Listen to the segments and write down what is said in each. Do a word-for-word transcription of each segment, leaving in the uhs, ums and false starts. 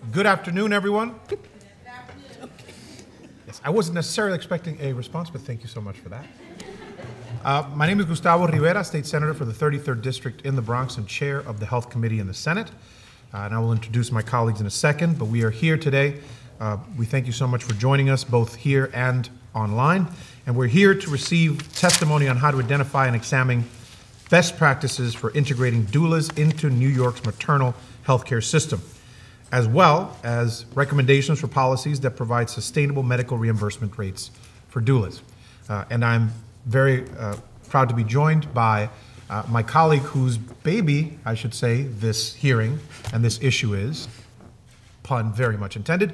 Good afternoon, everyone. Good afternoon. Yes, I wasn't necessarily expecting a response, but thank you so much for that. Uh, my name is Gustavo Rivera, State Senator for the thirty-third District in the Bronx and Chair of the Health Committee in the Senate. Uh, and I will introduce my colleagues in a second, but we are here today. Uh, we thank you so much for joining us, both here and online. And we're here to receive testimony on how to identify and examine best practices for integrating doulas into New York's maternal health care system, as well as recommendations for policies that provide sustainable medical reimbursement rates for doulas. Uh, and I'm very uh, proud to be joined by uh, my colleague whose baby, I should say, this hearing and this issue is, pun very much intended,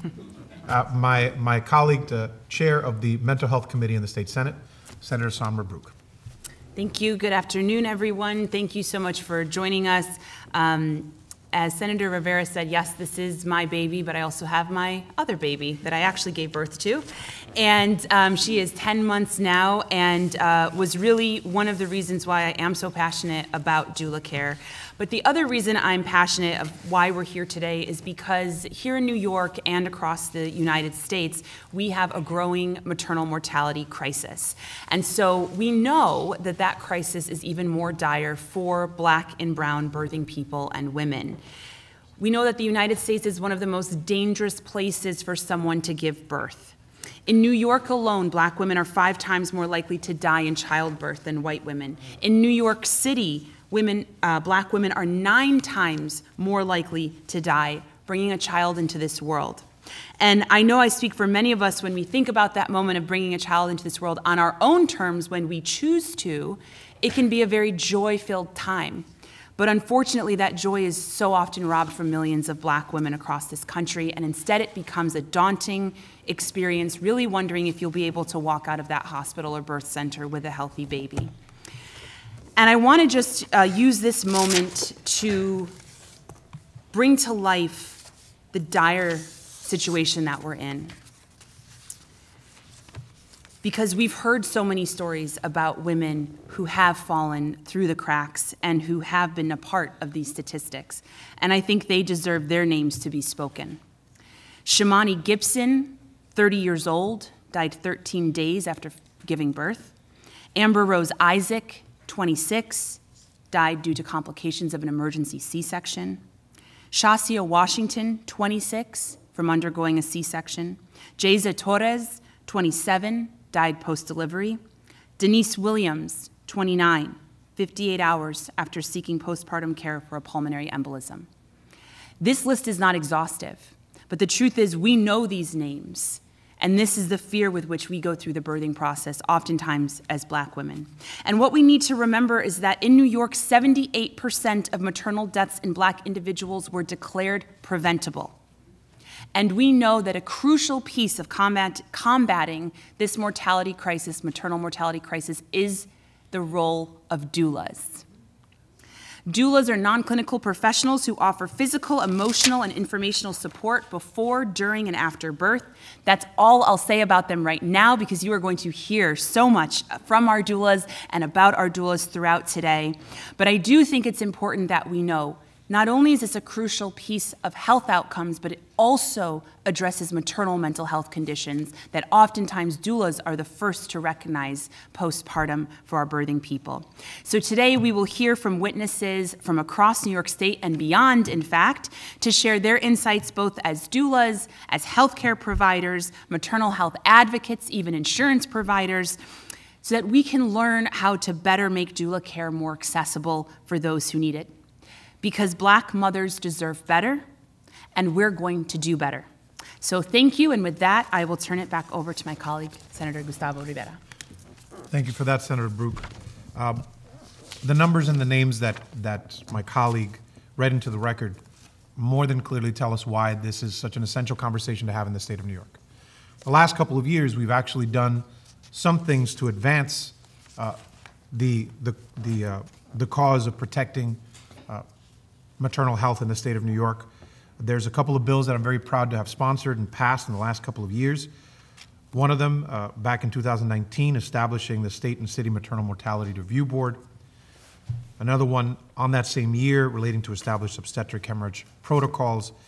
uh, my, my colleague, the chair of the Mental Health Committee in the State Senate, Senator Samra Brook. Thank you. Good afternoon, everyone. Thank you so much for joining us. Um, As Senator Rivera said, yes, this is my baby, but I also have my other baby that I actually gave birth to. And um, she is ten months now and uh, was really one of the reasons why I am so passionate about doula care. But the other reason I'm passionate of why we're here today is because here in New York and across the United States, we have a growing maternal mortality crisis. And so we know that that crisis is even more dire for Black and brown birthing people and women. We know that the United States is one of the most dangerous places for someone to give birth. In New York alone, Black women are five times more likely to die in childbirth than white women. In New York City, women, uh, Black women are nine times more likely to die bringing a child into this world. And I know I speak for many of us when we think about that moment of bringing a child into this world on our own terms when we choose to, it can be a very joy-filled time. But unfortunately, that joy is so often robbed from millions of Black women across this country, and instead it becomes a daunting experience, really wondering if you'll be able to walk out of that hospital or birth center with a healthy baby. And I want to just uh, use this moment to bring to life the dire situation that we're in. Because we've heard so many stories about women who have fallen through the cracks and who have been a part of these statistics. And I think they deserve their names to be spoken. Shamani Gibson, thirty years old, died thirteen days after giving birth. Amber Rose Isaac, twenty-six, died due to complications of an emergency C-section. Shasia Washington, twenty-six, from undergoing a C-section. Jeza Torres, twenty-seven, died post-delivery. Denise Williams, twenty-nine, fifty-eight hours after seeking postpartum care for a pulmonary embolism. This list is not exhaustive, but the truth is we know these names, and this is the fear with which we go through the birthing process, oftentimes as Black women. And what we need to remember is that in New York, seventy-eight percent of maternal deaths in Black individuals were declared preventable. And we know that a crucial piece of combat, combating this mortality crisis, maternal mortality crisis, is the role of doulas. Doulas are non-clinical professionals who offer physical, emotional, and informational support before, during, and after birth. That's all I'll say about them right now because you are going to hear so much from our doulas and about our doulas throughout today. But I do think it's important that we know not only is this a crucial piece of health outcomes, but it also addresses maternal mental health conditions that oftentimes doulas are the first to recognize postpartum for our birthing people. So today we will hear from witnesses from across New York State and beyond, in fact, to share their insights both as doulas, as healthcare providers, maternal health advocates, even insurance providers, so that we can learn how to better make doula care more accessible for those who need it. Because Black mothers deserve better, and we're going to do better. So thank you, and with that, I will turn it back over to my colleague, Senator Gustavo Rivera. Thank you for that, Senator Brook. Um, the numbers and the names that, that my colleague read into the record more than clearly tell us why this is such an essential conversation to have in the state of New York. The last couple of years, we've actually done some things to advance uh, the, the, the, uh, the cause of protecting uh, maternal health in the state of New York. There's a couple of bills that I'm very proud to have sponsored and passed in the last couple of years. One of them, uh, back in two thousand nineteen, establishing the State and City Maternal Mortality Review Board. Another one on that same year relating to established obstetric hemorrhage protocols.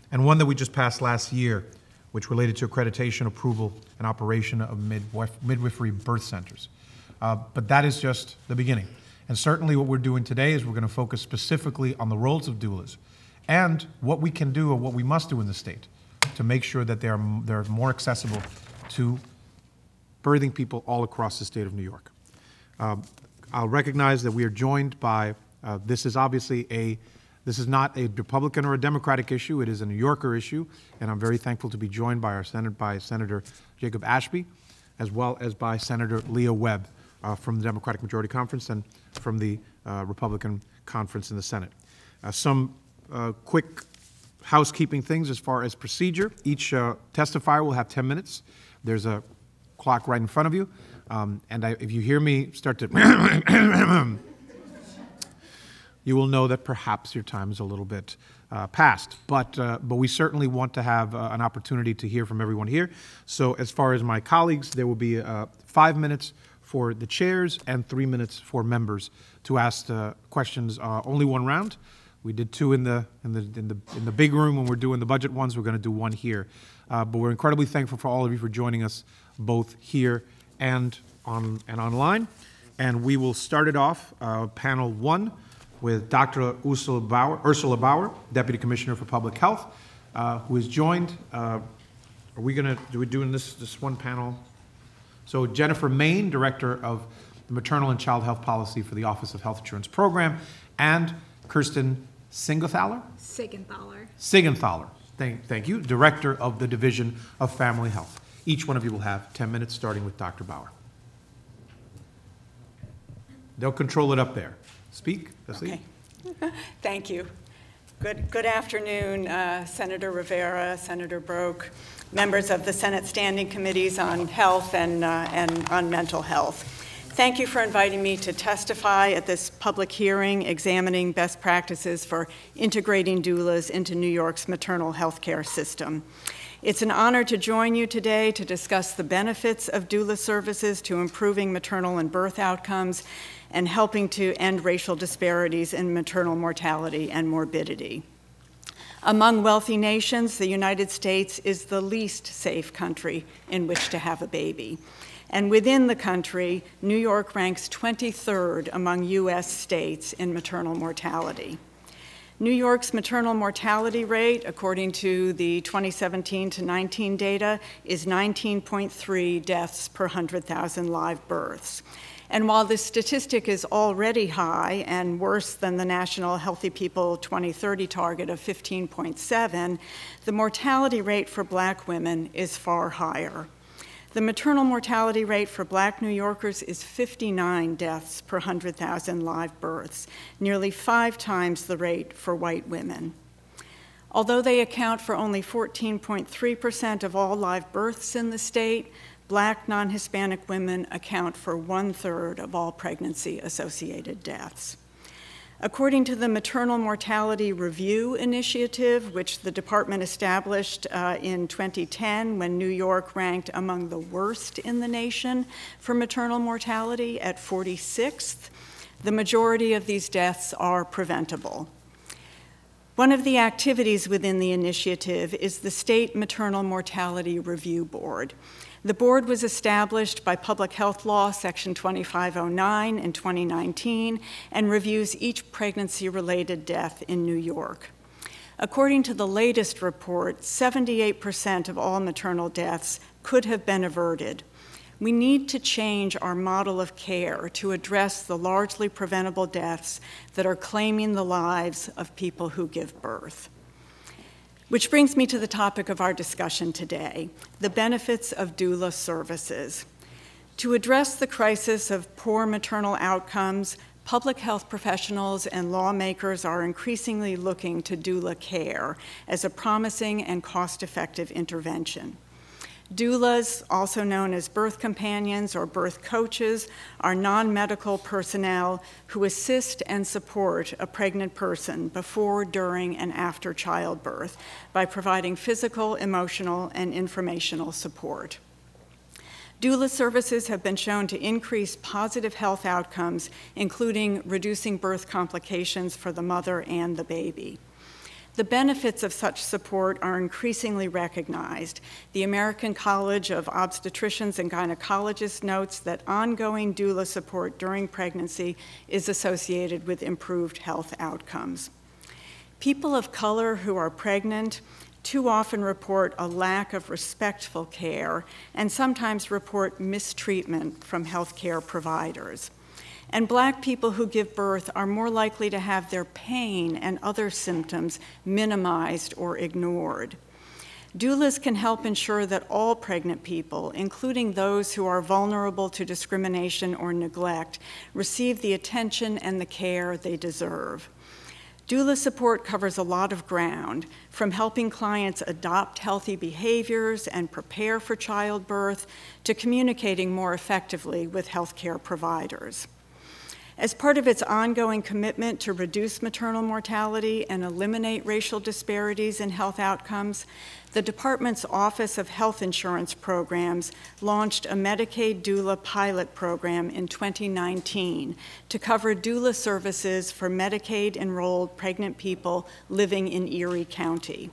and one that we just passed last year, which related to accreditation, approval, and operation of midwif- midwifery birth centers. Uh, but that is just the beginning. And certainly what we're doing today is we're going to focus specifically on the roles of doulas and what we can do or what we must do in the state to make sure that they're, they're more accessible to birthing people all across the state of New York. Um, I'll recognize that we are joined by, uh, this is obviously a, this is not a Republican or a Democratic issue, it is a New Yorker issue, and I'm very thankful to be joined by our Senate, by Senator Jacob Ashby, as well as by Senator Leah Webb uh, from the Democratic Majority Conference and from the uh, Republican Conference in the Senate. Uh, some uh, quick housekeeping things as far as procedure. Each uh, testifier will have ten minutes. There's a clock right in front of you. Um, and I, if you hear me start to, you will know that perhaps your time is a little bit uh, past. But, uh, but we certainly want to have uh, an opportunity to hear from everyone here. So as far as my colleagues, there will be uh, five minutes for the chairs and three minutes for members to ask uh, questions. Uh, only one round. We did two in the, in, the, in, the, in the big room when we're doing the budget ones. We're going to do one here. Uh, but we're incredibly thankful for all of you for joining us both here and on and online. And we will start it off, uh, panel one, with Doctor Ursula Bauer, Ursula Bauer, Deputy Commissioner for Public Health, uh, who is joined. Uh, are we going to do we doing this this one panel? So Jennifer Main, Director of the Maternal and Child Health Policy for the Office of Health Insurance Program, and Kirsten Siegenthaler. Siegenthaler. Siegenthaler. Thank, thank you, Director of the Division of Family Health. Each one of you will have ten minutes, starting with Doctor Bauer. They'll control it up there. Speak, Leslie. Okay. Thank you. Good, good afternoon, uh, Senator Rivera, Senator Broke, members of the Senate Standing Committees on Health and, uh, and on Mental Health. Thank you for inviting me to testify at this public hearing examining best practices for integrating doulas into New York's maternal health care system. It's an honor to join you today to discuss the benefits of doula services to improving maternal and birth outcomes and helping to end racial disparities in maternal mortality and morbidity. Among wealthy nations, the United States is the least safe country in which to have a baby. And within the country, New York ranks twenty-third among U S states in maternal mortality. New York's maternal mortality rate, according to the twenty seventeen to nineteen data, is nineteen point three deaths per one hundred thousand live births. And while this statistic is already high and worse than the National Healthy People twenty thirty target of fifteen point seven, the mortality rate for Black women is far higher. The maternal mortality rate for Black New Yorkers is fifty-nine deaths per one hundred thousand live births, nearly five times the rate for white women. Although they account for only fourteen point three percent of all live births in the state, Black non-Hispanic women account for one-third of all pregnancy-associated deaths. According to the Maternal Mortality Review Initiative, which the department established uh, in twenty ten when New York ranked among the worst in the nation for maternal mortality at forty-sixth, the majority of these deaths are preventable. One of the activities within the initiative is the State Maternal Mortality Review Board. The board was established by Public Health Law, Section twenty-five oh nine in twenty nineteen, and reviews each pregnancy-related death in New York. According to the latest report, seventy-eight percent of all maternal deaths could have been averted. We need to change our model of care to address the largely preventable deaths that are claiming the lives of people who give birth. Which brings me to the topic of our discussion today, the benefits of doula services. To address the crisis of poor maternal outcomes, public health professionals and lawmakers are increasingly looking to doula care as a promising and cost-effective intervention. Doulas, also known as birth companions or birth coaches, are non-medical personnel who assist and support a pregnant person before, during, and after childbirth by providing physical, emotional, and informational support. Doula services have been shown to increase positive health outcomes, including reducing birth complications for the mother and the baby. The benefits of such support are increasingly recognized. The American College of Obstetricians and Gynecologists notes that ongoing doula support during pregnancy is associated with improved health outcomes. People of color who are pregnant too often report a lack of respectful care and sometimes report mistreatment from healthcare providers. And Black people who give birth are more likely to have their pain and other symptoms minimized or ignored. Doulas can help ensure that all pregnant people, including those who are vulnerable to discrimination or neglect, receive the attention and the care they deserve. Doula support covers a lot of ground, from helping clients adopt healthy behaviors and prepare for childbirth to communicating more effectively with healthcare providers. As part of its ongoing commitment to reduce maternal mortality and eliminate racial disparities in health outcomes, the Department's Office of Health Insurance Programs launched a Medicaid doula pilot program in twenty nineteen to cover doula services for Medicaid-enrolled pregnant people living in Erie County.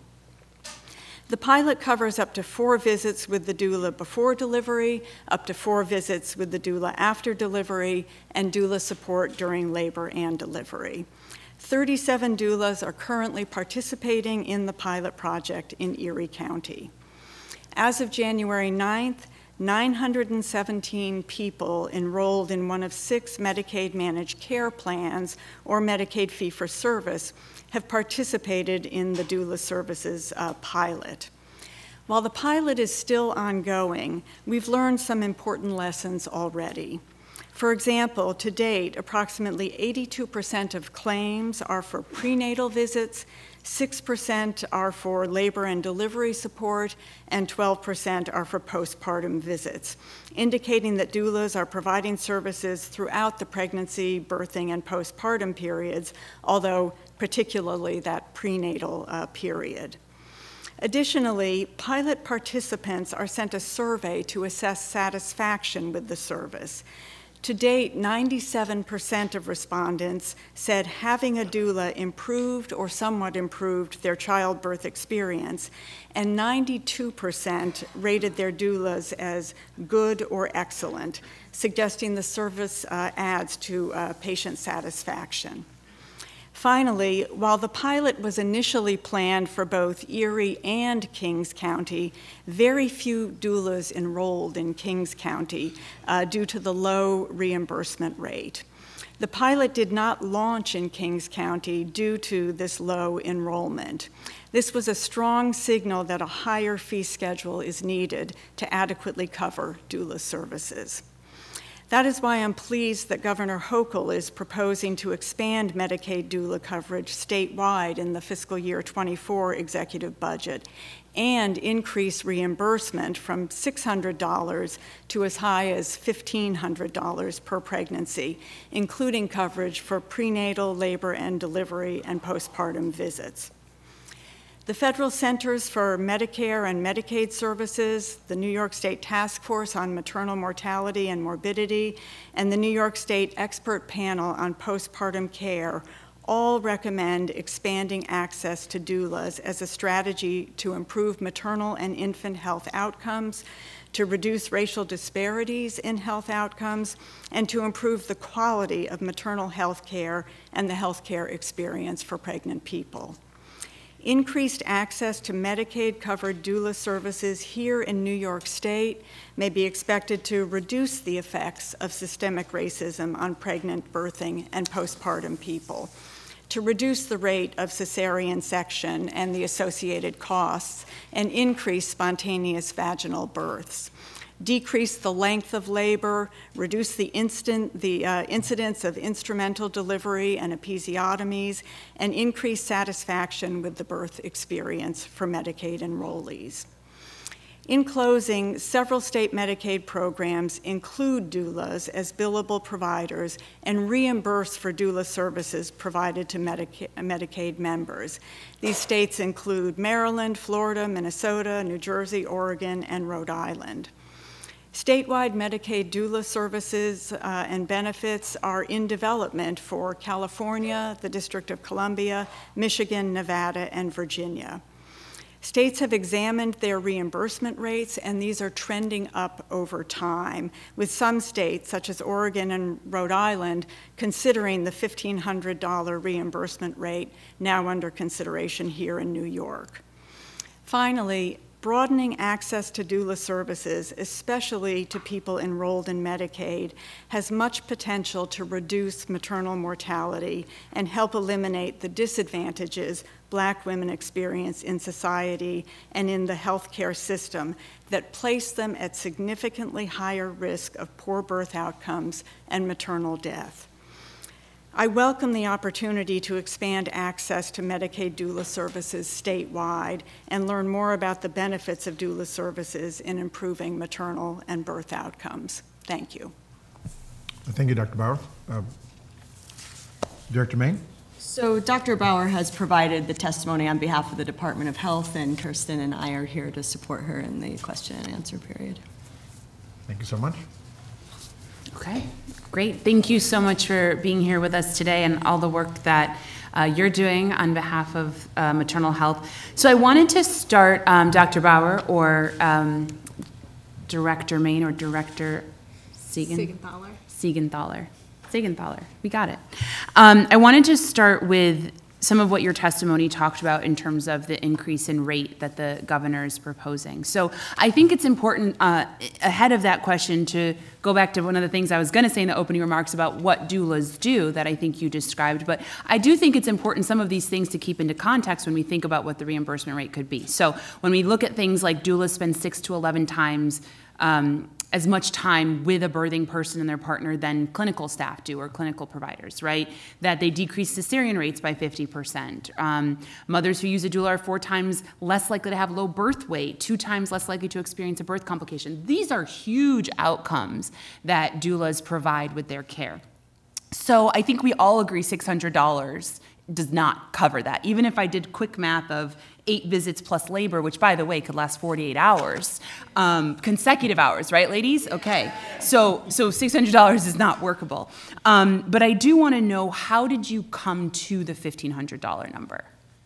The pilot covers up to four visits with the doula before delivery, up to four visits with the doula after delivery, and doula support during labor and delivery. thirty-seven doulas are currently participating in the pilot project in Erie County. As of January ninth, nine hundred seventeen people enrolled in one of six Medicaid managed care plans or Medicaid fee-for-service have participated in the doula services uh, pilot. While the pilot is still ongoing, we've learned some important lessons already. For example, to date, approximately eighty-two percent of claims are for prenatal visits, six percent are for labor and delivery support, and twelve percent are for postpartum visits, indicating that doulas are providing services throughout the pregnancy, birthing, and postpartum periods, although particularly that prenatal uh, period. Additionally, pilot participants are sent a survey to assess satisfaction with the service. To date, ninety-seven percent of respondents said having a doula improved or somewhat improved their childbirth experience, and ninety-two percent rated their doulas as good or excellent, suggesting the service uh, adds to uh, patient satisfaction. Finally, while the pilot was initially planned for both Erie and Kings County, very few doulas enrolled in Kings County uh, due to the low reimbursement rate. The pilot did not launch in Kings County due to this low enrollment. This was a strong signal that a higher fee schedule is needed to adequately cover doula services. That is why I'm pleased that Governor Hochul is proposing to expand Medicaid doula coverage statewide in the fiscal year twenty-four executive budget and increase reimbursement from six hundred dollars to as high as fifteen hundred dollars per pregnancy, including coverage for prenatal, labor and delivery, and postpartum visits. The Federal Centers for Medicare and Medicaid Services, the New York State Task Force on Maternal Mortality and Morbidity, and the New York State Expert Panel on Postpartum Care all recommend expanding access to doulas as a strategy to improve maternal and infant health outcomes, to reduce racial disparities in health outcomes, and to improve the quality of maternal health care and the health care experience for pregnant people. Increased access to Medicaid-covered doula services here in New York State may be expected to reduce the effects of systemic racism on pregnant, birthing, and postpartum people, to reduce the rate of cesarean section and the associated costs, and increase spontaneous vaginal births, decrease the length of labor, reduce the, instant, the uh, incidence of instrumental delivery and episiotomies, and increase satisfaction with the birth experience for Medicaid enrollees. In closing, several state Medicaid programs include doulas as billable providers and reimburse for doula services provided to Medica- Medicaid members. These states include Maryland, Florida, Minnesota, New Jersey, Oregon, and Rhode Island. Statewide Medicaid doula services uh, and benefits are in development for California, the District of Columbia, Michigan, Nevada, and Virginia. States have examined their reimbursement rates, and these are trending up over time, with some states, such as Oregon and Rhode Island, considering the fifteen hundred dollar reimbursement rate now under consideration here in New York. Finally, broadening access to doula services, especially to people enrolled in Medicaid, has much potential to reduce maternal mortality and help eliminate the disadvantages Black women experience in society and in the healthcare system that place them at significantly higher risk of poor birth outcomes and maternal death. I welcome the opportunity to expand access to Medicaid doula services statewide and learn more about the benefits of doula services in improving maternal and birth outcomes. Thank you. Thank you, Doctor Bauer. Uh, Director Main? So Doctor Bauer has provided the testimony on behalf of the Department of Health, and Kirsten and I are here to support her in the question and answer period. Thank you so much. Okay, great. Thank you so much for being here with us today and all the work that uh, you're doing on behalf of uh, maternal health. So I wanted to start, um, Doctor Bauer or um, Director Main or Director Siegen? Siegenthaler. Siegenthaler. Siegenthaler. We got it. Um, I wanted to start with some of what your testimony talked about in terms of the increase in rate that the governor is proposing. So I think it's important uh, ahead of that question to go back to one of the things I was going to say in the opening remarks about what doulas do that I think you described. But I do think it's important some of these things to keep into context when we think about what the reimbursement rate could be. So when we look at things like doulas spend six to eleven times um, as much time with a birthing person and their partner than clinical staff do or clinical providers, right? That they decrease cesarean rates by fifty percent. Um, mothers who use a doula are four times less likely to have low birth weight, two times less likely to experience a birth complication. These are huge outcomes that doulas provide with their care. So I think we all agree six hundred dollars does not cover that. Even if I did quick math of eight visits plus labor, which by the way could last forty-eight hours, um, consecutive hours, right, ladies? Okay, so so six hundred dollars is not workable. Um, but I do want to know, how did you come to the fifteen hundred dollar number?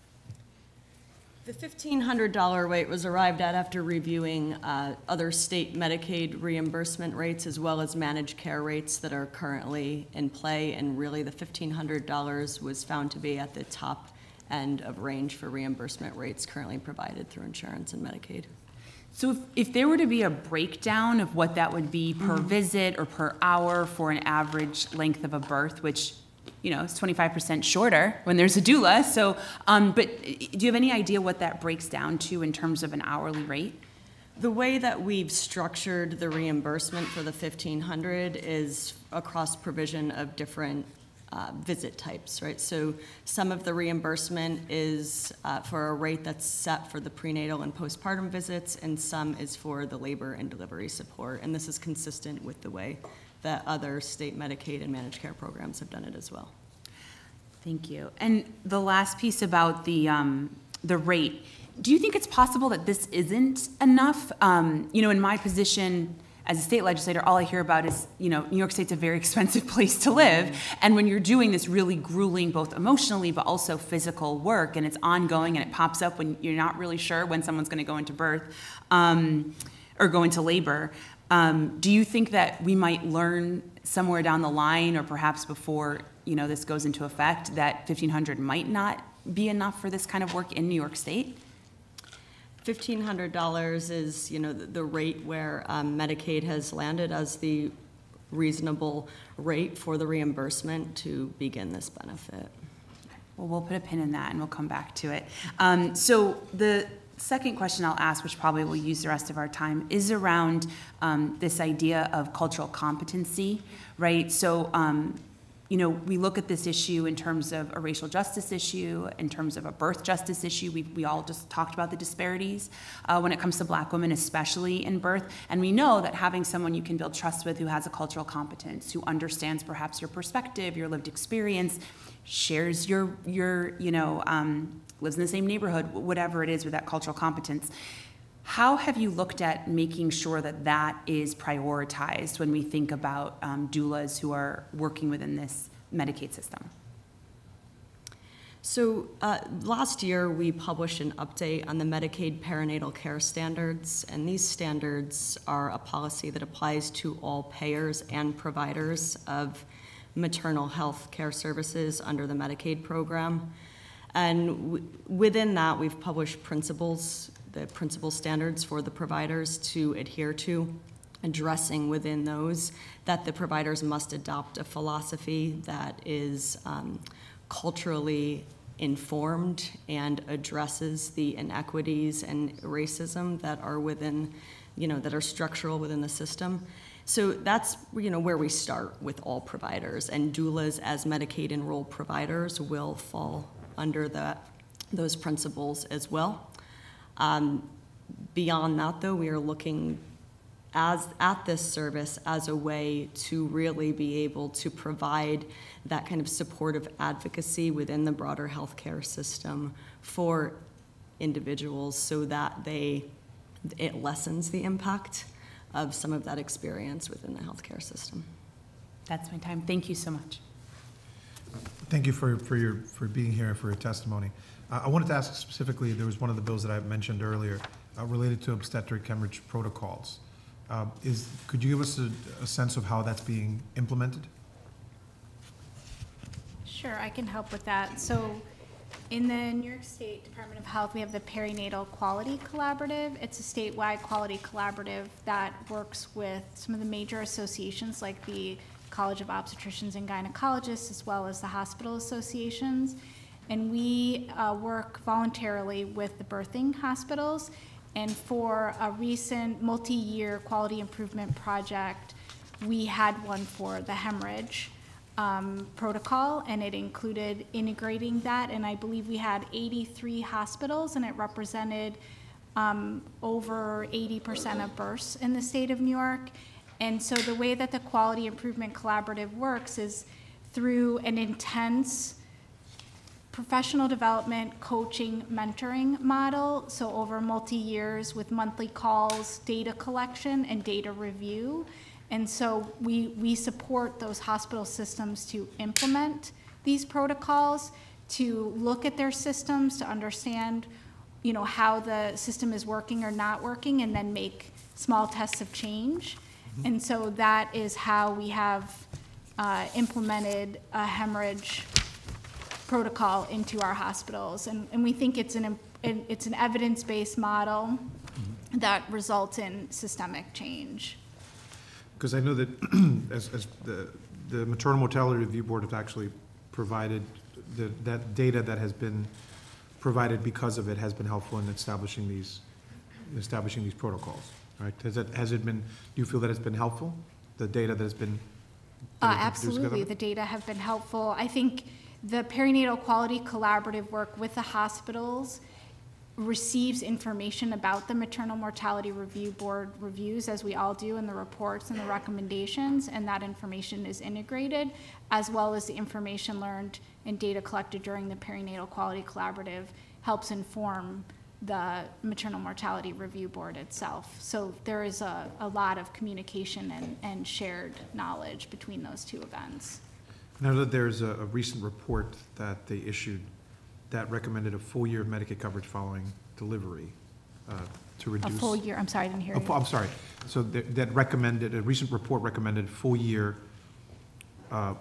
The fifteen hundred dollar rate was arrived at after reviewing uh, other state Medicaid reimbursement rates as well as managed care rates that are currently in play, and really the fifteen hundred dollars was found to be at the top end of range for reimbursement rates currently provided through insurance and Medicaid. So if, if there were to be a breakdown of what that would be per mm-hmm. visit or per hour for an average length of a birth, which, you know, it's twenty-five percent shorter when there's a doula. So, um, but do you have any idea what that breaks down to in terms of an hourly rate? The way that we've structured the reimbursement for the fifteen hundred is across provision of different uh, visit types, right? So some of the reimbursement is uh, for a rate that's set for the prenatal and postpartum visits, and some is for the labor and delivery support. And this is consistent with the way that other state Medicaid and managed care programs have done it as well. Thank you. And the last piece about the, um, the rate, do you think it's possible that this isn't enough? Um, you know, in my position as a state legislator, all I hear about is, you know, New York State's a very expensive place to live. And when you're doing this really grueling, both emotionally, but also physical work, and it's ongoing and it pops up when you're not really sure when someone's gonna go into birth um, or go into labor, Um, do you think that we might learn somewhere down the line, or perhaps before, you know, this goes into effect, that fifteen hundred might not be enough for this kind of work in New York State? fifteen hundred dollars is, you know, the, the rate where um, Medicaid has landed as the reasonable rate for the reimbursement to begin this benefit. Well, we'll put a pin in that and we'll come back to it. Um, so the second question I'll ask, which probably we'll use the rest of our time, is around um, this idea of cultural competency, right? So, um, you know, we look at this issue in terms of a racial justice issue, in terms of a birth justice issue. We, we all just talked about the disparities uh, when it comes to Black women, especially in birth. And we know that having someone you can build trust with who has a cultural competence, who understands perhaps your perspective, your lived experience, shares your, your you know, um, lives in the same neighborhood, whatever it is with that cultural competence. How have you looked at making sure that that is prioritized when we think about um, doulas who are working within this Medicaid system? So uh, last year, we published an update on the Medicaid perinatal care standards, and these standards are a policy that applies to all payers and providers of maternal health care services under the Medicaid program. And w within that, we've published principles, the principle standards for the providers to adhere to, addressing within those that the providers must adopt a philosophy that is um, culturally informed and addresses the inequities and racism that are within, you know, that are structural within the system. So that's, you know, where we start with all providers, and doulas as Medicaid enrolled providers will fall under that, those principles as well. Um, beyond that, though, we are looking as at this service as a way to really be able to provide that kind of supportive advocacy within the broader healthcare system for individuals so that they, it lessens the impact of some of that experience within the healthcare system. That's my time. Thank you so much. Thank you for, for, your, for being here and for your testimony. Uh, I wanted to ask specifically, there was one of the bills that I mentioned earlier uh, related to obstetric hemorrhage protocols. Uh, is, could you give us a, a sense of how that's being implemented? Sure, I can help with that. So in the New York State Department of Health, we have the Perinatal Quality Collaborative. It's a statewide quality collaborative that works with some of the major associations like the College of Obstetricians and Gynecologists, as well as the hospital associations. And we uh, work voluntarily with the birthing hospitals. And for a recent multi-year quality improvement project, we had one for the hemorrhage um, protocol, and it included integrating that. And I believe we had eighty-three hospitals, and it represented um, over eighty percent of births in the state of New York. And so the way that the Quality Improvement Collaborative works is through an intense professional development, coaching, mentoring model, so over multi-years with monthly calls, data collection, and data review. And so we, we support those hospital systems to implement these protocols, to look at their systems, to understand, you know, how the system is working or not working, and then make small tests of change. Mm-hmm. And so that is how we have uh, implemented a hemorrhage protocol into our hospitals, and, and we think it's an it's an evidence-based model mm-hmm. that results in systemic change. Because I know that as, as the, the Maternal Mortality Review Board has actually provided the, that data that has been provided because of it has been helpful in establishing these establishing these protocols. Right? Has it has it been? Do you feel that it's been helpful? The data that has been uh, absolutely, the data have been helpful. I think the Perinatal Quality Collaborative work with the hospitals receives information about the Maternal Mortality Review Board reviews, as we all do, in the reports and the recommendations, and that information is integrated, as well as the information learned and data collected during the Perinatal Quality Collaborative helps inform the Maternal Mortality Review Board itself. So there is a, a lot of communication and, and shared knowledge between those two events. I know that there's a, a recent report that they issued that recommended a full year of Medicaid coverage following delivery uh, to reduce. A full year, I'm sorry, I didn't hear you. Oh, I'm sorry. So th that recommended, a recent report recommended full year, uh,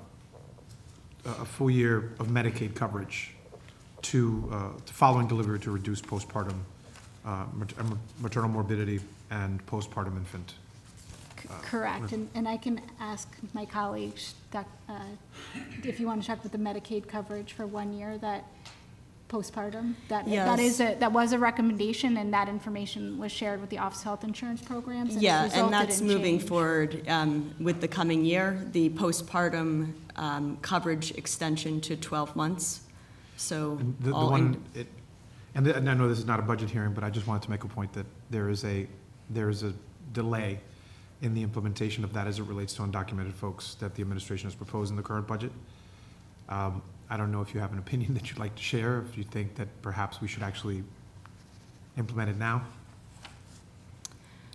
a full year of Medicaid coverage to, uh, to following delivery to reduce postpartum uh, maternal morbidity and postpartum infant. Uh, Correct, and, and I can ask my colleagues that, uh, if you want to check with the Medicaid coverage for one year, that postpartum, that yes. that is a that was a recommendation, and that information was shared with the Office of Health Insurance Programs. And yeah, it's and that's moving change. forward um, with the coming year, the postpartum um, coverage extension to twelve months. So and the, the all one, it, and, the, and I know this is not a budget hearing, but I just wanted to make a point that there is a there is a delay in the implementation of that as it relates to undocumented folks that the administration has proposed in the current budget. Um, I don't know if you have an opinion that you'd like to share, if you think that perhaps we should actually implement it now.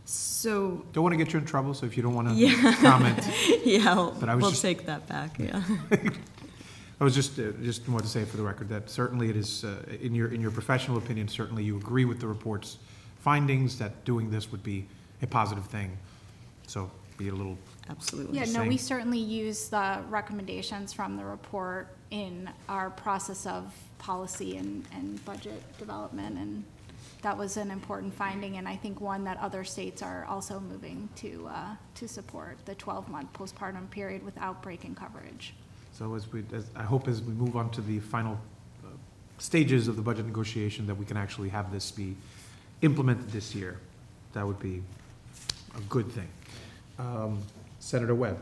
So, Don't want to get you in trouble, so if you don't want to Yeah. comment. yeah, But I was we'll just- take that back, yeah. I was just, uh, just wanted to say for the record that certainly it is, uh, in your, in your professional opinion, certainly you agree with the report's findings that doing this would be a positive thing. So be a little, Absolutely. Yeah, no, Same. we certainly use the recommendations from the report in our process of policy and, and budget development, and that was an important finding, and I think one that other states are also moving to, uh, to support the twelve-month postpartum period without break in coverage. so as we, as, I hope as we move on to the final uh, stages of the budget negotiation, that we can actually have this be implemented this year. That would be a good thing. Um, Senator Webb,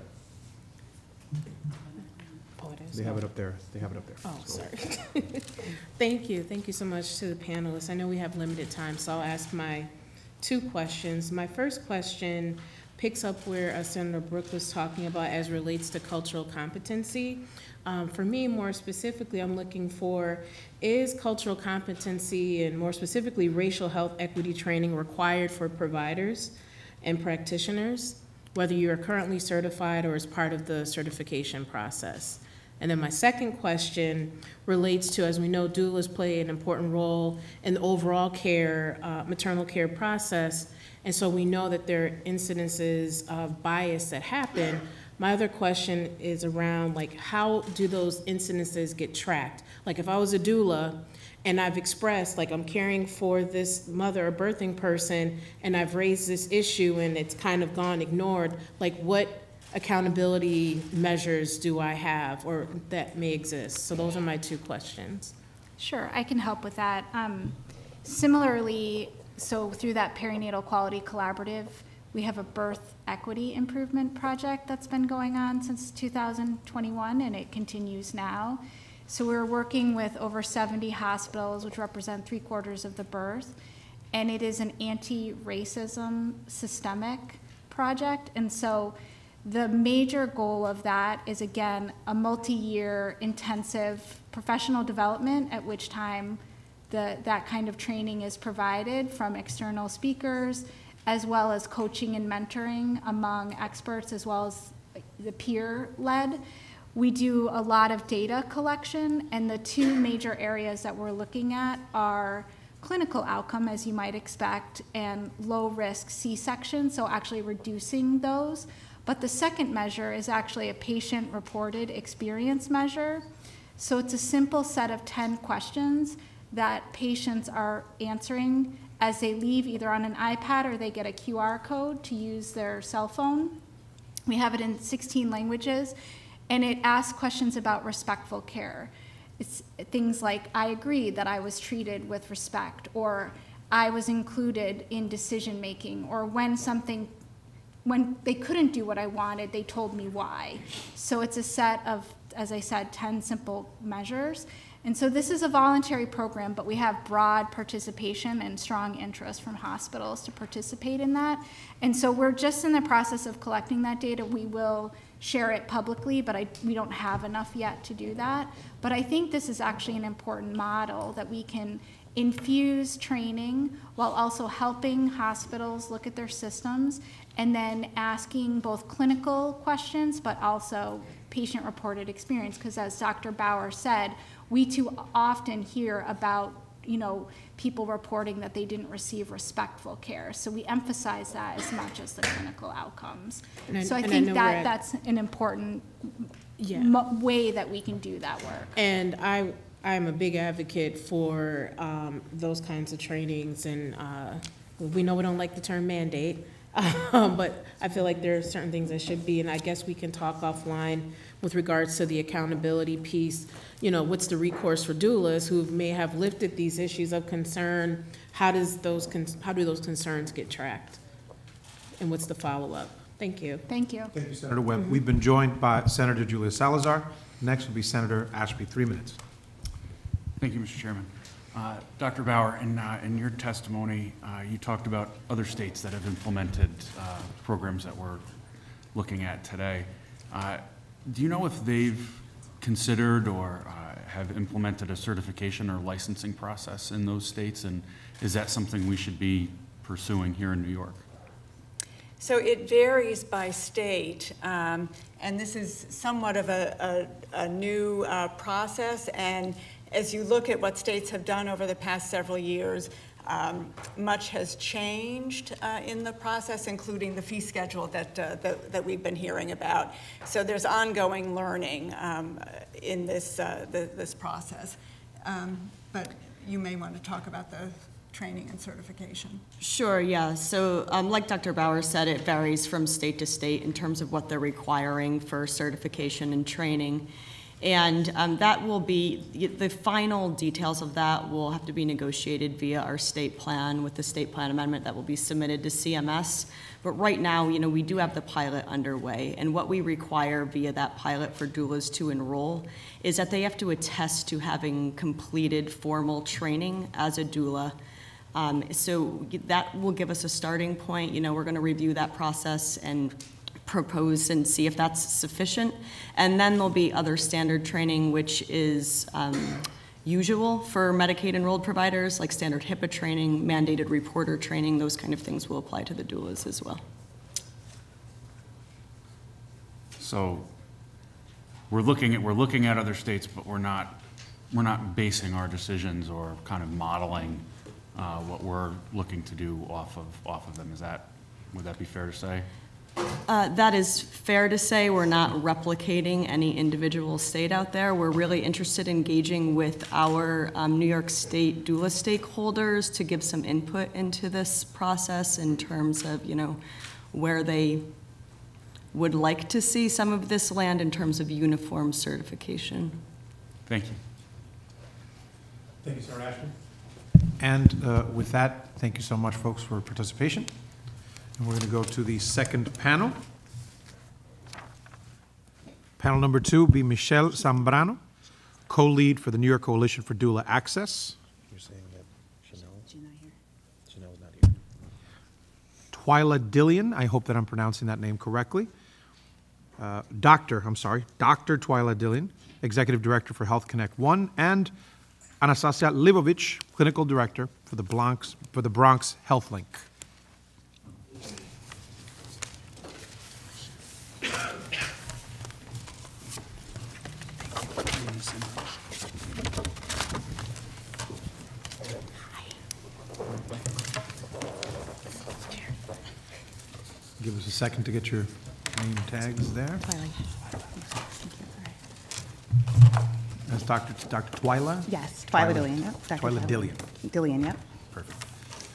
Oh, it is? they have it up there, they have it up there. Oh, So- sorry. Thank you. Thank you so much to the panelists. I know we have limited time, so I'll ask my two questions. My first question picks up where uh, Senator Brooke was talking about as relates to cultural competency. Um, for me, more specifically, I'm looking for, is cultural competency and more specifically racial health equity training required for providers and practitioners, whether you are currently certified or as part of the certification process? And then my second question relates to, as we know, doulas play an important role in the overall care, uh, maternal care process, and so we know that there are incidences of bias that happen. My other question is around, like, how do those incidences get tracked? Like, if I was a doula and I've expressed, like, I'm caring for this mother or birthing person, and I've raised this issue and it's kind of gone ignored, like, what accountability measures do I have or that may exist? So those are my two questions. Sure, I can help with that. Um, similarly, so through that Perinatal Quality Collaborative, we have a birth equity improvement project that's been going on since two thousand twenty-one, and it continues now. So we're working with over seventy hospitals, which represent three quarters of the birth, and it is an anti-racism systemic project. And so the major goal of that is, again, a multi-year intensive professional development, at which time the, that kind of training is provided from external speakers, as well as coaching and mentoring among experts, as well as the peer-led. We do a lot of data collection, and the two major areas that we're looking at are clinical outcome, as you might expect, and low-risk C-section, so actually reducing those. But the second measure is actually a patient-reported experience measure. So it's a simple set of ten questions that patients are answering as they leave either on an iPad or they get a Q R code to use their cell phone. We have it in sixteen languages, and it asks questions about respectful care. It's things like, I agree that I was treated with respect, or I was included in decision-making, or when something, when they couldn't do what I wanted, they told me why. So it's a set of, as I said, ten simple measures. And so this is a voluntary program, but we have broad participation and strong interest from hospitals to participate in that. And so we're just in the process of collecting that data. We will share it publicly, but I, we don't have enough yet to do that. But I think this is actually an important model that we can infuse training while also helping hospitals look at their systems, and then asking both clinical questions but also patient-reported experience, because as Doctor Bauer said, we too often hear about, you know, people reporting that they didn't receive respectful care. So we emphasize that as much as the clinical outcomes. And I- so I and I think know that we're at- that's an important Yeah. mo- way that we can do that work. And I, I'm a big advocate for um, those kinds of trainings, and uh, we know we don't like the term mandate, um, but I feel like there are certain things that should be, and I guess we can talk offline with regards to the accountability piece. You know, what's the recourse for doulas who may have lifted these issues of concern? How does those, con- how do those concerns get tracked? And what's the follow-up? Thank you. Thank you. Thank you, Senator Webb. We've been joined by Senator Julia Salazar. Next will be Senator Ashby, three minutes. Thank you, Mister Chairman. Uh, Doctor Bauer, in, uh, in your testimony, uh, you talked about other states that have implemented uh, programs that we're looking at today. Uh, do you know if they've considered or uh, have implemented a certification or licensing process in those states, and is that something we should be pursuing here in New York? So it varies by state, um, and this is somewhat of a, a, a new uh, process, and as you look at what states have done over the past several years, um, much has changed uh, in the process, including the fee schedule that, uh, that, that we've been hearing about. So there's ongoing learning um, in this, uh, the, this process. Um, but you may want to talk about the training and certification. Sure, yeah. So um, like Doctor Bauer said, it varies from state to state in terms of what they're requiring for certification and training. And um, that will be, the final details of that will have to be negotiated via our state plan with the state plan amendment that will be submitted to C M S. But right now, you know, we do have the pilot underway, and what we require via that pilot for doulas to enroll is that they have to attest to having completed formal training as a doula. Um, so that will give us a starting point. You know, we're going to review that process and propose and see if that's sufficient. And then there'll be other standard training, which is um, usual for Medicaid enrolled providers, like standard HIPAA training, mandated reporter training, those kind of things will apply to the doulas as well. So we're looking at, we're looking at other states, but we're not, we're not basing our decisions or kind of modeling uh, what we're looking to do off of, off of them. Is that, would that be fair to say? Uh, that is fair to say. We're not replicating any individual state out there. We're really interested in engaging with our um, New York State doula stakeholders to give some input into this process in terms of, you know, where they would like to see some of this land in terms of uniform certification. Thank you. Thank you, Sarah Ashton. And uh, with that, thank you so much, folks, for participation. And we're going to go to the second panel. Panel number two will be Michelle Zambrano, co-lead for the New York Coalition for Doula Access. You're saying that Chanel? She's not here. Chanel's not here. Twyla Dillian, I hope that I'm pronouncing that name correctly. Uh, Doctor, I'm sorry, Doctor Twyla Dillian, Executive Director for Health Connect One, and Anastasia Livovich, Clinical Director for the Bronx, for the Bronx Health Link. Give us a second to get your name tags there. That's Doctor Doctor Twyla? Yes, Twyla Dillian, yep. Doctor Twyla Dillian. Dillian, yep. Perfect.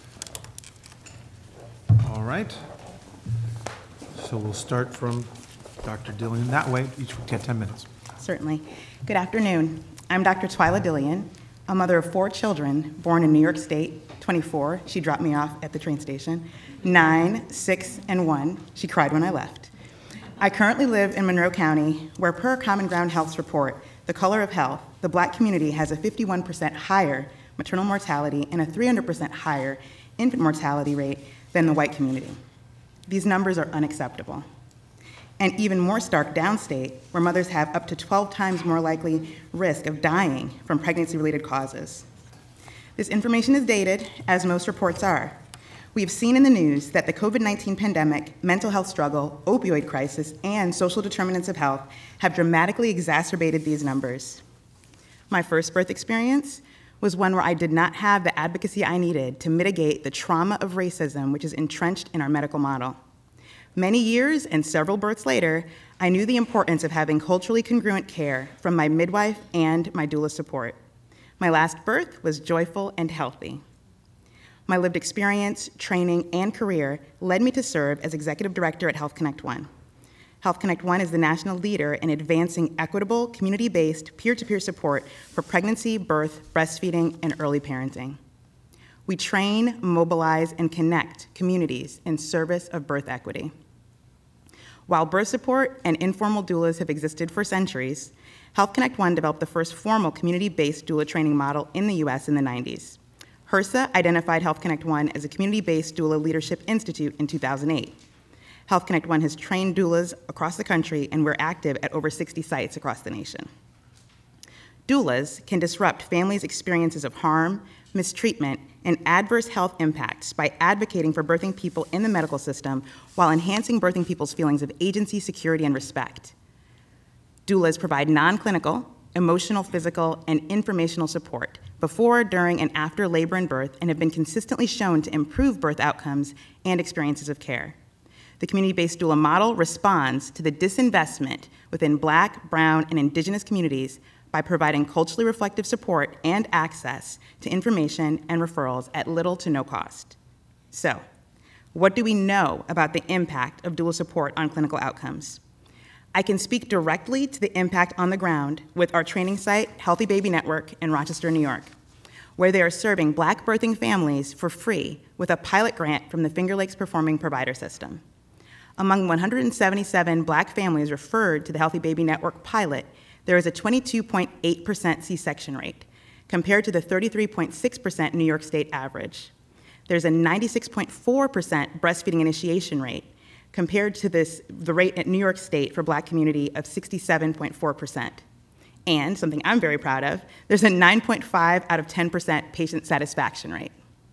All right. So we'll start from Doctor Dillian. That way, each will get ten minutes. Certainly. Good afternoon. I'm Doctor Twyla Dillian, a mother of four children born in New York State, twenty-four. She dropped me off at the train station. Nine, six, and one. She cried when I left. I currently live in Monroe County, where per Common Ground Health's report, The Color of Health, the Black community has a fifty-one percent higher maternal mortality and a three hundred percent higher infant mortality rate than the white community. These numbers are unacceptable. And even more stark downstate, where mothers have up to twelve times more likely risk of dying from pregnancy-related causes. This information is dated, as most reports are. We have seen in the news that the COVID nineteen pandemic, mental health struggle, opioid crisis, and social determinants of health have dramatically exacerbated these numbers. My first birth experience was one where I did not have the advocacy I needed to mitigate the trauma of racism which is entrenched in our medical model. Many years and several births later, I knew the importance of having culturally congruent care from my midwife and my doula support. My last birth was joyful and healthy. My lived experience, training, and career led me to serve as Executive Director at Health Connect One. Health Connect One is the national leader in advancing equitable, community-based, peer-to-peer support for pregnancy, birth, breastfeeding, and early parenting. We train, mobilize, and connect communities in service of birth equity. While birth support and informal doulas have existed for centuries, Health Connect One developed the first formal community-based doula training model in the U S in the nineties. HRSA identified Health Connect One as a community-based doula leadership institute in two thousand eight. Health Connect One has trained doulas across the country, and we're active at over sixty sites across the nation. Doulas can disrupt families' experiences of harm, mistreatment, and adverse health impacts by advocating for birthing people in the medical system while enhancing birthing people's feelings of agency, security, and respect. Doulas provide non-clinical, emotional, physical, and informational support before, during, and after labor and birth, and have been consistently shown to improve birth outcomes and experiences of care. The community-based doula model responds to the disinvestment within Black, Brown, and Indigenous communities by providing culturally reflective support and access to information and referrals at little to no cost. So, what do we know about the impact of doula support on clinical outcomes? I can speak directly to the impact on the ground with our training site, Healthy Baby Network in Rochester, New York, where they are serving Black birthing families for free with a pilot grant from the Finger Lakes Performing Provider System. Among one hundred seventy-seven Black families referred to the Healthy Baby Network pilot, there is a twenty-two point eight percent C-section rate, compared to the thirty-three point six percent New York State average. There's a ninety-six point four percent breastfeeding initiation rate, compared to this, the rate at New York State for Black community of sixty-seven point four percent. And, something I'm very proud of, there's a nine point five out of ten percent patient satisfaction rate.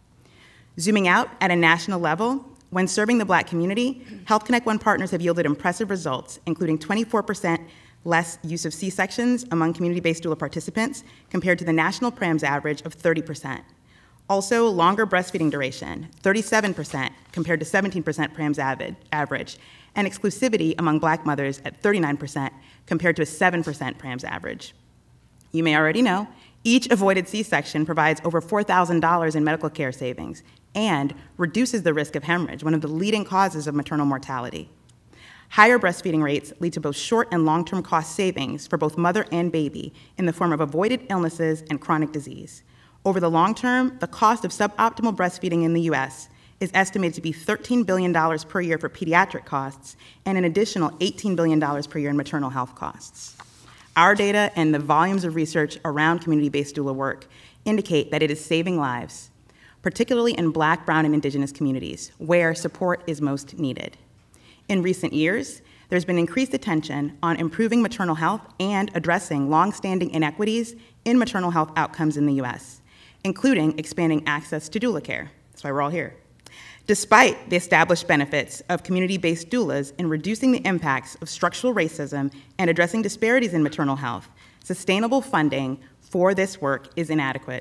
Zooming out at a national level, when serving the Black community, Health Connect One partners have yielded impressive results, including twenty-four percent less use of C-sections among community-based doula participants compared to the national P R A M S average of thirty percent. Also, longer breastfeeding duration, thirty-seven percent compared to seventeen percent P R A M S average, and exclusivity among Black mothers at thirty-nine percent compared to a seven percent P R A M S average. You may already know, each avoided C-section provides over four thousand dollars in medical care savings and reduces the risk of hemorrhage, one of the leading causes of maternal mortality. Higher breastfeeding rates lead to both short and long-term cost savings for both mother and baby in the form of avoided illnesses and chronic disease. Over the long term, the cost of suboptimal breastfeeding in the U S is estimated to be thirteen billion dollars per year for pediatric costs and an additional eighteen billion dollars per year in maternal health costs. Our data and the volumes of research around community-based doula work indicate that it is saving lives, particularly in Black, Brown, and Indigenous communities, where support is most needed. In recent years, there's been increased attention on improving maternal health and addressing longstanding inequities in maternal health outcomes in the U S, including expanding access to doula care. That's why we're all here. Despite the established benefits of community-based doulas in reducing the impacts of structural racism and addressing disparities in maternal health, sustainable funding for this work is inadequate.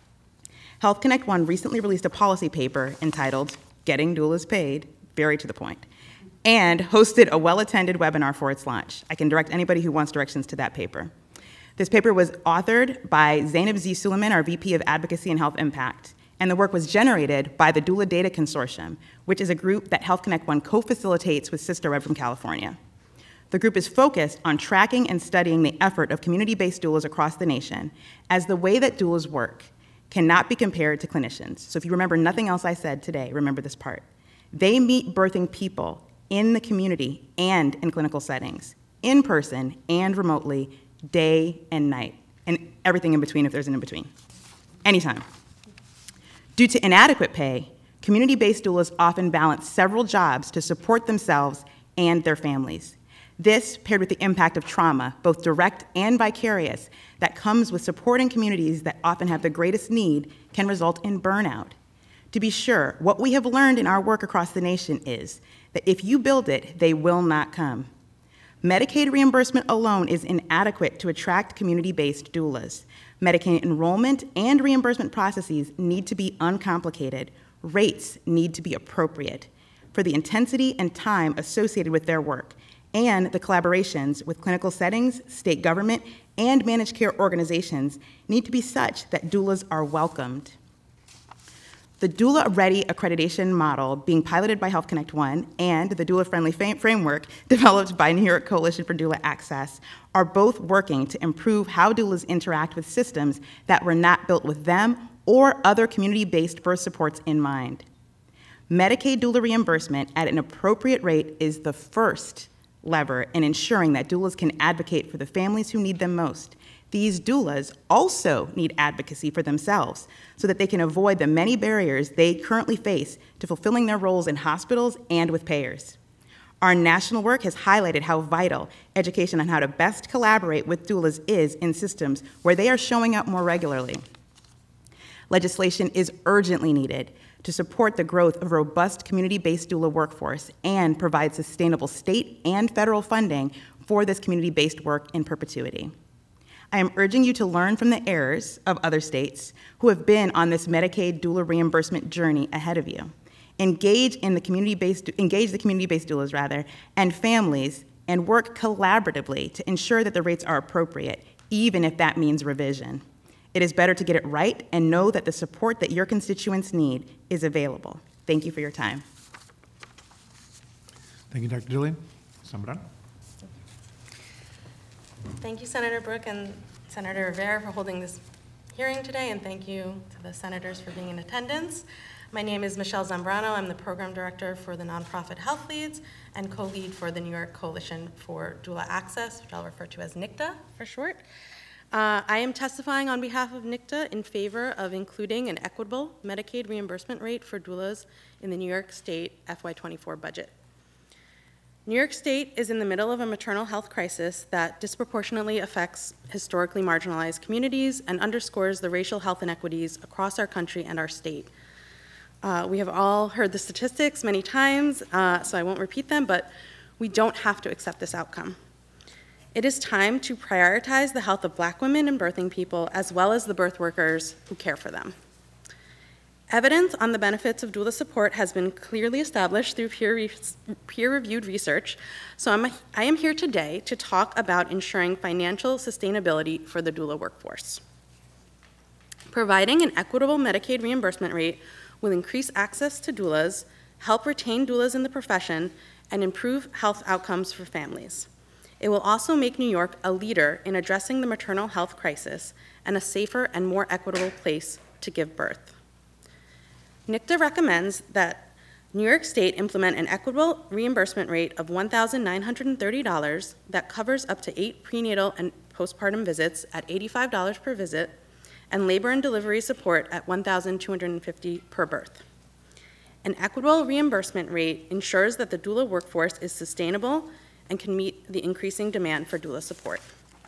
Health Connect One recently released a policy paper entitled Getting Doulas Paid, very to the point, and hosted a well-attended webinar for its launch. I can direct anybody who wants directions to that paper. This paper was authored by Zainab Z. Suleiman, our V P of Advocacy and Health Impact, and the work was generated by the Doula Data Consortium, which is a group that Health Connect One co-facilitates with Sister Red from California. The group is focused on tracking and studying the effort of community-based doulas across the nation, as the way that doulas work cannot be compared to clinicians. So if you remember nothing else I said today, remember this part. They meet birthing people in the community and in clinical settings, in person and remotely, day and night, and everything in between if there's an in-between, anytime. Due to inadequate pay, community-based doulas often balance several jobs to support themselves and their families. This, paired with the impact of trauma, both direct and vicarious, that comes with supporting communities that often have the greatest need, can result in burnout. To be sure, what we have learned in our work across the nation is that if you build it, they will not come. Medicaid reimbursement alone is inadequate to attract community-based doulas. Medicaid enrollment and reimbursement processes need to be uncomplicated. Rates need to be appropriate for the intensity and time associated with their work, and the collaborations with clinical settings, state government, and managed care organizations need to be such that doulas are welcomed. The Doula Ready accreditation model being piloted by Health Connect One and the Doula Friendly framework developed by New York Coalition for Doula Access are both working to improve how doulas interact with systems that were not built with them or other community-based birth supports in mind. Medicaid doula reimbursement at an appropriate rate is the first lever in ensuring that doulas can advocate for the families who need them most. These doulas also need advocacy for themselves so that they can avoid the many barriers they currently face to fulfilling their roles in hospitals and with payers. Our national work has highlighted how vital education on how to best collaborate with doulas is in systems where they are showing up more regularly. Legislation is urgently needed to support the growth of a robust community-based doula workforce and provide sustainable state and federal funding for this community-based work in perpetuity. I am urging you to learn from the errors of other states who have been on this Medicaid doula reimbursement journey ahead of you. Engage in the community-based, engage the community-based doulas rather, and families, and work collaboratively to ensure that the rates are appropriate, even if that means revision. It is better to get it right and know that the support that your constituents need is available. Thank you for your time. Thank you, Doctor Dillian. Sambran. Thank you, Senator Brooke and Senator Rivera, for holding this hearing today, and thank you to the senators for being in attendance. My name is Michelle Zambrano. I'm the program director for the nonprofit Health Leads and co-lead for the New York Coalition for Doula Access, which I'll refer to as N C D A for short. Uh, I am testifying on behalf of N C D A in favor of including an equitable Medicaid reimbursement rate for doulas in the New York State F Y twenty-four budget. New York State is in the middle of a maternal health crisis that disproportionately affects historically marginalized communities and underscores the racial health inequities across our country and our state. Uh, we have all heard the statistics many times, uh, so I won't repeat them, but we don't have to accept this outcome. It is time to prioritize the health of Black women and birthing people, as well as the birth workers who care for them. Evidence on the benefits of doula support has been clearly established through peer peer-reviewed research, so I'm a, I am here today to talk about ensuring financial sustainability for the doula workforce. Providing an equitable Medicaid reimbursement rate will increase access to doulas, help retain doulas in the profession, and improve health outcomes for families. It will also make New York a leader in addressing the maternal health crisis and a safer and more equitable place to give birth. N C D A recommends that New York State implement an equitable reimbursement rate of one thousand nine hundred thirty dollars that covers up to eight prenatal and postpartum visits at eighty-five dollars per visit, and labor and delivery support at one thousand two hundred fifty dollars per birth. An equitable reimbursement rate ensures that the doula workforce is sustainable and can meet the increasing demand for doula support.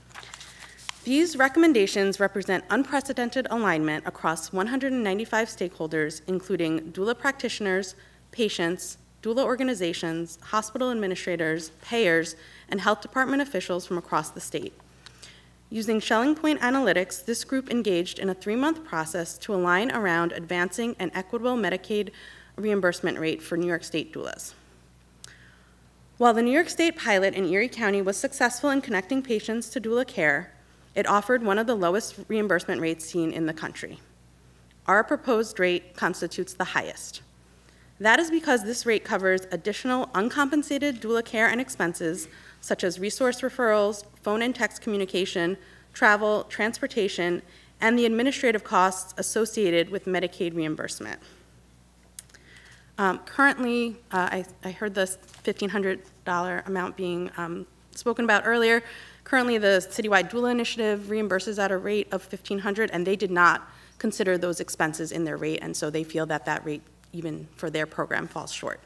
These recommendations represent unprecedented alignment across one hundred ninety-five stakeholders, including doula practitioners, patients, doula organizations, hospital administrators, payers, and health department officials from across the state. Using Shelling Point Analytics, this group engaged in a three-month process to align around advancing an equitable Medicaid reimbursement rate for New York State doulas. While the New York State pilot in Erie County was successful in connecting patients to doula care, it offered one of the lowest reimbursement rates seen in the country. Our proposed rate constitutes the highest. That is because this rate covers additional uncompensated doula care and expenses, such as resource referrals, phone and text communication, travel, transportation, and the administrative costs associated with Medicaid reimbursement. Um, currently, uh, I, I heard the fifteen hundred dollar amount being um, spoken about earlier. Currently, the citywide doula initiative reimburses at a rate of fifteen hundred dollars, and they did not consider those expenses in their rate, and so they feel that that rate, even for their program, falls short.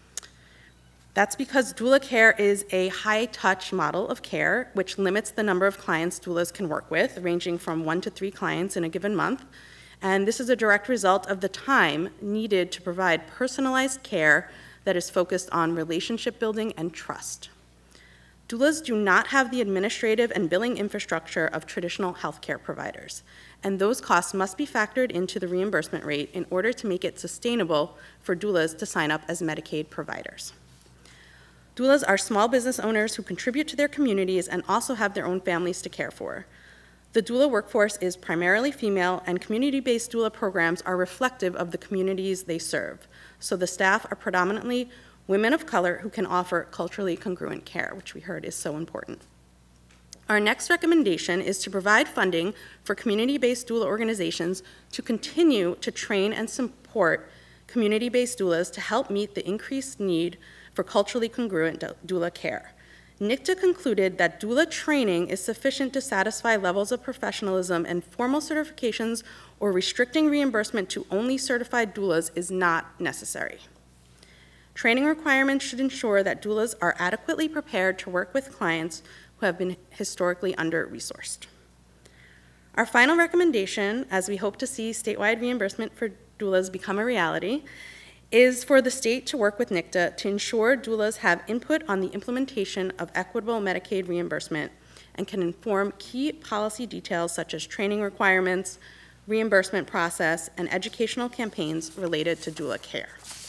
That's because doula care is a high-touch model of care, which limits the number of clients doulas can work with, ranging from one to three clients in a given month. And this is a direct result of the time needed to provide personalized care that is focused on relationship building and trust. Doulas do not have the administrative and billing infrastructure of traditional healthcare providers, and those costs must be factored into the reimbursement rate in order to make it sustainable for doulas to sign up as Medicaid providers. Doulas are small business owners who contribute to their communities and also have their own families to care for. The doula workforce is primarily female, and community-based doula programs are reflective of the communities they serve. So the staff are predominantly women of color who can offer culturally congruent care, which we heard is so important. Our next recommendation is to provide funding for community-based doula organizations to continue to train and support community-based doulas to help meet the increased need for culturally congruent doula care. N C D A concluded that doula training is sufficient to satisfy levels of professionalism, and formal certifications or restricting reimbursement to only certified doulas is not necessary. Training requirements should ensure that doulas are adequately prepared to work with clients who have been historically under-resourced. Our final recommendation, as we hope to see statewide reimbursement for doulas become a reality, is for the state to work with N I C T A to ensure doulas have input on the implementation of equitable Medicaid reimbursement and can inform key policy details such as training requirements, reimbursement process, and educational campaigns related to doula care.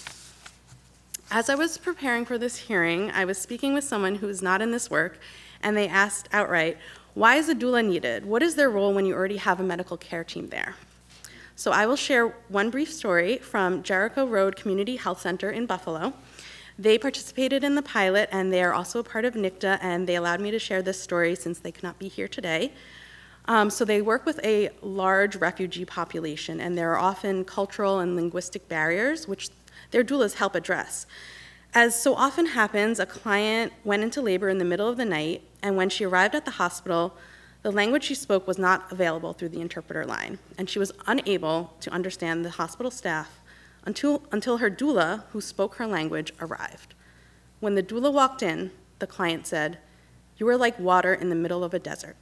As I was preparing for this hearing, I was speaking with someone who is not in this work, and they asked outright, why is a doula needed? What is their role when you already have a medical care team there? So I will share one brief story from Jericho Road Community Health Center in Buffalo. They participated in the pilot, and they are also a part of N I C T A, and they allowed me to share this story since they could not be here today. Um, so they work with a large refugee population, and there are often cultural and linguistic barriers, which their doulas help address. As so often happens, a client went into labor in the middle of the night, and when she arrived at the hospital, the language she spoke was not available through the interpreter line, and she was unable to understand the hospital staff until, until her doula, who spoke her language, arrived. When the doula walked in, the client said, "You are like water in the middle of a desert."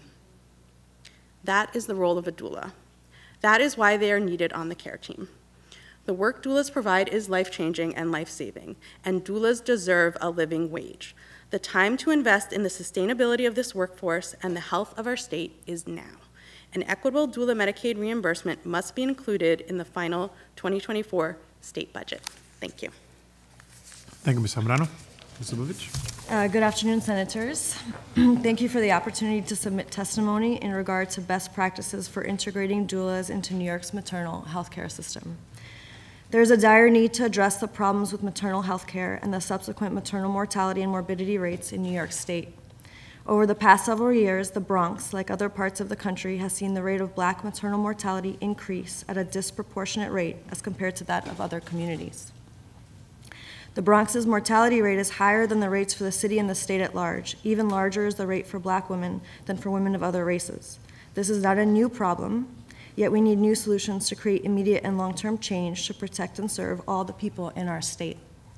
That is the role of a doula. That is why they are needed on the care team. The work doulas provide is life-changing and life-saving, and doulas deserve a living wage. The time to invest in the sustainability of this workforce and the health of our state is now. An equitable doula Medicaid reimbursement must be included in the final twenty twenty-four state budget. Thank you. Thank you, Miz Zambrano. Miz Lubovich. Uh, good afternoon, Senators. Thank you for the opportunity to submit testimony in regard to best practices for integrating doulas into New York's maternal health care system. There is a dire need to address the problems with maternal health care and the subsequent maternal mortality and morbidity rates in New York State. Over the past several years, the Bronx, like other parts of the country, has seen the rate of Black maternal mortality increase at a disproportionate rate as compared to that of other communities. The Bronx's mortality rate is higher than the rates for the city and the state at large. Even larger is the rate for Black women than for women of other races. This is not a new problem, yet we need new solutions to create immediate and long-term change to protect and serve all the people in our state.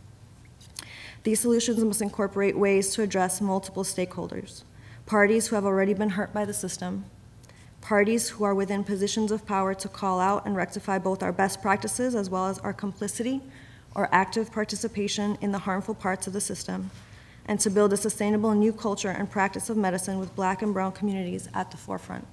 These solutions must incorporate ways to address multiple stakeholders, parties who have already been hurt by the system, parties who are within positions of power to call out and rectify both our best practices as well as our complicity or active participation in the harmful parts of the system, and to build a sustainable new culture and practice of medicine with Black and brown communities at the forefront.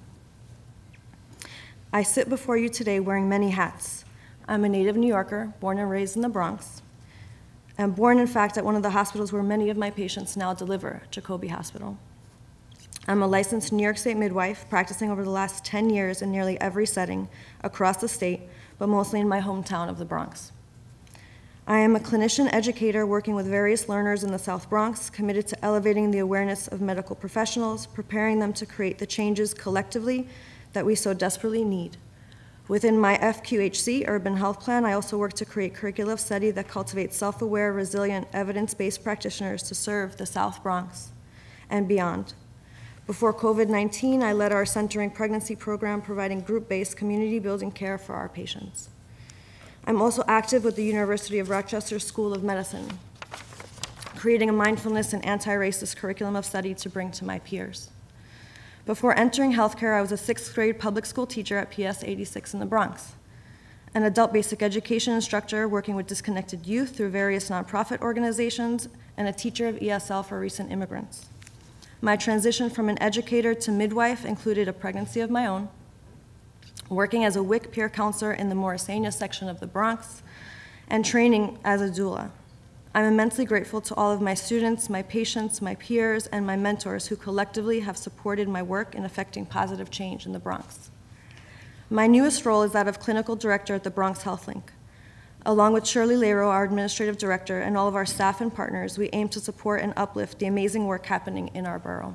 I sit before you today wearing many hats. I'm a native New Yorker, born and raised in the Bronx, and born, in fact, at one of the hospitals where many of my patients now deliver, Jacobi Hospital. I'm a licensed New York State midwife, practicing over the last ten years in nearly every setting across the state, but mostly in my hometown of the Bronx. I am a clinician educator working with various learners in the South Bronx, committed to elevating the awareness of medical professionals, preparing them to create the changes collectively that we so desperately need. Within my F Q H C, Urban Health Plan, I also work to create curricula of study that cultivates self-aware, resilient, evidence-based practitioners to serve the South Bronx and beyond. Before COVID nineteen, I led our Centering Pregnancy program, providing group-based, community-building care for our patients. I'm also active with the University of Rochester School of Medicine, creating a mindfulness and anti-racist curriculum of study to bring to my peers. Before entering healthcare, I was a sixth grade public school teacher at P S eighty-six in the Bronx, an adult basic education instructor working with disconnected youth through various nonprofit organizations, and a teacher of E S L for recent immigrants. My transition from an educator to midwife included a pregnancy of my own, working as a W I C peer counselor in the Morrisania section of the Bronx, and training as a doula. I'm immensely grateful to all of my students, my patients, my peers, and my mentors who collectively have supported my work in effecting positive change in the Bronx. My newest role is that of clinical director at the Bronx Health Link. Along with Shirley Lero, our administrative director, and all of our staff and partners, we aim to support and uplift the amazing work happening in our borough.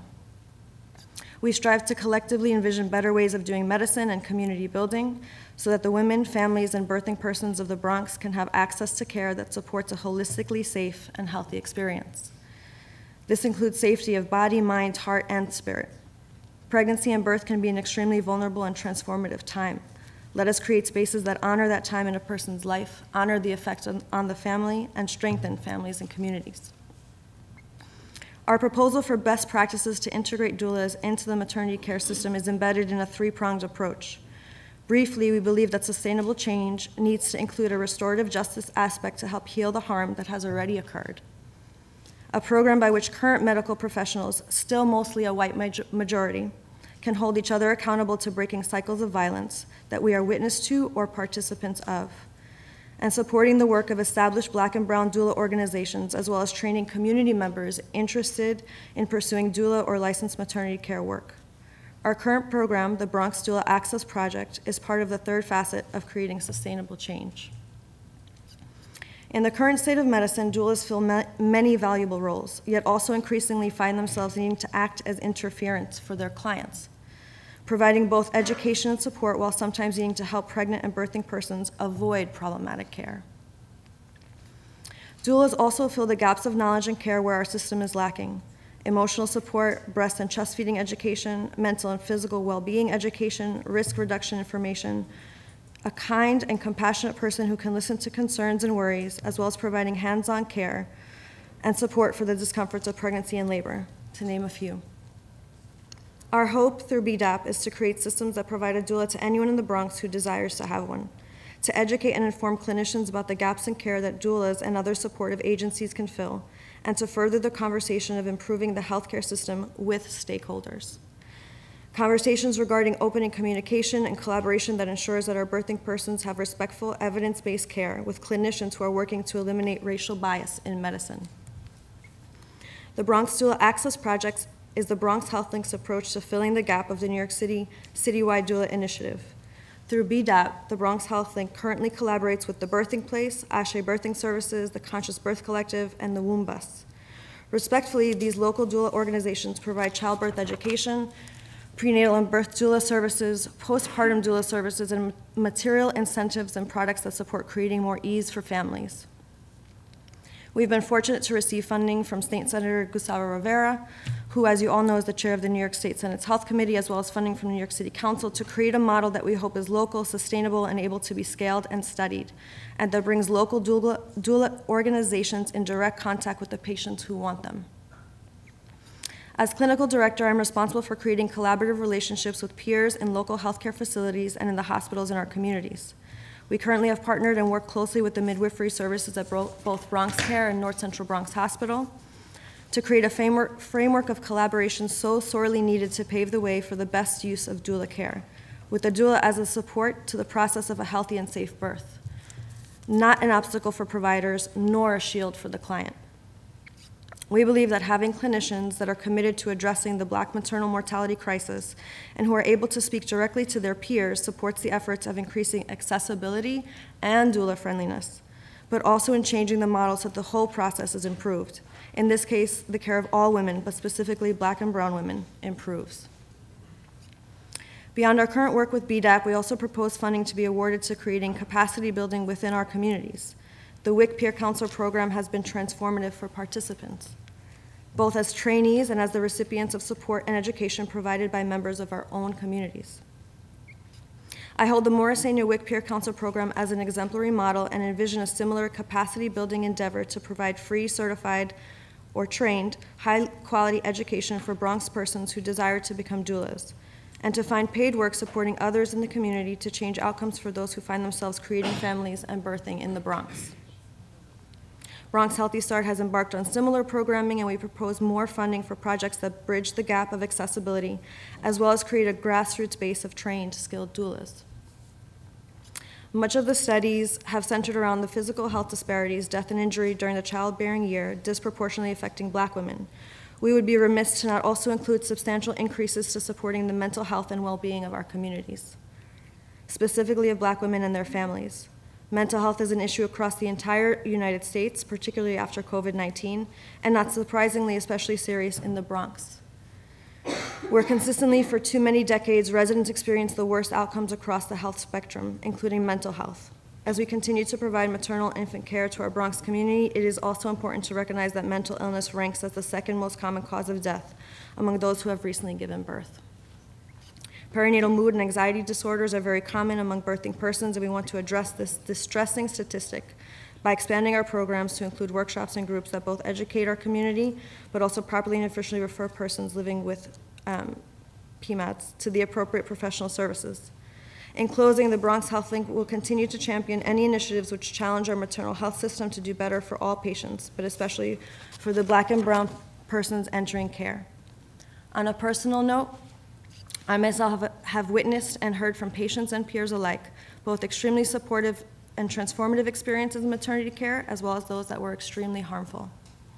We strive to collectively envision better ways of doing medicine and community building so that the women, families, and birthing persons of the Bronx can have access to care that supports a holistically safe and healthy experience. This includes safety of body, mind, heart, and spirit. Pregnancy and birth can be an extremely vulnerable and transformative time. Let us create spaces that honor that time in a person's life, honor the effect on, on the family, and strengthen families and communities. Our proposal for best practices to integrate doulas into the maternity care system is embedded in a three-pronged approach. Briefly, we believe that sustainable change needs to include a restorative justice aspect to help heal the harm that has already occurred. A program by which current medical professionals, still mostly a white majority, can hold each other accountable to breaking cycles of violence that we are witness to or participants of, and supporting the work of established Black and brown doula organizations, as well as training community members interested in pursuing doula or licensed maternity care work. Our current program, the Bronx Doula Access Project, is part of the third facet of creating sustainable change. In the current state of medicine, doulas fill ma many valuable roles, yet also increasingly find themselves needing to act as interference for their clients, providing both education and support while sometimes needing to help pregnant and birthing persons avoid problematic care. Doulas also fill the gaps of knowledge and care where our system is lacking. Emotional support, breast and chest feeding education, mental and physical well-being education, risk reduction information, a kind and compassionate person who can listen to concerns and worries, as well as providing hands-on care and support for the discomforts of pregnancy and labor, to name a few. Our hope through B D A P is to create systems that provide a doula to anyone in the Bronx who desires to have one, to educate and inform clinicians about the gaps in care that doulas and other supportive agencies can fill, and to further the conversation of improving the healthcare system with stakeholders. Conversations regarding opening communication and collaboration that ensures that our birthing persons have respectful, evidence-based care with clinicians who are working to eliminate racial bias in medicine. The Bronx Doula Access Project is the Bronx Health Link's approach to filling the gap of the New York City citywide doula initiative. Through B D A P, the Bronx Health Link currently collaborates with the Birthing Place, Ashe Birthing Services, the Conscious Birth Collective, and the Womb Bus. Respectfully, these local doula organizations provide childbirth education, prenatal and birth doula services, postpartum doula services, and material incentives and products that support creating more ease for families. We've been fortunate to receive funding from State Senator Gustavo Rivera, who, as you all know, is the chair of the New York State Senate's Health Committee, as well as funding from the New York City Council to create a model that we hope is local, sustainable, and able to be scaled and studied, and that brings local doula, doula organizations in direct contact with the patients who want them. As clinical director, I'm responsible for creating collaborative relationships with peers in local healthcare facilities and in the hospitals in our communities. We currently have partnered and worked closely with the midwifery services at both Bronx Care and North Central Bronx Hospital to create a framework, framework of collaboration so sorely needed to pave the way for the best use of doula care, with the doula as a support to the process of a healthy and safe birth, not an obstacle for providers, nor a shield for the client. We believe that having clinicians that are committed to addressing the Black maternal mortality crisis and who are able to speak directly to their peers supports the efforts of increasing accessibility and doula friendliness, but also in changing the model so that the whole process is improved. In this case, the care of all women, but specifically Black and brown women, improves. Beyond our current work with B D A P, we also propose funding to be awarded to creating capacity building within our communities. The W I C Peer Counselor Program has been transformative for participants, both as trainees and as the recipients of support and education provided by members of our own communities. I hold the Morrisania W I C Peer Counselor Program as an exemplary model and envision a similar capacity building endeavor to provide free, certified, or trained, high-quality education for Bronx persons who desire to become doulas, and to find paid work supporting others in the community to change outcomes for those who find themselves creating families and birthing in the Bronx. Bronx Healthy Start has embarked on similar programming, and we propose more funding for projects that bridge the gap of accessibility, as well as create a grassroots base of trained, skilled doulas. Much of the studies have centered around the physical health disparities, death and injury during the childbearing year, disproportionately affecting Black women. We would be remiss to not also include substantial increases to supporting the mental health and well-being of our communities, specifically of Black women and their families. Mental health is an issue across the entire United States, particularly after COVID nineteen, and not surprisingly, especially serious in the Bronx, where consistently for too many decades, residents experience the worst outcomes across the health spectrum, including mental health. As we continue to provide maternal infant care to our Bronx community, it is also important to recognize that mental illness ranks as the second most common cause of death among those who have recently given birth. Perinatal mood and anxiety disorders are very common among birthing persons, and we want to address this distressing statistic by expanding our programs to include workshops and groups that both educate our community, but also properly and efficiently refer persons living with um, P MATs to the appropriate professional services. In closing, the Bronx Health Link will continue to champion any initiatives which challenge our maternal health system to do better for all patients, but especially for the Black and brown persons entering care. On a personal note, I myself have, have witnessed and heard from patients and peers alike both extremely supportive and transformative experiences in maternity care, as well as those that were extremely harmful.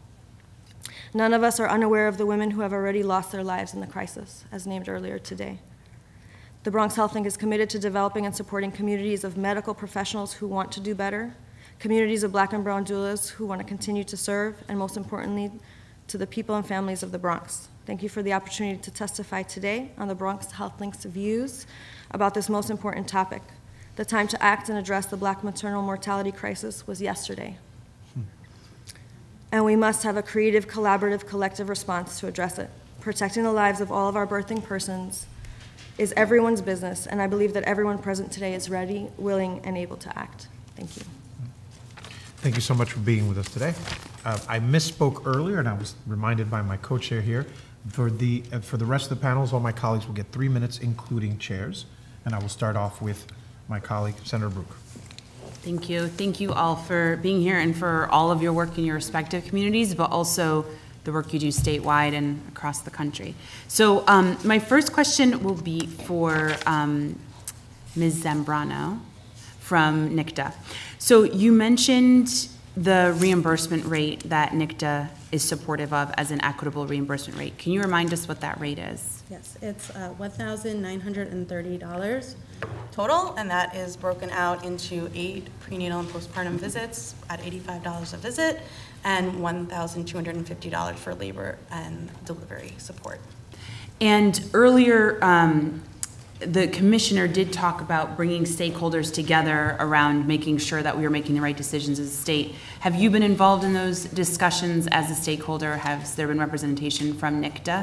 None of us are unaware of the women who have already lost their lives in the crisis, as named earlier today. The Bronx Health Link is committed to developing and supporting communities of medical professionals who want to do better, communities of Black and brown doulas who want to continue to serve, and most importantly, to the people and families of the Bronx. Thank you for the opportunity to testify today on the Bronx Health Link's views about this most important topic. The time to act and address the Black maternal mortality crisis was yesterday. Hmm. And we must have a creative, collaborative, collective response to address it. Protecting the lives of all of our birthing persons is everyone's business, and I believe that everyone present today is ready, willing, and able to act. Thank you. Thank you so much for being with us today. Uh, I misspoke earlier, and I was reminded by my co-chair here. For the, uh, for the rest of the panels, all my colleagues will get three minutes, including chairs. And I will start off with my colleague, Senator Brooke. Thank you. Thank you all for being here and for all of your work in your respective communities, but also the work you do statewide and across the country. So um, my first question will be for um, Miz Zambrano from N Y C D A. So you mentioned the reimbursement rate that N Y C D A is supportive of as an equitable reimbursement rate. Can you remind us what that rate is? Yes, it's uh, one thousand nine hundred thirty dollars total, and that is broken out into eight prenatal and postpartum visits at eighty-five dollars a visit, and one thousand two hundred fifty dollars for labor and delivery support. And earlier, um, the commissioner did talk about bringing stakeholders together around making sure that we were making the right decisions as a state. Have you been involved in those discussions as a stakeholder? Has there been representation from N Y C D A?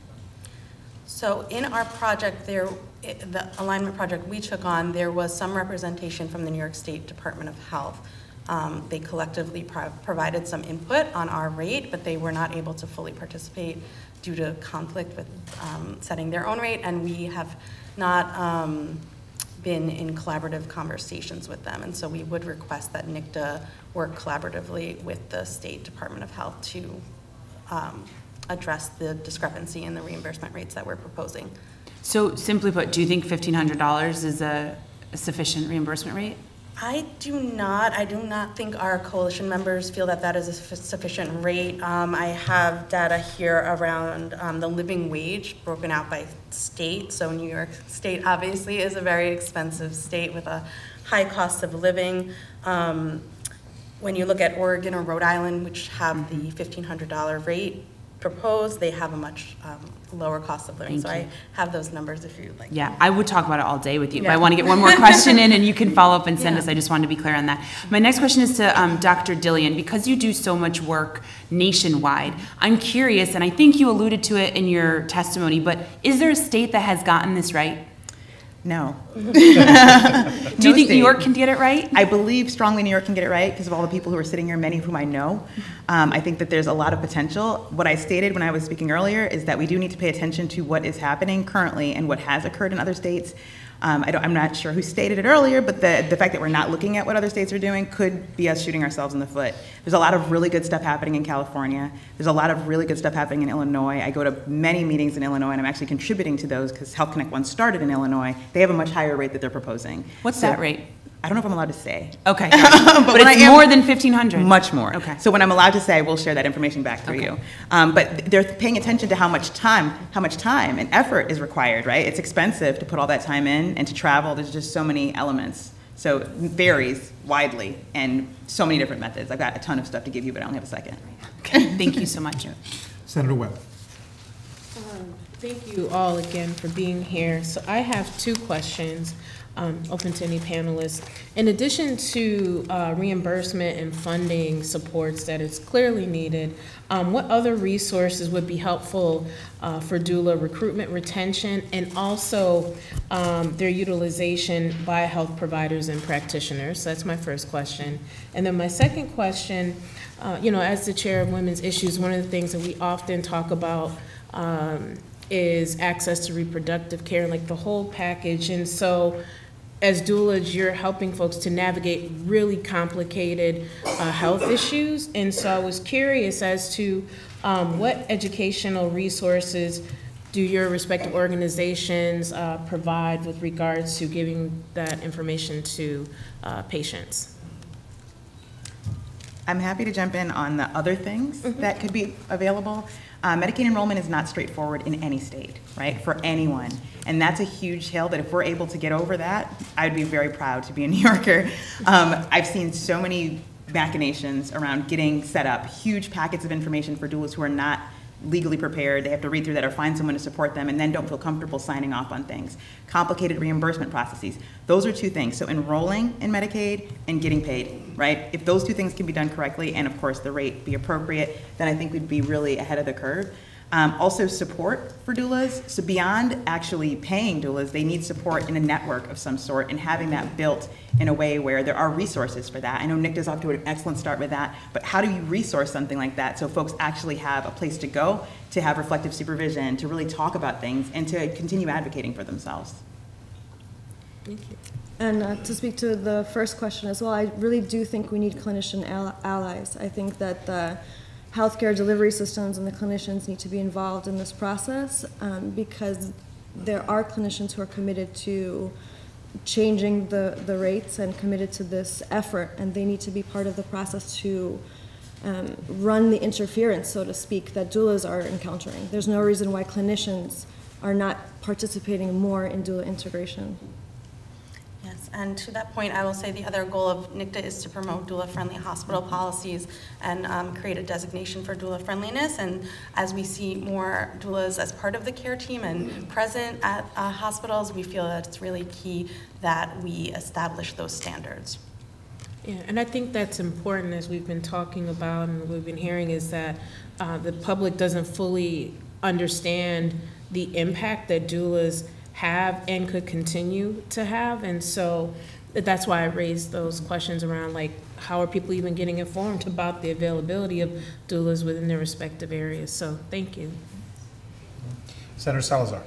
So in our project, there, the alignment project we took on, there was some representation from the New York State Department of Health. Um, they collectively pro provided some input on our rate, but they were not able to fully participate due to conflict with um, setting their own rate, and we have not um, been in collaborative conversations with them. And so we would request that N Y C D A work collaboratively with the State Department of Health to um, address the discrepancy in the reimbursement rates that we're proposing. So simply put, do you think fifteen hundred dollars is a, a sufficient reimbursement rate? I do not. I do not think our coalition members feel that that is a sufficient rate. Um, I have data here around um, the living wage broken out by state. So New York State obviously is a very expensive state with a high cost of living. Um, when you look at Oregon or Rhode Island, which have mm-hmm. the fifteen hundred dollar rate proposed, they have a much um, lower cost of living. Thank so you. I have those numbers if you'd like. Yeah, I would talk about it all day with you, yeah. but I want to get one more question in and you can follow up and send yeah. us. I just wanted to be clear on that. My next question is to um, Doctor Dillian. Because you do so much work nationwide, I'm curious, and I think you alluded to it in your testimony, but is there a state that has gotten this right? No. Do you No think state. New York can get it right? I believe strongly New York can get it right because of all the people who are sitting here, many of whom I know. Um, I think that there's a lot of potential. What I stated when I was speaking earlier is that we do need to pay attention to what is happening currently and what has occurred in other states. Um, I don't, I'm not sure who stated it earlier, but the, the fact that we're not looking at what other states are doing could be us shooting ourselves in the foot. There's a lot of really good stuff happening in California. There's a lot of really good stuff happening in Illinois. I go to many meetings in Illinois, and I'm actually contributing to those because Health Connect One started in Illinois. They have a much higher rate that they're proposing. What's So, that rate? I don't know if I'm allowed to say. Okay, but, but it's more than fifteen hundred. Much more. Okay. So when I'm allowed to say, I will share that information back through Okay. you. Um, but they're paying attention to how much time, how much time and effort is required, right? It's expensive to put all that time in and to travel. There's just so many elements. So it varies widely and so many different methods. I've got a ton of stuff to give you, but I only have a second. Okay, thank you so much. Senator Webb. Um, Thank you all again for being here. So I have two questions. um, open to any panelists. In addition to uh, reimbursement and funding supports that is clearly needed, um, what other resources would be helpful uh, for doula recruitment, retention, and also um, their utilization by health providers and practitioners? So that's my first question. And then my second question, uh, you know, as the chair of Women's Issues, one of the things that we often talk about um, is access to reproductive care, like the whole package. And so as doulas, you're helping folks to navigate really complicated uh, health issues. And so I was curious as to um, what educational resources do your respective organizations uh, provide with regards to giving that information to uh, patients? I'm happy to jump in on the other things mm-hmm. that could be available. Uh, Medicaid enrollment is not straightforward in any state, right, for anyone. And that's a huge hill that if we're able to get over that, I'd be very proud to be a New Yorker. Um, I've seen so many machinations around getting set up, huge packets of information for doulas who are not legally prepared. They have to read through that or find someone to support them and then don't feel comfortable signing off on things. Complicated reimbursement processes. Those are two things. So enrolling in Medicaid and getting paid, right? If those two things can be done correctly and of course the rate be appropriate, then I think we'd be really ahead of the curve. Um, also support for doulas. So beyond actually paying doulas, they need support in a network of some sort and having that built in a way where there are resources for that. I know Nick is off to an excellent start with that, but how do you resource something like that so folks actually have a place to go, to have reflective supervision, to really talk about things, and to continue advocating for themselves? Thank you. And uh, to speak to the first question as well, I really do think we need clinician al allies. I think that the healthcare delivery systems and the clinicians need to be involved in this process um, because there are clinicians who are committed to changing the, the rates and committed to this effort, and they need to be part of the process to um, run the interference, so to speak, that doulas are encountering. There's no reason why clinicians are not participating more in doula integration. Yes, and to that point, I will say the other goal of N I C T A is to promote doula-friendly hospital policies and um, create a designation for doula friendliness. And as we see more doulas as part of the care team and present at uh, hospitals, we feel that it's really key that we establish those standards. Yeah, and I think that's important, as we've been talking about and we've been hearing, is that uh, the public doesn't fully understand the impact that doulas have and could continue to have. And so that's why I raised those questions around, like, how are people even getting informed about the availability of doulas within their respective areas? So thank you. Senator Salazar.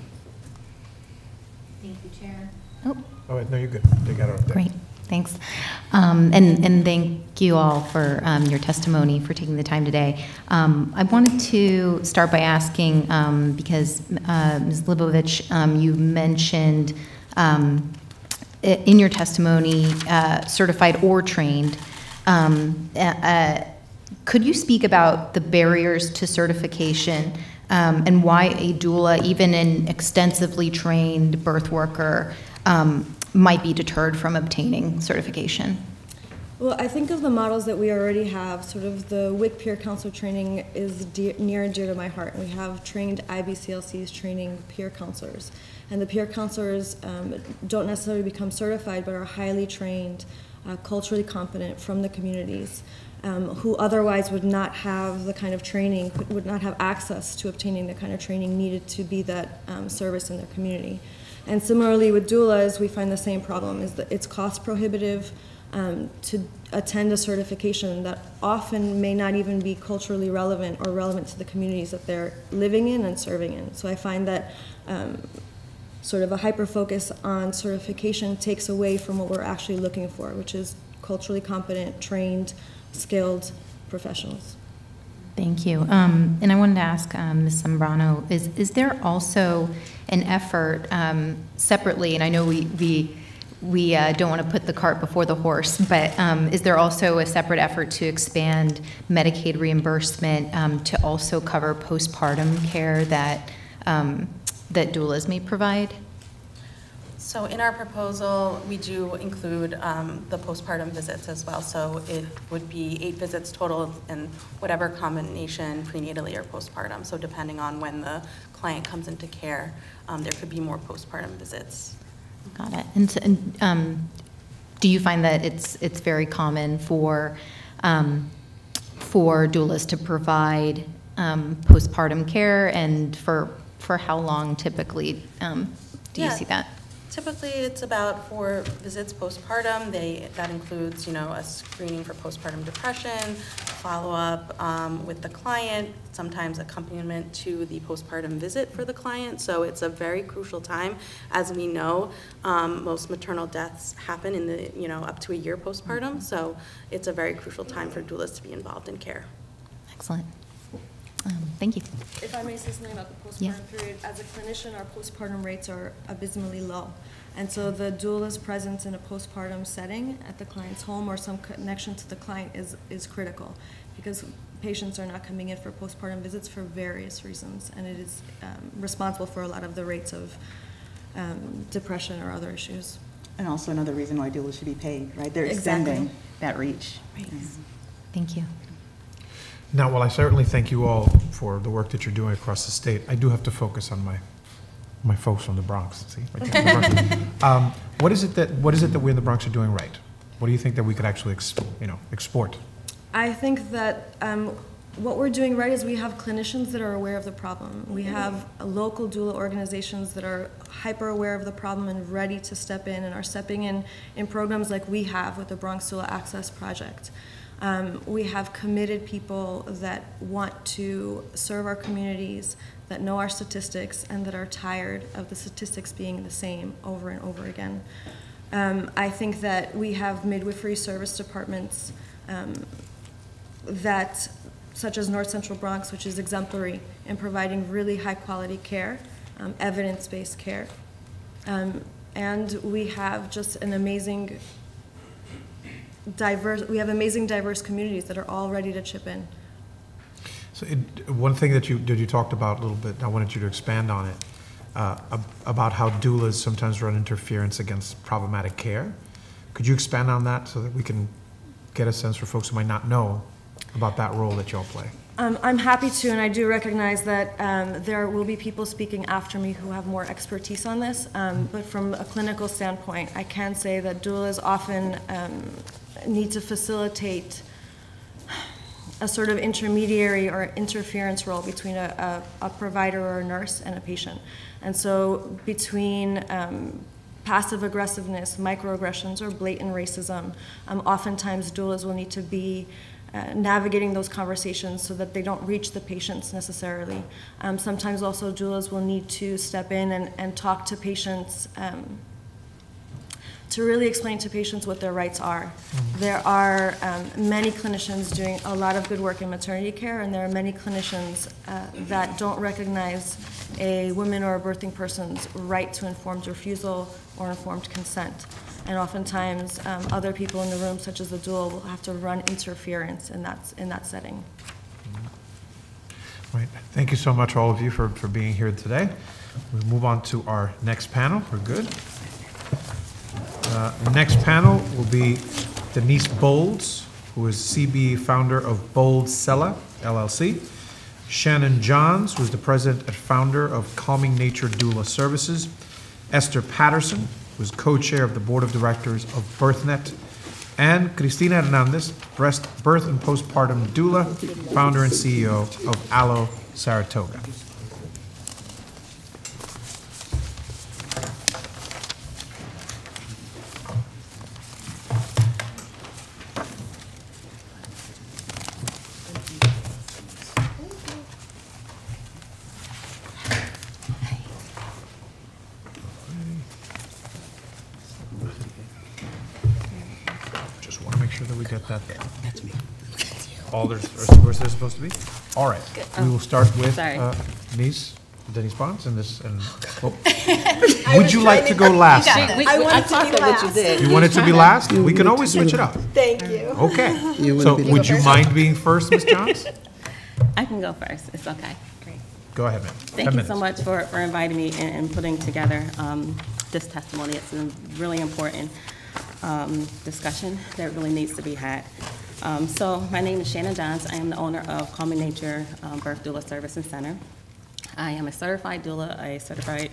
Thank you, Chair. Oh, oh wait, no, you're good. They got it right there. Great. Thanks. Um, and, and thank you all for um, your testimony, for taking the time today. Um, I wanted to start by asking, um, because uh, Miz Libovich, um, you mentioned um, in your testimony uh, certified or trained. Um, uh, could you speak about the barriers to certification um, and why a doula, even an extensively trained birth worker, um, might be deterred from obtaining certification? Well, I think of the models that we already have. Sort of the W I C peer counselor training is dear, near and dear to my heart. We have trained I B C L Cs training peer counselors. And the peer counselors um, don't necessarily become certified, but are highly trained, uh, culturally competent from the communities, um, who otherwise would not have the kind of training, would not have access to obtaining the kind of training needed to be that um, service in their community. And similarly with doulas, we find the same problem, is that it's cost prohibitive um, to attend a certification that often may not even be culturally relevant or relevant to the communities that they're living in and serving in. So I find that um, sort of a hyper-focus on certification takes away from what we're actually looking for, which is culturally competent, trained, skilled professionals. Thank you. Um, and I wanted to ask um, Miz Zambrano, is, is there also an effort um, separately, and I know we, we, we uh, don't want to put the cart before the horse, but um, is there also a separate effort to expand Medicaid reimbursement um, to also cover postpartum care that, um, that doulas may provide? So in our proposal, we do include um, the postpartum visits as well. So it would be eight visits total and whatever combination, prenatally or postpartum. So depending on when the client comes into care, um, there could be more postpartum visits Got it. And, so- and um, do you find that it's it's very common for um, for doulas to provide um, postpartum care, and for for how long typically um, do you Yeah. see that? Typically, it's about four visits postpartum. They, that includes, you know, a screening for postpartum depression, follow-up um, with the client, sometimes accompaniment to the postpartum visit for the client. So it's a very crucial time. As we know, um, most maternal deaths happen in the, you know, up to a year postpartum. So it's a very crucial time for doulas to be involved in care. Excellent. Um, thank you. If I may say something about the postpartum Yeah. period, as a clinician, our postpartum rates are abysmally low. And so the doula's presence in a postpartum setting at the client's home or some connection to the client is, is critical, because patients are not coming in for postpartum visits for various reasons, and it is um, responsible for a lot of the rates of um, depression or other issues. And also another reason why doulas should be paid, right? They're Exactly. extending that reach. Right. Thank you. Now, while I certainly thank you all for the work that you're doing across the state, I do have to focus on my my folks from the Bronx. See, right there in the Bronx. um, what is it that what is it that we in the Bronx are doing right? What do you think that we could actually, ex, you know, export? I think that um, what we're doing right is we have clinicians that are aware of the problem. We have local doula organizations that are hyper aware of the problem and ready to step in, and are stepping in in programs like we have with the Bronx Doula Access Project. Um, we have committed people that want to serve our communities, that know our statistics, and that are tired of the statistics being the same over and over again. Um, I think that we have midwifery service departments um, that, such as North Central Bronx, which is exemplary in providing really high quality care, um, evidence-based care. Um, and we have just an amazing diverse, we have amazing diverse communities that are all ready to chip in. So, it, one thing that you that you talked about a little bit, I wanted you to expand on it, uh, ab- about how doulas sometimes run interference against problematic care. Could you expand on that so that we can get a sense for folks who might not know about that role that y'all play? Um, I'm happy to, and I do recognize that um, there will be people speaking after me who have more expertise on this, um, but from a clinical standpoint, I can say that doulas often um, need to facilitate a sort of intermediary or interference role between a, a, a provider or a nurse and a patient. And so between um, passive aggressiveness, microaggressions, or blatant racism, um, oftentimes doulas will need to be uh, navigating those conversations so that they don't reach the patients necessarily. Um, sometimes also doulas will need to step in and, and talk to patients um, to really explain to patients what their rights are. Mm-hmm. There are um, many clinicians doing a lot of good work in maternity care, and there are many clinicians uh, that don't recognize a woman or a birthing person's right to informed refusal or informed consent. And oftentimes, um, other people in the room, such as the doula, will have to run interference in that, in that setting. Mm-hmm. Right. Thank you so much, all of you, for, for being here today. We'll move on to our next panel. We're good. Uh, the next panel will be Denise Bowles, who is C B founder of Bold Sella, L L C. Shannon Johns, who is the president and founder of Calming Nature Doula Services. Esther Patterson, who is co-chair of the board of directors of BirthNet. And Cristina Hernandez, breast, birth and postpartum doula, founder and C E O of Allo Saratoga. Get that. That's me. All there's, where's there supposed to be? All right. We will start with uh, Denise, Denise Bonds, and this. And oh. Would you like to go last? I, I wanted to be last. You, did. you wanted to be last? We can always switch it up. Thank you. Okay. So would you mind being first, Miz Johns? I can go first. It's okay. Great. Go ahead, ma'am. Thank you so much for, for inviting me and, and putting together um, this testimony. It's a really important Um, discussion that really needs to be had. Um, so my name is Shannon Johns. I am the owner of Calming Nature um, Birth Doula Service and Center. I am a certified doula, a certified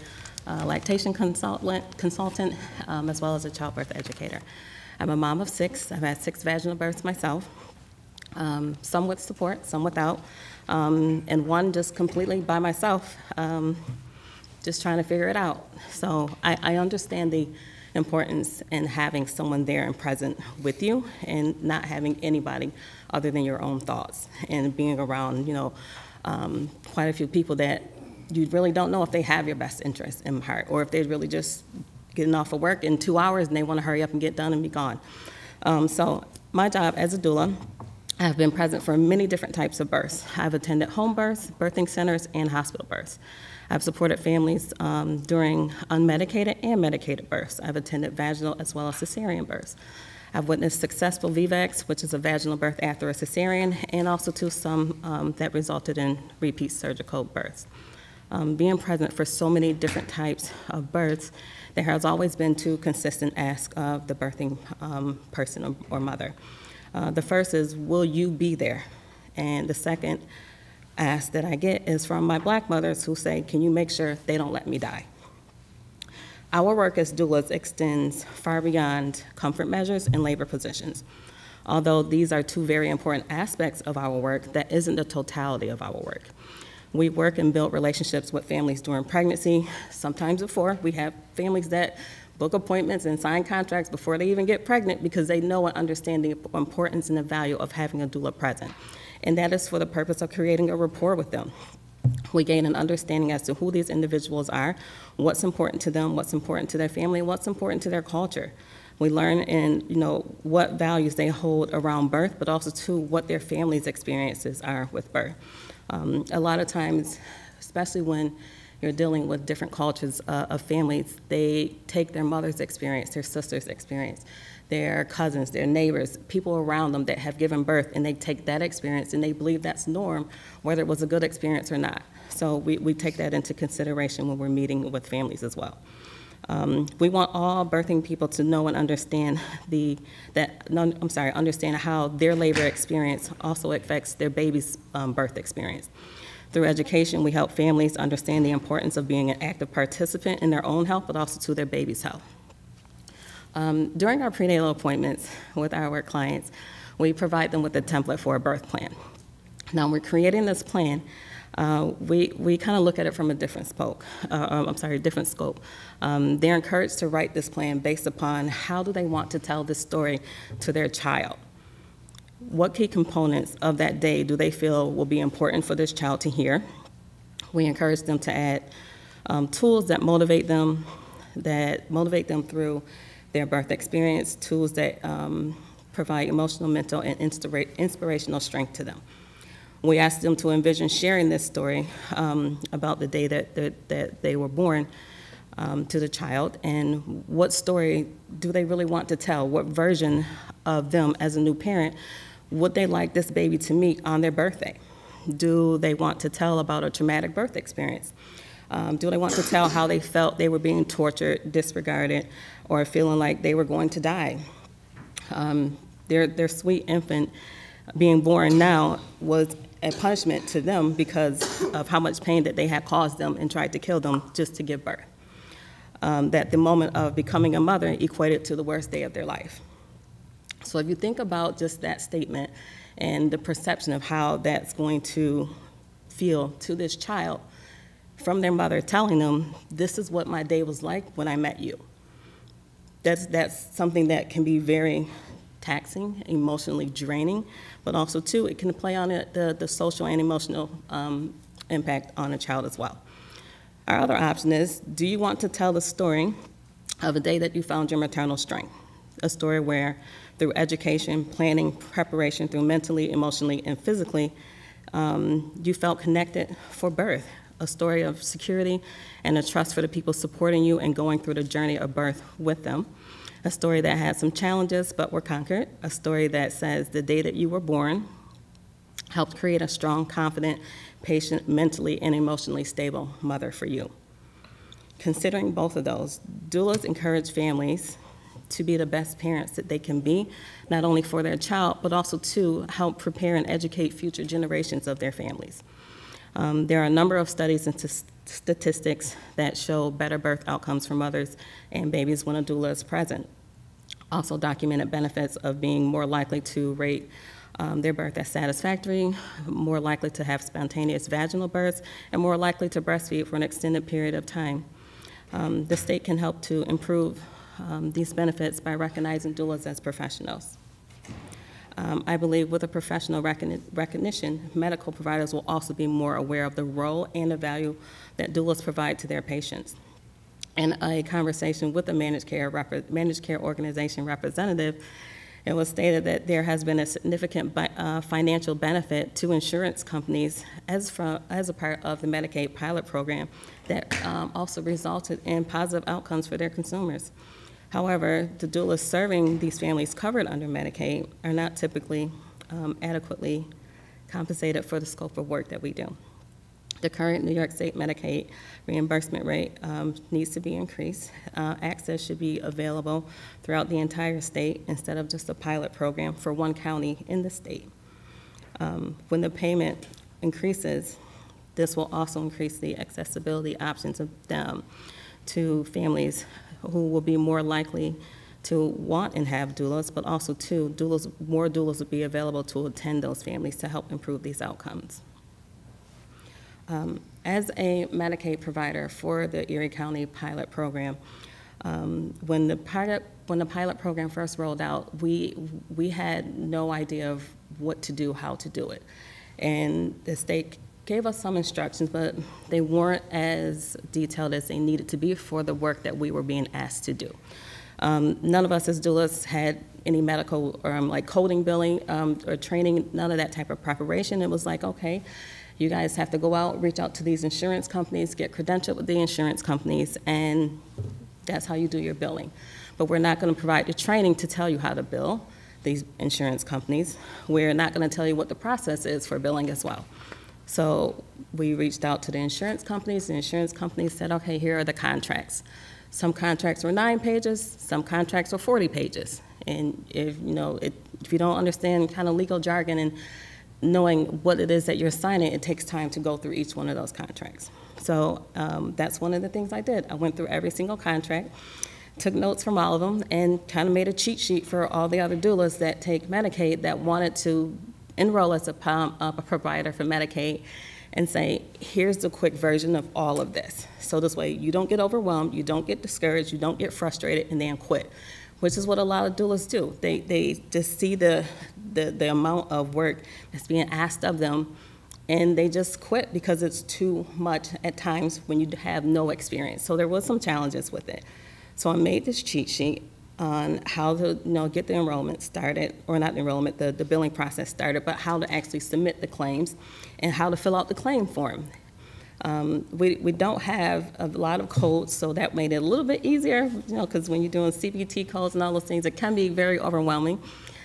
a lactation consultant, consultant um, as well as a childbirth educator. I'm a mom of six. I've had six vaginal births myself, um, some with support, some without, um, and one just completely by myself, um, just trying to figure it out. So I, I understand the importance in having someone there and present with you and not having anybody other than your own thoughts, and being around, you know, um, quite a few people that you really don't know if they have your best interest in heart, or if they're really just getting off of work in two hours and they want to hurry up and get done and be gone. Um, so my job as a doula, I've been present for many different types of births. I've attended home births, birthing centers, and hospital births. I've supported families um, during unmedicated and medicated births. I've attended vaginal as well as cesarean births. I've witnessed successful V VACs, which is a vaginal birth after a cesarean, and also to some um, that resulted in repeat surgical births. Um, being present for so many different types of births, there has always been two consistent asks of the birthing um, person or, or mother. Uh, the first is, will you be there? And the second ask that I get is from my Black mothers who say, can you make sure they don't let me die? Our work as doulas extends far beyond comfort measures and labor positions. Although these are two very important aspects of our work, that isn't the totality of our work. We work and build relationships with families during pregnancy, sometimes before. We have families that book appointments and sign contracts before they even get pregnant because they know and understand the importance and the value of having a doula present. And that is for the purpose of creating a rapport with them. We gain an understanding as to who these individuals are, what's important to them, what's important to their family, what's important to their culture. We learn in, you know, what values they hold around birth, but also to what their family's experiences are with birth. Um, a lot of times, especially when you're dealing with different cultures uh, of families, they take their mother's experience, their sister's experience, their cousins, their neighbors, people around them that have given birth, and they take that experience and they believe that's norm, whether it was a good experience or not. So we, we take that into consideration when we're meeting with families as well. Um, we want all birthing people to know and understand the, that, no, I'm sorry, understand how their labor experience also affects their baby's um, birth experience. Through education, we help families understand the importance of being an active participant in their own health, but also to their baby's health. Um, during our prenatal appointments with our clients, we provide them with a template for a birth plan. Now, we're creating this plan. Uh, we we kind of look at it from a different scope. Uh, I'm sorry, different scope. Um, they're encouraged to write this plan based upon how do they want to tell this story to their child. What key components of that day do they feel will be important for this child to hear? We encourage them to add um, tools that motivate them, that motivate them through their birth experience, tools that um, provide emotional, mental, and inspira inspirational strength to them. We asked them to envision sharing this story um, about the day that, that, that they were born um, to the child, and what story do they really want to tell? What version of them as a new parent would they like this baby to meet on their birthday? Do they want to tell about a traumatic birth experience? Um, do they want to tell how they felt they were being tortured, disregarded, or feeling like they were going to die? Um, their, their sweet infant being born now was a punishment to them because of how much pain that they had caused them and tried to kill them just to give birth. Um, that the moment of becoming a mother equated to the worst day of their life. So if you think about just that statement and the perception of how that's going to feel to this child from their mother telling them, this is what my day was like when I met you. That's, that's something that can be very taxing, emotionally draining, but also too, it can play on it, the, the social and emotional um, impact on a child as well. Our other option is, do you want to tell the story of a day that you found your maternal strength? A story where through education, planning, preparation, through mentally, emotionally, and physically, um, you felt connected for birth. A story of security and a trust for the people supporting you and going through the journey of birth with them. A story that had some challenges but were conquered. A story that says the day that you were born helped create a strong, confident, patient, mentally and emotionally stable mother for you. Considering both of those, doulas encourage families to be the best parents that they can be, not only for their child, but also to help prepare and educate future generations of their families. Um, there are a number of studies and st- statistics that show better birth outcomes for mothers and babies when a doula is present. Also documented benefits of being more likely to rate um, their birth as satisfactory, more likely to have spontaneous vaginal births, and more likely to breastfeed for an extended period of time. Um, the state can help to improve um, these benefits by recognizing doulas as professionals. Um, I believe with a professional recogni- recognition, medical providers will also be more aware of the role and the value that doulas provide to their patients. In a conversation with a managed care, rep- managed care organization representative, it was stated that there has been a significant uh, financial benefit to insurance companies as, from, as a part of the Medicaid pilot program that um, also resulted in positive outcomes for their consumers. However, the doulas serving these families covered under Medicaid are not typically um, adequately compensated for the scope of work that we do. The current New York State Medicaid reimbursement rate um, needs to be increased. Uh, access should be available throughout the entire state instead of just a pilot program for one county in the state. Um, when the payment increases, this will also increase the accessibility options of them to families who will be more likely to want and have doulas, but also too, doulas, more doulas will be available to attend those families to help improve these outcomes. Um, as a Medicaid provider for the Erie County pilot program, um, when the pilot when the pilot program first rolled out, we we had no idea of what to do, how to do it, and the state gave us some instructions, but they weren't as detailed as they needed to be for the work that we were being asked to do. Um, none of us as doulas had any medical or um, like coding, billing, um, or training, none of that type of preparation. It was like, okay, you guys have to go out, reach out to these insurance companies, get credentialed with the insurance companies, and that's how you do your billing. But we're not going to provide the training to tell you how to bill these insurance companies. We're not going to tell you what the process is for billing as well. So we reached out to the insurance companies. The insurance companies said, okay, here are the contracts. Some contracts were nine pages, some contracts were forty pages. And if, you know, it, if you don't understand kind of legal jargon and knowing what it is that you're signing, it takes time to go through each one of those contracts. So um, that's one of the things I did. I went through every single contract, took notes from all of them, and kind of made a cheat sheet for all the other doulas that take Medicaid that wanted to enroll as a, a provider for Medicaid and say, here's the quick version of all of this. So this way you don't get overwhelmed, you don't get discouraged, you don't get frustrated and then quit, which is what a lot of doulas do. They, they just see the, the, the amount of work that's being asked of them and they just quit because it's too much at times when you have no experience. So there was some challenges with it. So I made this cheat sheet on how to, you know, get the enrollment started, or not the enrollment, the, the billing process started, but how to actually submit the claims and how to fill out the claim form. Um, we, we don't have a lot of codes, so that made it a little bit easier, you know, because when you're doing C P T codes and all those things, it can be very overwhelming.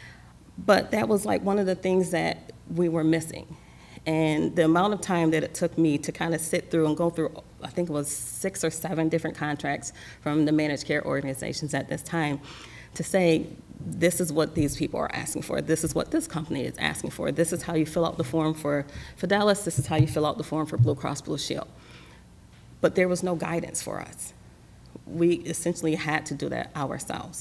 But that was like one of the things that we were missing. And the amount of time that it took me to kind of sit through and go through, I think it was six or seven different contracts from the managed care organizations at this time to say, this is what these people are asking for. This is what this company is asking for. This is how you fill out the form for Fidelis. This is how you fill out the form for Blue Cross Blue Shield. But there was no guidance for us. We essentially had to do that ourselves.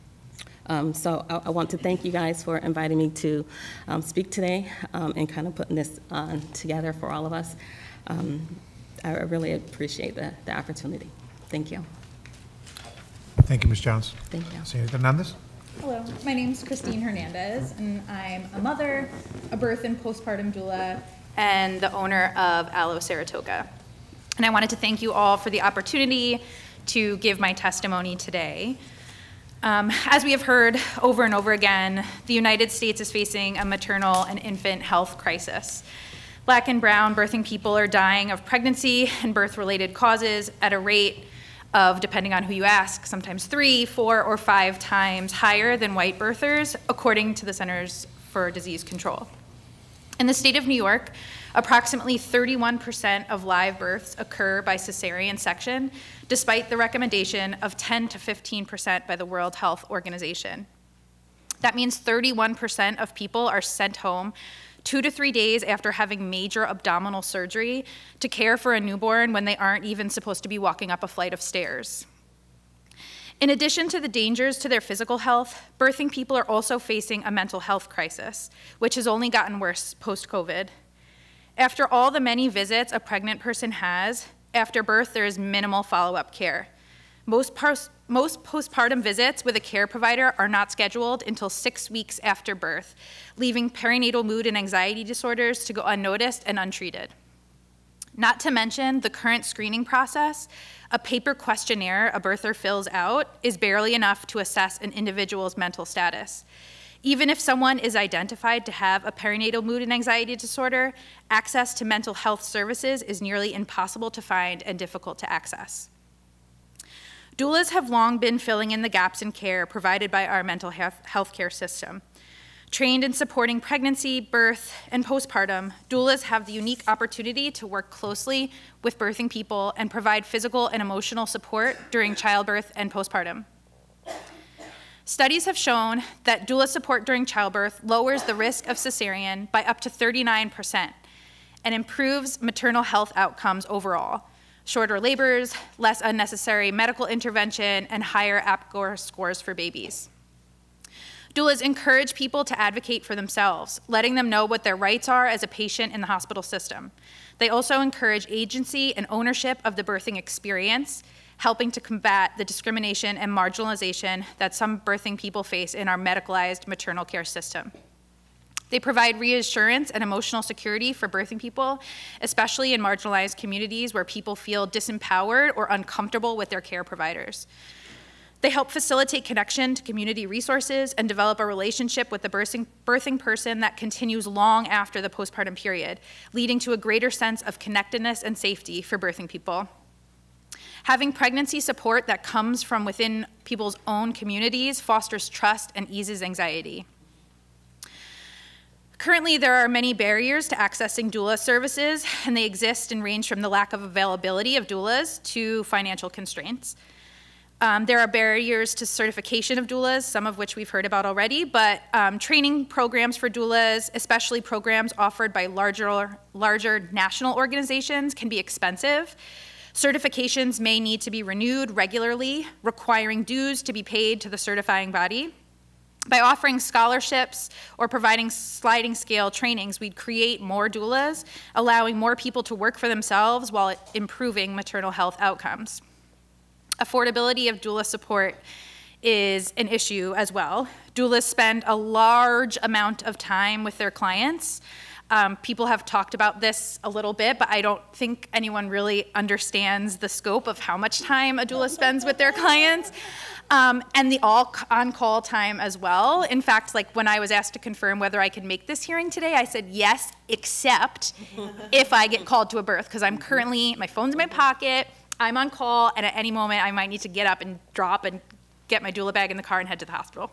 Um, so I, I want to thank you guys for inviting me to um, speak today um, and kind of putting this uh, together for all of us. Um, I really appreciate the, the opportunity. Thank you. Thank you, Miz Jones. Thank you. Senator Hernandez? Hello, my name is Christine Hernandez, and I'm a mother, a birth and postpartum doula, and the owner of Aloe Saratoga. And I wanted to thank you all for the opportunity to give my testimony today. Um, as we have heard over and over again, the United States is facing a maternal and infant health crisis. Black and brown birthing people are dying of pregnancy and birth-related causes at a rate of, depending on who you ask, sometimes three, four, or five times higher than white birthers, according to the Centers for Disease Control. In the state of New York, approximately thirty-one percent of live births occur by cesarean section, despite the recommendation of ten to fifteen percent by the World Health Organization. That means thirty-one percent of people are sent home two to three days after having major abdominal surgery to care for a newborn when they aren't even supposed to be walking up a flight of stairs. In addition to the dangers to their physical health, birthing people are also facing a mental health crisis, which has only gotten worse post-COVID. After all the many visits a pregnant person has, after birth there is minimal follow-up care. Most, most postpartum visits with a care provider are not scheduled until six weeks after birth, leaving perinatal mood and anxiety disorders to go unnoticed and untreated. Not to mention the current screening process, a paper questionnaire a birther fills out is barely enough to assess an individual's mental status. Even if someone is identified to have a perinatal mood and anxiety disorder, access to mental health services is nearly impossible to find and difficult to access. Doulas have long been filling in the gaps in care provided by our mental health care system. Trained in supporting pregnancy, birth, and postpartum, doulas have the unique opportunity to work closely with birthing people and provide physical and emotional support during childbirth and postpartum. Studies have shown that doula support during childbirth lowers the risk of cesarean by up to thirty-nine percent and improves maternal health outcomes overall. Shorter labors, less unnecessary medical intervention, and higher A P G A R scores for babies. Doulas encourage people to advocate for themselves, letting them know what their rights are as a patient in the hospital system. They also encourage agency and ownership of the birthing experience, helping to combat the discrimination and marginalization that some birthing people face in our medicalized maternal care system. They provide reassurance and emotional security for birthing people, especially in marginalized communities where people feel disempowered or uncomfortable with their care providers. They help facilitate connection to community resources and develop a relationship with the birthing, birthing person that continues long after the postpartum period, leading to a greater sense of connectedness and safety for birthing people. Having pregnancy support that comes from within people's own communities fosters trust and eases anxiety. Currently, there are many barriers to accessing doula services, and they exist and range from the lack of availability of doulas to financial constraints. Um, there are barriers to certification of doulas, some of which we've heard about already, but um, training programs for doulas, especially programs offered by larger, larger national organizations, can be expensive. Certifications may need to be renewed regularly, requiring dues to be paid to the certifying body. By offering scholarships or providing sliding scale trainings, we'd create more doulas, allowing more people to work for themselves while improving maternal health outcomes. Affordability of doula support is an issue as well. Doulas spend a large amount of time with their clients. Um, people have talked about this a little bit, but I don't think anyone really understands the scope of how much time a doula spends with their clients. Um, and the all on-call time as well. In fact, like when I was asked to confirm whether I could make this hearing today, I said yes, except if I get called to a birth, because I'm currently, my phone's in my pocket, I'm on call, and at any moment I might need to get up and drop and get my doula bag in the car and head to the hospital.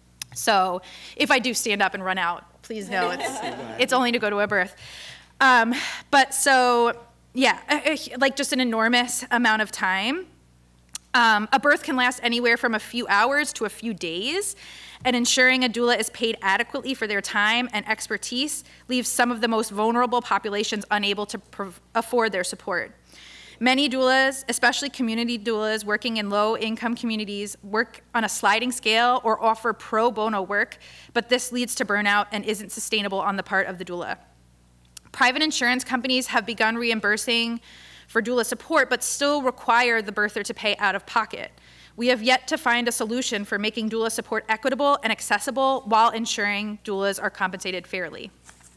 So if I do stand up and run out, please know it's, it's only to go to a birth. Um, but so, yeah, like just an enormous amount of time. Um, a birth can last anywhere from a few hours to a few days, and ensuring a doula is paid adequately for their time and expertise leaves some of the most vulnerable populations unable to afford their support. Many doulas, especially community doulas working in low-income communities, work on a sliding scale or offer pro bono work, but this leads to burnout and isn't sustainable on the part of the doula. Private insurance companies have begun reimbursing for doula support, but still require the birther to pay out of pocket. We have yet to find a solution for making doula support equitable and accessible while ensuring doulas are compensated fairly.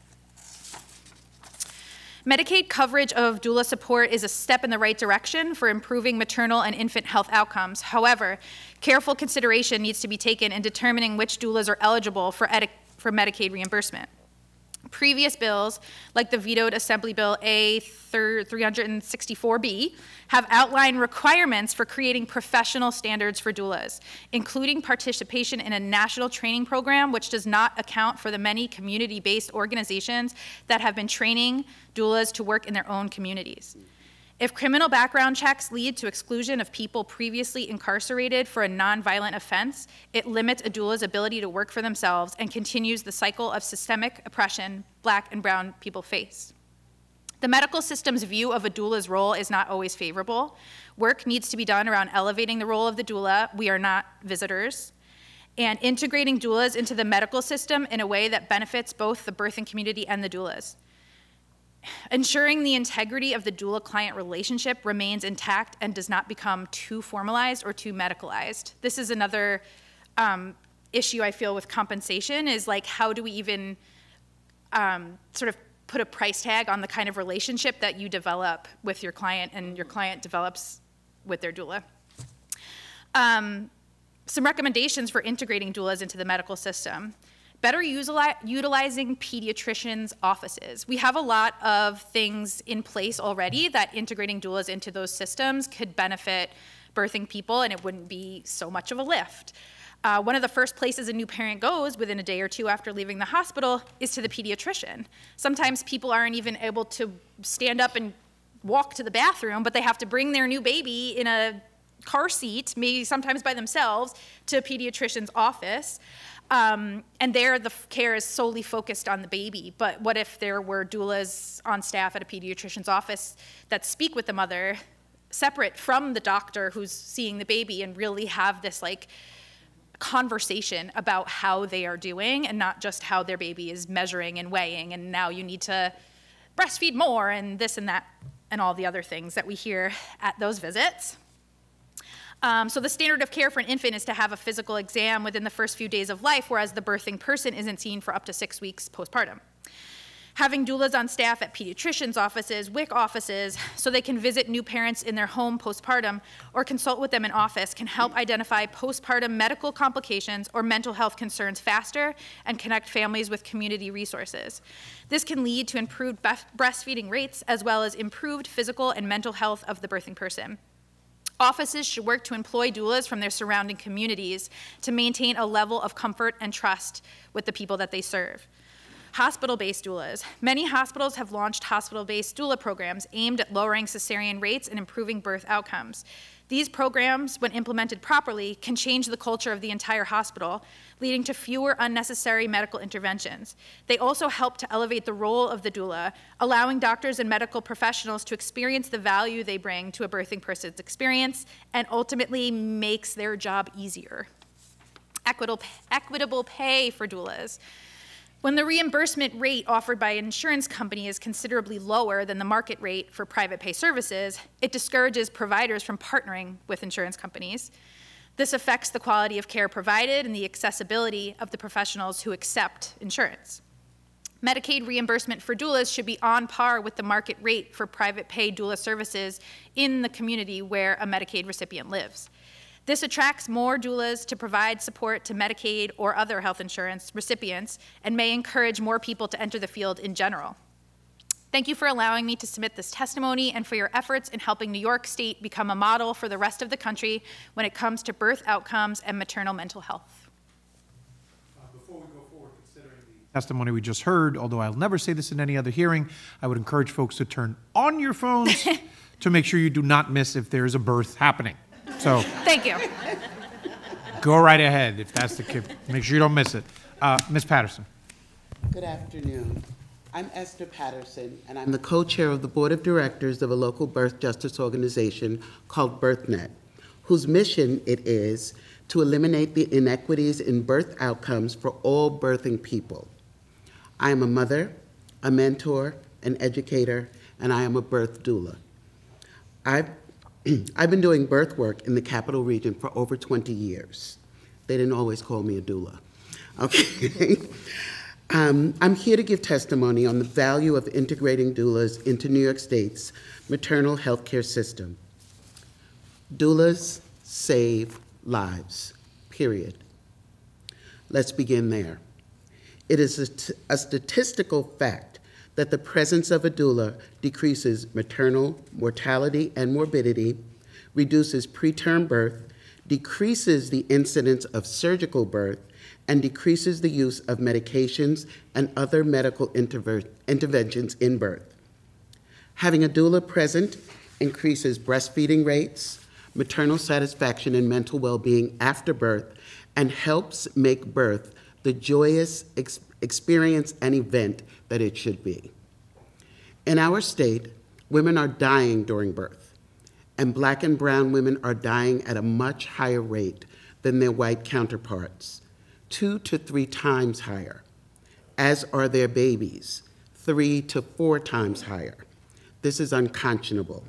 Medicaid coverage of doula support is a step in the right direction for improving maternal and infant health outcomes. However, careful consideration needs to be taken in determining which doulas are eligible for, for Medicaid reimbursement. Previous bills, like the vetoed Assembly Bill A three sixty-four B, have outlined requirements for creating professional standards for doulas, including participation in a national training program, which does not account for the many community-based organizations that have been training doulas to work in their own communities. If criminal background checks lead to exclusion of people previously incarcerated for a nonviolent offense, it limits a doula's ability to work for themselves and continues the cycle of systemic oppression Black and brown people face. The medical system's view of a doula's role is not always favorable. Work needs to be done around elevating the role of the doula. We are not visitors. And integrating doulas into the medical system in a way that benefits both the birthing community and the doulas. Ensuring the integrity of the doula-client relationship remains intact and does not become too formalized or too medicalized. This is another um, issue I feel with compensation, is like, how do we even um, sort of put a price tag on the kind of relationship that you develop with your client and your client develops with their doula. Um, some recommendations for integrating doulas into the medical system. Better utilizing pediatricians' offices. We have a lot of things in place already that integrating doulas into those systems could benefit birthing people, and it wouldn't be so much of a lift. Uh, one of the first places a new parent goes within a day or two after leaving the hospital is to the pediatrician. Sometimes people aren't even able to stand up and walk to the bathroom, but they have to bring their new baby in a car seat, maybe sometimes by themselves, to a pediatrician's office. Um, and there the care is solely focused on the baby. But what if there were doulas on staff at a pediatrician's office that speak with the mother separate from the doctor who's seeing the baby and really have this like conversation about how they are doing and not just how their baby is measuring and weighing and now you need to breastfeed more and this and that and all the other things that we hear at those visits. Um, so the standard of care for an infant is to have a physical exam within the first few days of life, whereas the birthing person isn't seen for up to six weeks postpartum. Having doulas on staff at pediatricians' offices, W I C offices, so they can visit new parents in their home postpartum or consult with them in office can help identify postpartum medical complications or mental health concerns faster and connect families with community resources. This can lead to improved breastfeeding rates as well as improved physical and mental health of the birthing person. Offices should work to employ doulas from their surrounding communities to maintain a level of comfort and trust with the people that they serve. Hospital-based doulas. Many hospitals have launched hospital-based doula programs aimed at lowering cesarean rates and improving birth outcomes. These programs, when implemented properly, can change the culture of the entire hospital, leading to fewer unnecessary medical interventions. They also help to elevate the role of the doula, allowing doctors and medical professionals to experience the value they bring to a birthing person's experience and ultimately makes their job easier. Equitable, equitable pay for doulas. When the reimbursement rate offered by an insurance company is considerably lower than the market rate for private pay services, it discourages providers from partnering with insurance companies. This affects the quality of care provided and the accessibility of the professionals who accept insurance. Medicaid reimbursement for doulas should be on par with the market rate for private pay doula services in the community where a Medicaid recipient lives. This attracts more doulas to provide support to Medicaid or other health insurance recipients and may encourage more people to enter the field in general. Thank you for allowing me to submit this testimony and for your efforts in helping New York State become a model for the rest of the country when it comes to birth outcomes and maternal mental health. Uh, before we go forward, considering the testimony we just heard, although I'll never say this in any other hearing, I would encourage folks to turn on your phones to make sure you do not miss if there is a birth happening. So thank you. Go right ahead if that's the case. Make sure you don't miss it. Uh, Miz Patterson. Good afternoon. I'm Esther Patterson, and I'm the co-chair of the board of directors of a local birth justice organization called BirthNet, whose mission it is to eliminate the inequities in birth outcomes for all birthing people. I am a mother, a mentor, an educator, and I am a birth doula. I've I've been doing birth work in the Capital Region for over twenty years. They didn't always call me a doula. Okay. um, I'm here to give testimony on the value of integrating doulas into New York State's maternal health care system. Doulas save lives, period. Let's begin there. It is a, t a statistical fact that the presence of a doula decreases maternal mortality and morbidity, reduces preterm birth, decreases the incidence of surgical birth, and decreases the use of medications and other medical interver interventions in birth. Having a doula present increases breastfeeding rates, maternal satisfaction, and mental well-being after birth, and helps make birth the joyous ex- experience and event that it should be. In our state, women are dying during birth, and Black and brown women are dying at a much higher rate than their white counterparts, two to three times higher, as are their babies, three to four times higher. This is unconscionable.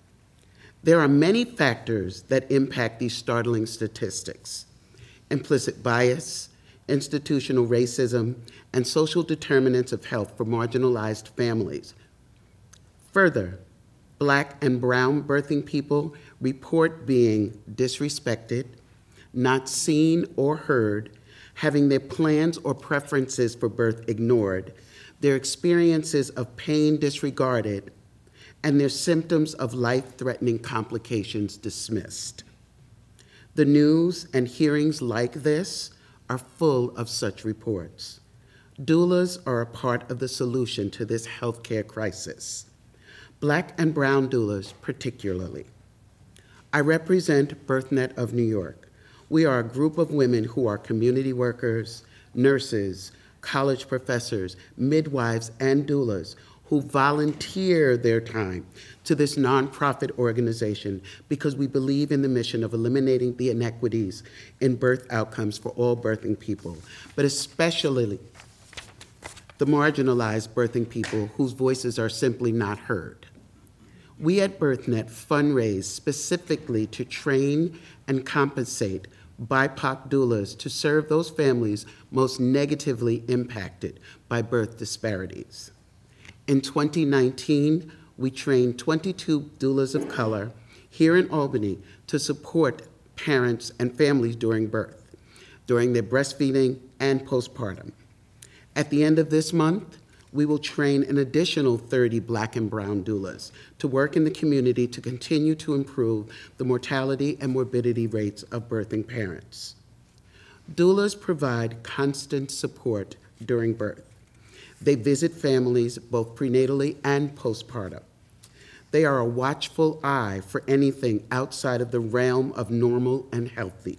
There are many factors that impact these startling statistics: implicit bias, institutional racism, and social determinants of health for marginalized families. Further, Black and brown birthing people report being disrespected, not seen or heard, having their plans or preferences for birth ignored, their experiences of pain disregarded, and their symptoms of life-threatening complications dismissed. The news and hearings like this are full of such reports. Doulas are a part of the solution to this healthcare crisis. Black and brown doulas particularly. I represent BirthNet of New York. We are a group of women who are community workers, nurses, college professors, midwives, and doulas who volunteer their time to this nonprofit organization because we believe in the mission of eliminating the inequities in birth outcomes for all birthing people, but especially the marginalized birthing people whose voices are simply not heard. We at BirthNet fundraise specifically to train and compensate B I P O C doulas to serve those families most negatively impacted by birth disparities. In twenty nineteen, we trained twenty-two doulas of color here in Albany to support parents and families during birth, during their breastfeeding and postpartum. At the end of this month, we will train an additional thirty Black and brown doulas to work in the community to continue to improve the mortality and morbidity rates of birthing parents. Doulas provide constant support during birth. They visit families both prenatally and postpartum. They are a watchful eye for anything outside of the realm of normal and healthy.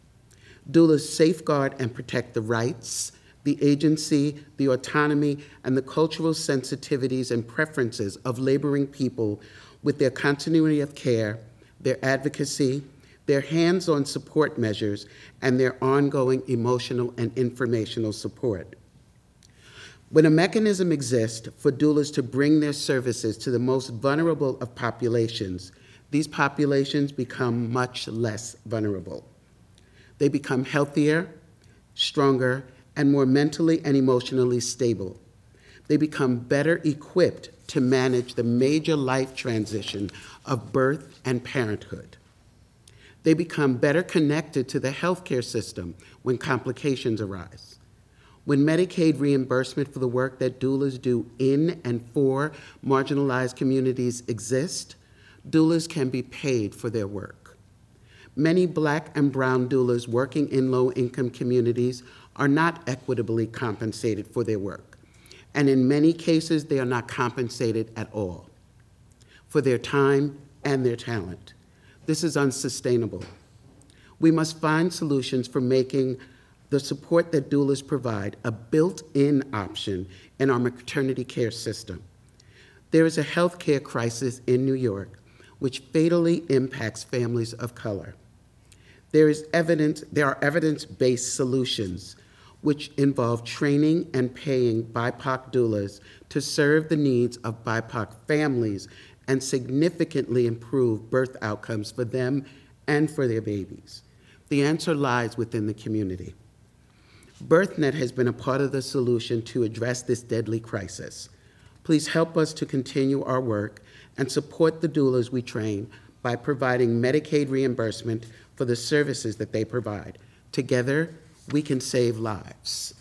Doulas safeguard and protect the rights, the agency, the autonomy, and the cultural sensitivities and preferences of laboring people with their continuity of care, their advocacy, their hands-on support measures, and their ongoing emotional and informational support. When a mechanism exists for doulas to bring their services to the most vulnerable of populations, these populations become much less vulnerable. They become healthier, stronger, and more mentally and emotionally stable. They become better equipped to manage the major life transition of birth and parenthood. They become better connected to the healthcare system when complications arise. When Medicaid reimbursement for the work that doulas do in and for marginalized communities exist, doulas can be paid for their work. Many Black and brown doulas working in low-income communities are not equitably compensated for their work, and in many cases, they are not compensated at all for their time and their talent. This is unsustainable. We must find solutions for making the support that doulas provide a built-in option in our maternity care system. There is a healthcare crisis in New York which fatally impacts families of color. There is evidence, there are evidence-based solutions which involve training and paying B I P O C doulas to serve the needs of B I P O C families and significantly improve birth outcomes for them and for their babies. The answer lies within the community. BirthNet has been a part of the solution to address this deadly crisis. Please help us to continue our work and support the doulas we train by providing Medicaid reimbursement for the services that they provide. Together, we can save lives.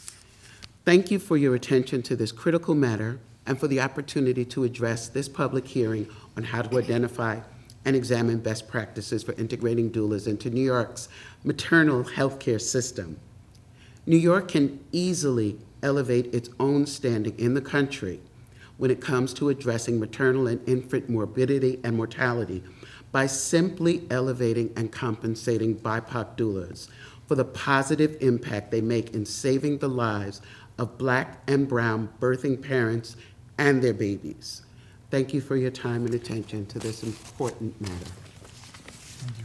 Thank you for your attention to this critical matter and for the opportunity to address this public hearing on how to identify and examine best practices for integrating doulas into New York's maternal health care system. New York can easily elevate its own standing in the country when it comes to addressing maternal and infant morbidity and mortality by simply elevating and compensating B I P O C doulas for the positive impact they make in saving the lives of Black and brown birthing parents and their babies. Thank you for your time and attention to this important matter. Thank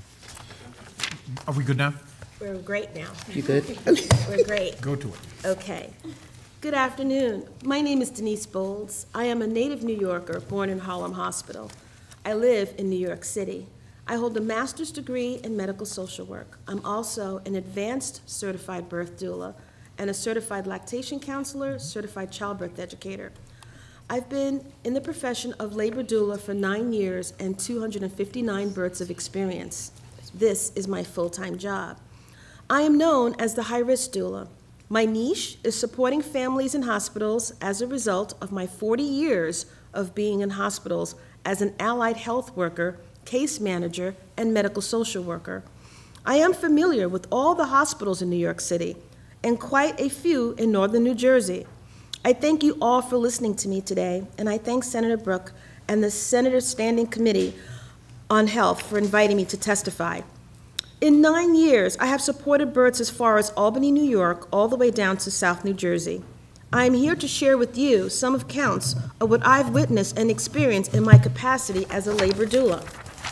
you. Are we good now? We're great now. You good? We're great. Go to it. Okay. Good afternoon. My name is Denise Bowles. I am a native New Yorker born in Harlem Hospital. I live in New York City. I hold a master's degree in medical social work. I'm also an advanced certified birth doula and a certified lactation counselor, certified childbirth educator. I've been in the profession of labor doula for nine years and two hundred fifty-nine births of experience. This is my full-time job. I am known as the high-risk doula. My niche is supporting families in hospitals as a result of my forty years of being in hospitals as an allied health worker, case manager, and medical social worker. I am familiar with all the hospitals in New York City and quite a few in northern New Jersey. I thank you all for listening to me today, and I thank Senator Brooke and the Senate Standing Committee on Health for inviting me to testify. In nine years, I have supported births as far as Albany, New York, all the way down to South New Jersey. I am here to share with you some accounts of what I've witnessed and experienced in my capacity as a labor doula.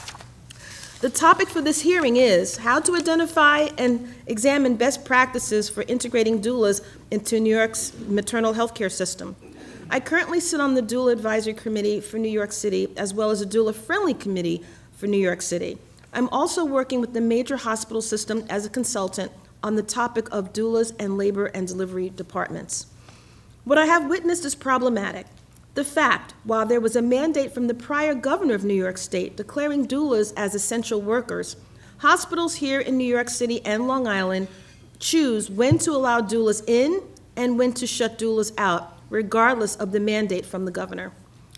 The topic for this hearing is how to identify and examine best practices for integrating doulas into New York's maternal health care system. I currently sit on the Doula Advisory Committee for New York City, as well as a doula-friendly committee for New York City. I'm also working with the major hospital system as a consultant on the topic of doulas and labor and delivery departments. What I have witnessed is problematic. The fact, while there was a mandate from the prior governor of New York State declaring doulas as essential workers, hospitals here in New York City and Long Island choose when to allow doulas in and when to shut doulas out, regardless of the mandate from the governor.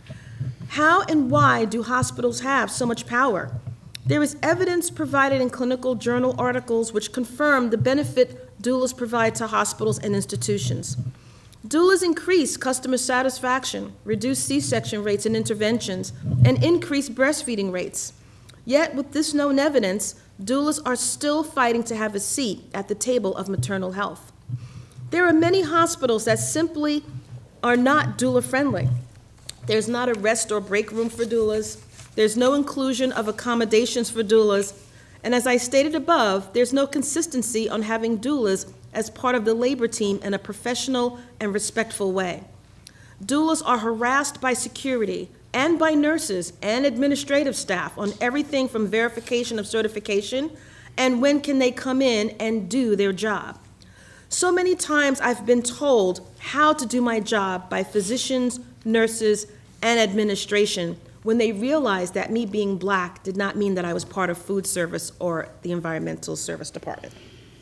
How and why do hospitals have so much power? There is evidence provided in clinical journal articles which confirm the benefit doulas provide to hospitals and institutions. Doulas increase customer satisfaction, reduce C-section rates and interventions, and increase breastfeeding rates. Yet, with this known evidence, doulas are still fighting to have a seat at the table of maternal health. There are many hospitals that simply are not doula-friendly. There's not a rest or break room for doulas. There's no inclusion of accommodations for doulas. And as I stated above, there's no consistency on having doulas as part of the labor team in a professional and respectful way. Doulas are harassed by security and by nurses and administrative staff on everything from verification of certification and when can they come in and do their job. So many times I've been told how to do my job by physicians, nurses, and administration when they realized that me being Black did not mean that I was part of food service or the environmental service department.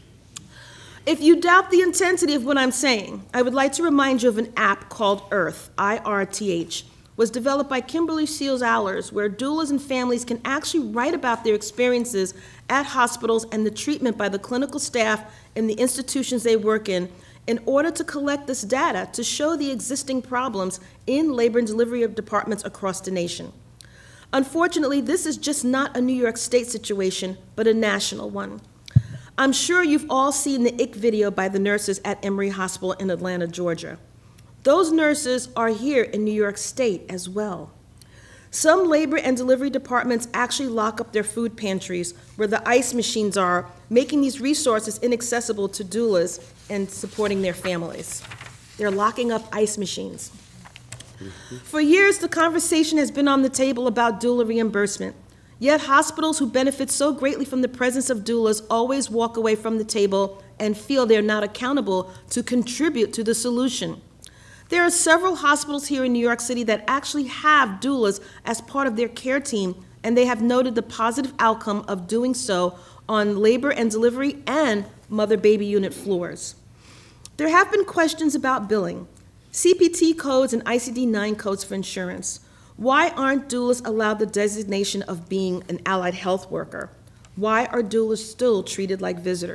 If you doubt the intensity of what I'm saying, I would like to remind you of an app called Earth, I R T H, was developed by Kimberly Seals Allers, where doulas and families can actually write about their experiences at hospitals and the treatment by the clinical staff in the institutions they work in, in order to collect this data to show the existing problems in labor and delivery departments across the nation. Unfortunately, this is just not a New York State situation, but a national one. I'm sure you've all seen the ick video by the nurses at Emory Hospital in Atlanta, Georgia. Those nurses are here in New York State as well. Some labor and delivery departments actually lock up their food pantries where the ice machines are, making these resources inaccessible to doulas and supporting their families. They're locking up ice machines. For years, the conversation has been on the table about doula reimbursement. Yet hospitals who benefit so greatly from the presence of doulas always walk away from the table and feel they're not accountable to contribute to the solution. There are several hospitals here in New York City that actually have doulas as part of their care team, and they have noted the positive outcome of doing so on labor and delivery and mother-baby unit floors. There have been questions about billing, C P T codes and I C D nine codes for insurance. Why aren't doulas allowed the designation of being an allied health worker? Why are doulas still treated like visitors?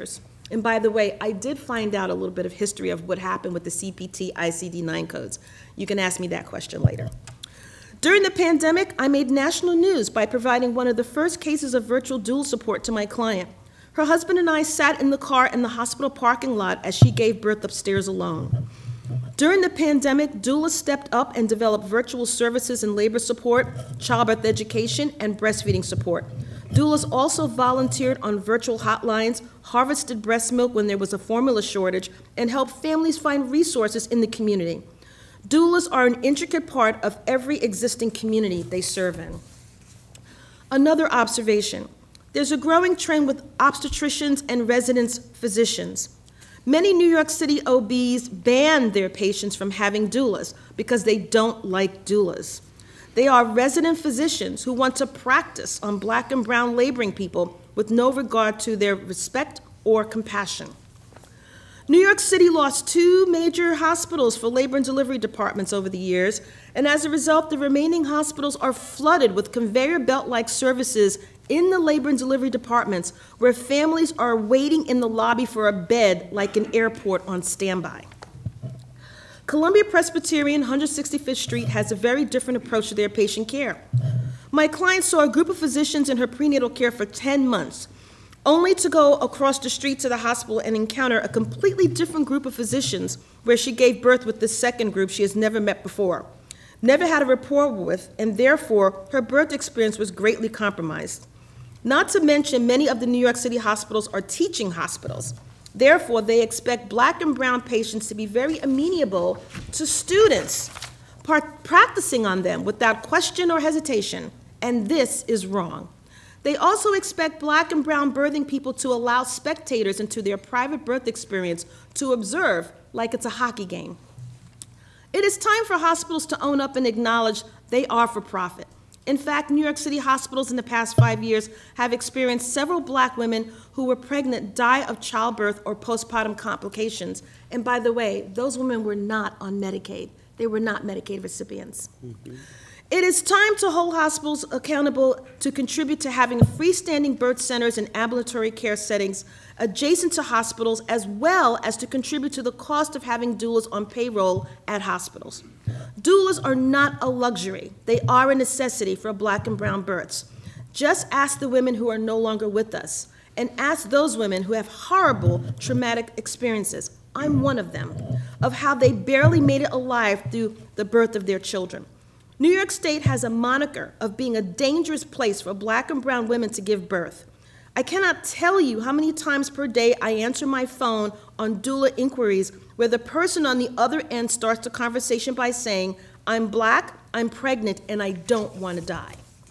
And by the way, I did find out a little bit of history of what happened with the C P T I C D nine codes. You can ask me that question later. During the pandemic, I made national news by providing one of the first cases of virtual doula support to my client. Her husband and I sat in the car in the hospital parking lot as she gave birth upstairs alone. During the pandemic, doulas stepped up and developed virtual services in labor support, childbirth education, and breastfeeding support. Doulas also volunteered on virtual hotlines, harvested breast milk when there was a formula shortage, and helped families find resources in the community. Doulas are an intricate part of every existing community they serve in. Another observation, there's a growing trend with obstetricians and residence physicians. Many New York City O Bs ban their patients from having doulas because they don't like doulas. They are resident physicians who want to practice on Black and brown laboring people with no regard to their respect or compassion. New York City lost two major hospitals for labor and delivery departments over the years, and as a result, the remaining hospitals are flooded with conveyor belt-like services in the labor and delivery departments where families are waiting in the lobby for a bed like an airport on standby. Columbia Presbyterian, one hundred sixty-fifth Street, has a very different approach to their patient care. My client saw a group of physicians in her prenatal care for ten months, only to go across the street to the hospital and encounter a completely different group of physicians where she gave birth with the second group she has never met before, never had a rapport with, and therefore her birth experience was greatly compromised. Not to mention, many of the New York City hospitals are teaching hospitals. Therefore, they expect Black and brown patients to be very amenable to students practicing on them without question or hesitation, and this is wrong. They also expect Black and brown birthing people to allow spectators into their private birth experience to observe like it's a hockey game. It is time for hospitals to own up and acknowledge they are for profit. In fact, New York City hospitals in the past five years have experienced several Black women who were pregnant die of childbirth or postpartum complications. And by the way, those women were not on Medicaid. They were not Medicaid recipients. Mm-hmm. It is time to hold hospitals accountable to contribute to having freestanding birth centers and ambulatory care settings adjacent to hospitals, as well as to contribute to the cost of having doulas on payroll at hospitals. Doulas are not a luxury. They are a necessity for Black and brown births. Just ask the women who are no longer with us, and ask those women who have horrible traumatic experiences, I'm one of them, of how they barely made it alive through the birth of their children. New York State has a moniker of being a dangerous place for Black and brown women to give birth. I cannot tell you how many times per day I answer my phone on doula inquiries where the person on the other end starts the conversation by saying, I'm Black, I'm pregnant, and I don't want to die.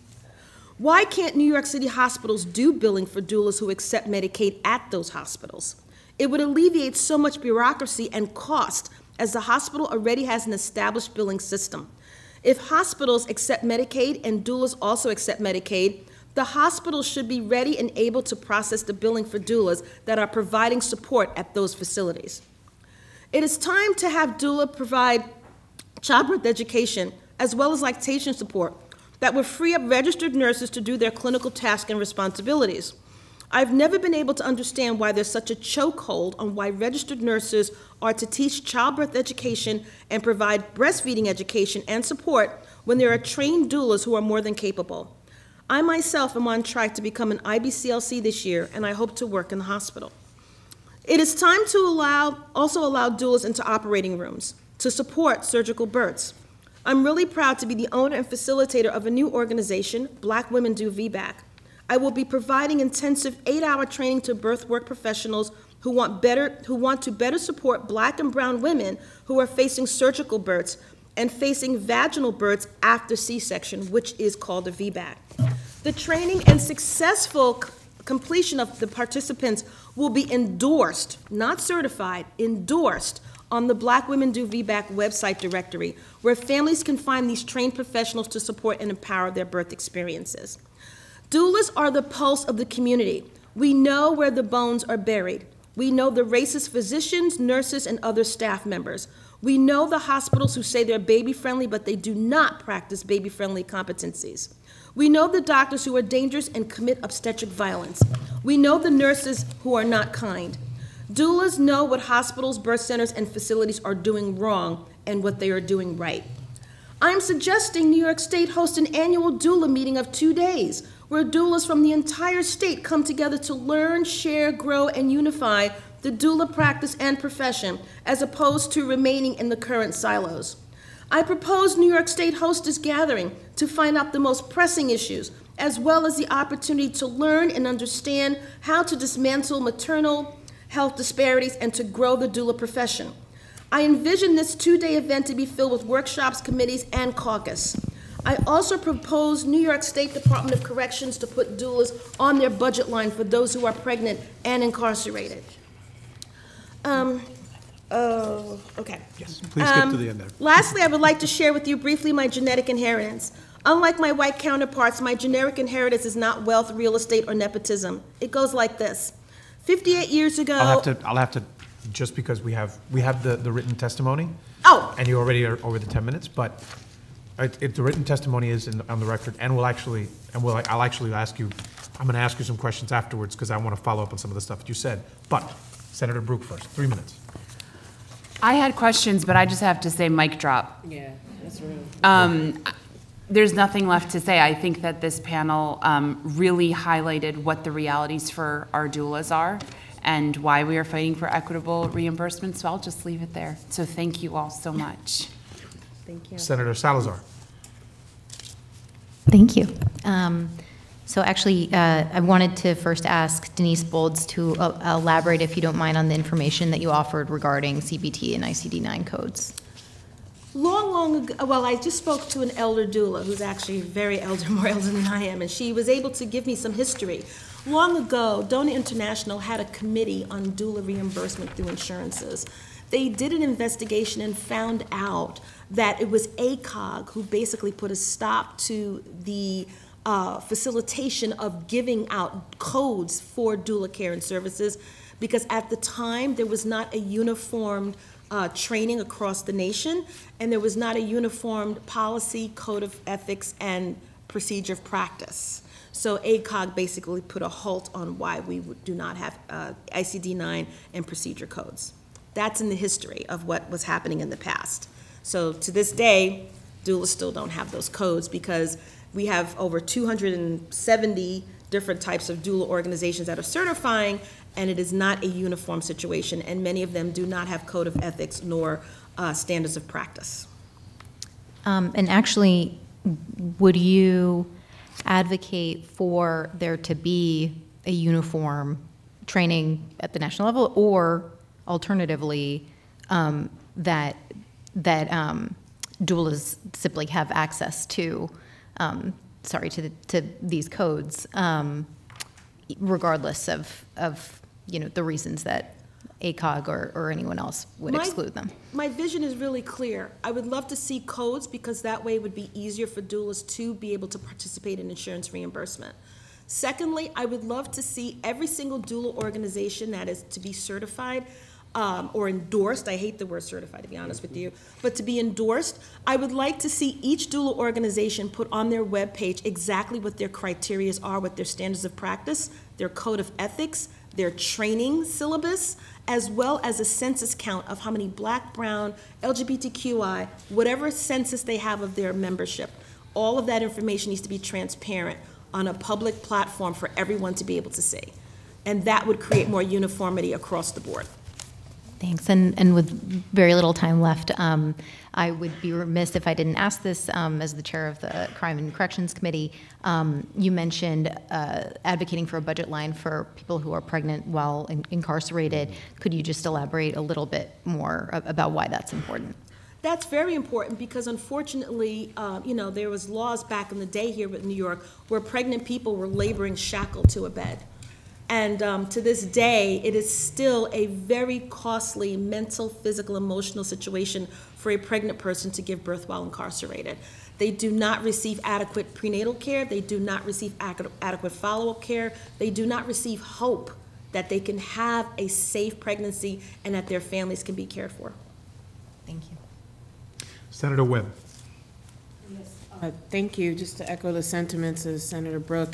Why can't New York City hospitals do billing for doulas who accept Medicaid at those hospitals? It would alleviate so much bureaucracy and cost, as the hospital already has an established billing system. If hospitals accept Medicaid and doulas also accept Medicaid, the hospitals should be ready and able to process the billing for doulas that are providing support at those facilities. It is time to have doula provide childbirth education as well as lactation support that would free up registered nurses to do their clinical tasks and responsibilities. I've never been able to understand why there's such a chokehold on why registered nurses are to teach childbirth education and provide breastfeeding education and support when there are trained doulas who are more than capable. I myself am on track to become an I B C L C this year, and I hope to work in the hospital. It is time to allow, also allow doulas into operating rooms to support surgical births. I'm really proud to be the owner and facilitator of a new organization, Black Women Do V BAC. I will be providing intensive eight-hour training to birth work professionals who want, better, who want to better support Black and brown women who are facing surgical births and facing vaginal births after C-section, which is called a V BAC. The training and successful completion of the participants will be endorsed, not certified, endorsed on the Black Women Do V BAC website directory, where families can find these trained professionals to support and empower their birth experiences. Doulas are the pulse of the community. We know where the bones are buried. We know the racist physicians, nurses, and other staff members. We know the hospitals who say they're baby-friendly, but they do not practice baby-friendly competencies. We know the doctors who are dangerous and commit obstetric violence. We know the nurses who are not kind. Doulas know what hospitals, birth centers, and facilities are doing wrong and what they are doing right. I'm suggesting New York State host an annual doula meeting of two days, where doulas from the entire state come together to learn, share, grow, and unify the doula practice and profession, as opposed to remaining in the current silos. I propose New York State host this gathering to find out the most pressing issues, as well as the opportunity to learn and understand how to dismantle maternal health disparities and to grow the doula profession. I envision this two-day event to be filled with workshops, committees, and caucus. I also propose New York State Department of Corrections to put doulas on their budget line for those who are pregnant and incarcerated. Um, oh, okay. Yes, please get Um, to the end there. Lastly, I would like to share with you briefly my genetic inheritance. Unlike my white counterparts, my genetic inheritance is not wealth, real estate, or nepotism. It goes like this. fifty-eight years ago... I'll have to, I'll have to, just because we have, we have the, the written testimony. Oh. And you already are over the ten minutes, but it, it, the written testimony is in, on the record, and we'll actually, and we'll, I'll actually ask you, I'm gonna ask you some questions afterwards, because I want to follow up on some of the stuff that you said. But, Senator Brooke first, three minutes. I had questions, but I just have to say mic drop. Yeah, that's real. Um, there's nothing left to say. I think that this panel um, really highlighted what the realities for our doulas are and why we are fighting for equitable reimbursement, so I'll just leave it there. So thank you all so much. Thank you. Senator Salazar. Thank you. Um, so actually, uh, I wanted to first ask Denise Bolds to uh, elaborate, if you don't mind, on the information that you offered regarding C B T and I C D nine codes. Long, long ago, well, I just spoke to an elder doula who's actually very elder, more elder than I am, and she was able to give me some history. Long ago, Donor International had a committee on doula reimbursement through insurances. They did an investigation and found out that it was A C O G who basically put a stop to the uh, facilitation of giving out codes for doula care and services, because at the time there was not a uniformed uh, training across the nation, and there was not a uniformed policy, code of ethics, and procedure of practice. So A C O G basically put a halt on why we do not have uh, I C D nine and procedure codes. That's in the history of what was happening in the past. So to this day, doulas still don't have those codes, because we have over two hundred seventy different types of doula organizations that are certifying, and it is not a uniform situation, and many of them do not have code of ethics nor uh, standards of practice. Um, and actually, would you advocate for there to be a uniform training at the national level, or alternatively, um, that that um, doulas simply have access to, um, sorry, to the, to these codes, um, regardless of of you know the reasons that A C O G or, or anyone else would My- exclude them? My vision is really clear. I would love to see codes, because that way it would be easier for doulas to be able to participate in insurance reimbursement. Secondly, I would love to see every single doula organization that is to be certified um, or endorsed, I hate the word certified, to be honest with you, but to be endorsed, I would like to see each doula organization put on their webpage exactly what their criteria are, what their standards of practice, their code of ethics, their training syllabus, as well as a census count of how many black, brown, L G B T Q I, whatever census they have of their membership. All of that information needs to be transparent on a public platform for everyone to be able to see. And that would create more uniformity across the board. Thanks. And, and with very little time left, um, I would be remiss if I didn't ask this um, as the chair of the Crime and Corrections Committee. Um, you mentioned uh, advocating for a budget line for people who are pregnant while in, incarcerated. Could you just elaborate a little bit more about why that's important? That's very important, because unfortunately, uh, you know, there was laws back in the day here in New York where pregnant people were laboring shackled to a bed. And um, to this day, it is still a very costly mental, physical, emotional situation for a pregnant person to give birth while incarcerated. They do not receive adequate prenatal care. They do not receive adequate follow-up care. They do not receive hope that they can have a safe pregnancy and that their families can be cared for. Thank you. Senator Webb. Uh, Thank you. Just to echo the sentiments of Senator Brooke,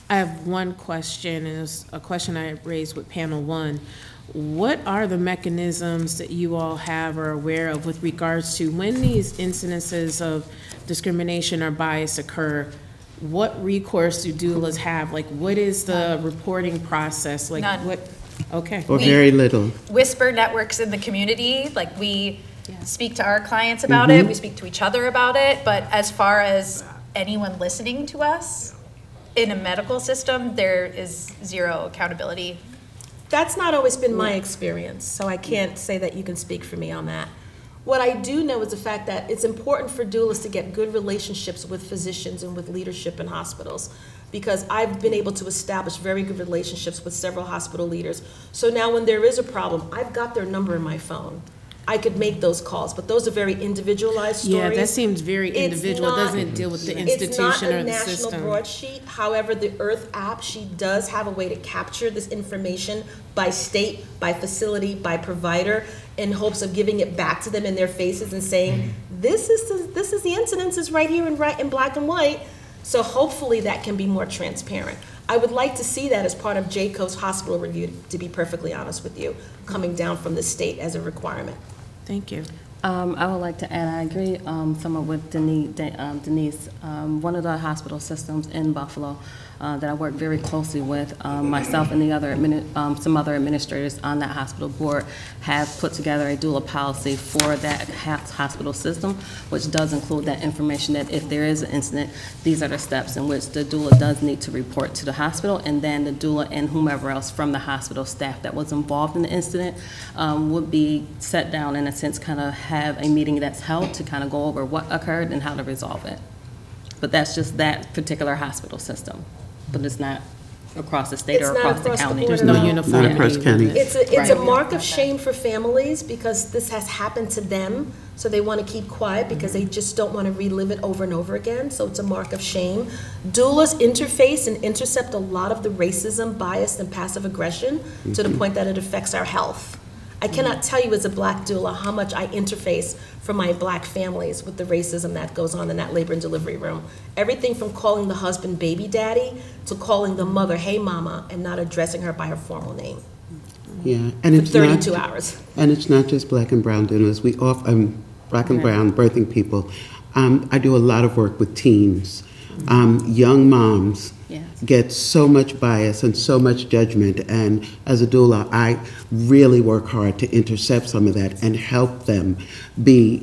I have one question, and it's a question I raised with panel one. What are the mechanisms that you all have or are aware of with regards to when these incidences of discrimination or bias occur? What recourse do doulas have? Like, what is the reporting process? Like, None. what? Okay. Or very little. Whisper networks in the community, like we speak to our clients about Mhm. it, we speak to each other about it, but as far as anyone listening to us in a medical system, there is zero accountability. That's not always been my experience, so I can't say that you can speak for me on that. What I do know is the fact that it's important for doulas to get good relationships with physicians and with leadership in hospitals, because I've been able to establish very good relationships with several hospital leaders. So now when there is a problem, I've got their number in my phone. I could make those calls, but those are very individualized stories. Yeah, that seems very It's individual. It not- doesn't deal with the It's institution not or a the national system. broadsheet. However, the Earth app, she does have a way to capture this information by state, by facility, by provider, in hopes of giving it back to them in their faces and saying, this is the, this is the incidences right here in, right, in black and white. So hopefully that can be more transparent. I would like to see that as part of J C O's hospital review, to be perfectly honest with you, coming down from the state as a requirement. Thank you. Um, I would like to add, I agree um, somewhat with Denise. Um, Denise. Um, one of the hospital systems in Buffalo uh, that I work very closely with, um, myself and the other admini um, some other administrators on that hospital board have put together a doula policy for that hospital system, which does include that information that if there is an incident, these are the steps in which the doula does need to report to the hospital, and then the doula and whomever else from the hospital staff that was involved in the incident um, would be set down, in a sense, kind of have a meeting that's held to kind of go over what occurred and how to resolve it. But that's just that particular hospital system. But it's not across the state It's or not across the across the county. board There's at no all. uniformity. Not across county. It's a, it's a Right. mark of shame for families because this has happened to them, so they want to keep quiet because they just don't want to relive it over and over again, so it's a mark of shame. Doulas interface and intercept a lot of the racism, bias, and passive aggression to the point that it affects our health. I cannot tell you as a black doula how much I interface for my black families with the racism that goes on in that labor and delivery room. Everything from calling the husband baby daddy to calling the mother, hey mama, and not addressing her by her formal name. Yeah, and For it's thirty-two not, hours. And it's not just black and brown doulas. We off, um, black and brown birthing people. Um, I do a lot of work with teens. Um, young moms Yes. get so much bias and so much judgment, and as a doula, I really work hard to intercept some of that and help them be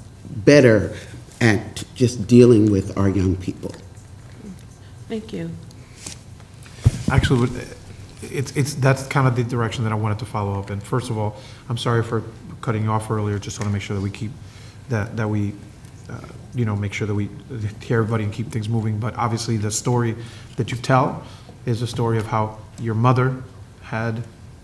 better at just dealing with our young people. Thank you. Actually, what- it's, it's, that's kind of the direction that I wanted to follow up in. First of all, I'm sorry for cutting you off earlier, just want to make sure that we keep, that, that we, uh, you know, make sure that we hear everybody and keep things moving. But obviously, the story that you tell is a story of how your mother had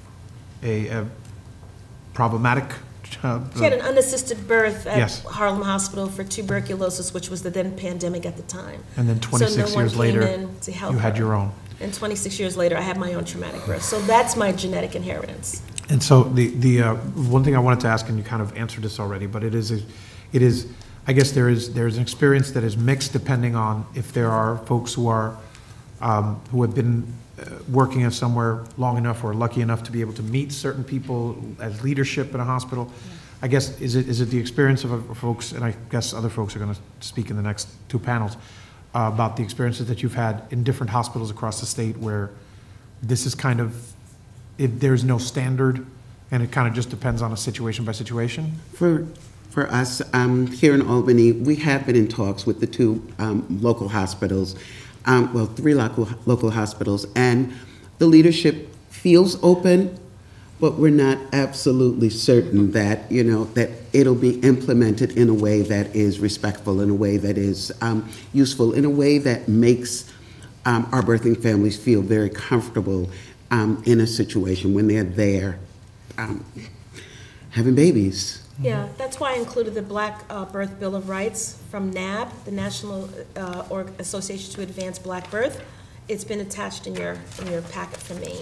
a, a problematic child. She had an unassisted birth at Yes. Harlem Hospital for tuberculosis, which was the then pandemic at the time. And then So twenty-six no one years came later, in to help you had her. your own. And twenty-six years later, I had my own traumatic birth. So that's my genetic inheritance. And so the, the, uh, one thing I wanted to ask, and you kind of answered this already, but it is, it is, I guess there is, there's an experience that is mixed depending on if there are folks who are, um, who have been uh, working in somewhere long enough or lucky enough to be able to meet certain people as leadership in a hospital. I guess, is it, is it the experience of uh, folks, and I guess other folks are going to speak in the next two panels, uh, about the experiences that you've had in different hospitals across the state where this is kind of, it, there's no standard, and it kind of just depends on a situation by situation? For, for us, um, here in Albany, we have been in talks with the two um, local hospitals, um, well, three local, local hospitals, and the leadership feels open, but we're not absolutely certain that, you know, that it'll be implemented in a way that is respectful, in a way that is um, useful, in a way that makes um, our birthing families feel very comfortable um, in a situation when they're there um, having babies. Yeah, that's why I included the Black uh, Birth Bill of Rights from N A B, the National uh, or Association to Advance Black Birth. It's been attached in your in your packet for me.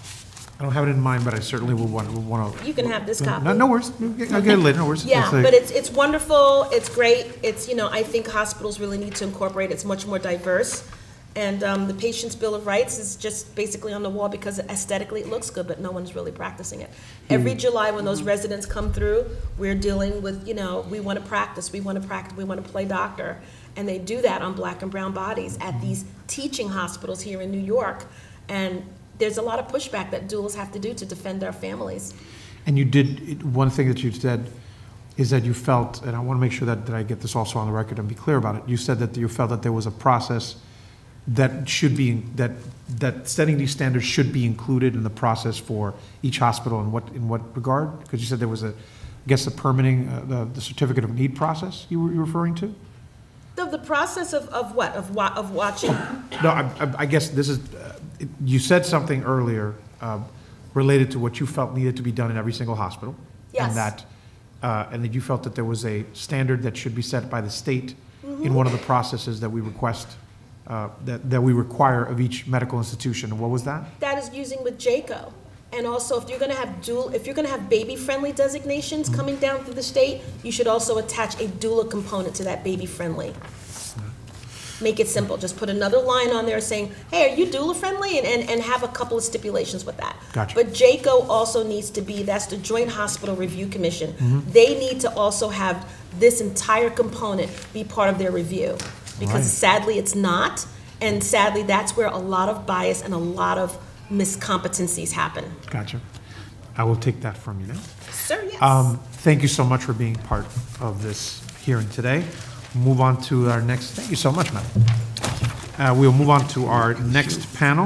I don't have it in mind, but I certainly will want, will want to. You can have this copy. No, no worries. I'll get it later, no worries. Yeah, It's like- but it's it's wonderful. It's great. It's, you know, I think hospitals really need to incorporate. It's much more diverse And um, the patient's Bill of Rights is just basically on the wall because aesthetically it looks good, but no one's really practicing it. Every July when those residents come through, we're dealing with, you know, we want to practice, we want to practice, we want to play doctor. And they do that on black and brown bodies at these teaching hospitals here in New York. And there's a lot of pushback that doulas have to do to defend our families. And you did, one thing that you said is that you felt, and I want to make sure that, that I get this also on the record and be clear about it, you said that you felt that there was a process that should be, that that setting these standards should be included in the process for each hospital. In what in what regard? Because you said there was a, I guess the permitting, uh, the, the certificate of need process you were you referring to? The, the process of, of what? Of wa of watching? No, I, I, I guess this is, uh, it, you said something earlier uh, related to what you felt needed to be done in every single hospital. Yes. And that, uh, and that you felt that there was a standard that should be set by the state Mm-hmm. in one of the processes that we request, uh, that, that we require of each medical institution. And what was that? That is using with J C O. And also, if you're going to have dual, if you're going to have baby-friendly designations Mm-hmm. coming down through the state, you should also attach a doula component to that baby-friendly. Make it simple. Just put another line on there saying, hey, are you doula-friendly? And, and, and have a couple of stipulations with that. Gotcha. But J C O also needs to be, that's the Joint Hospital Review Commission. Mhm. They need to also have this entire component be part of their review. Because Right. sadly, it's not. And sadly, that's where a lot of bias and a lot of miscompetencies happen. Gotcha. I will take that from you now. Sir, yes. Um, thank you so much for being part of this hearing today. Move on to our next, thank you so much, ma'am. Uh, we'll move on to our next panel.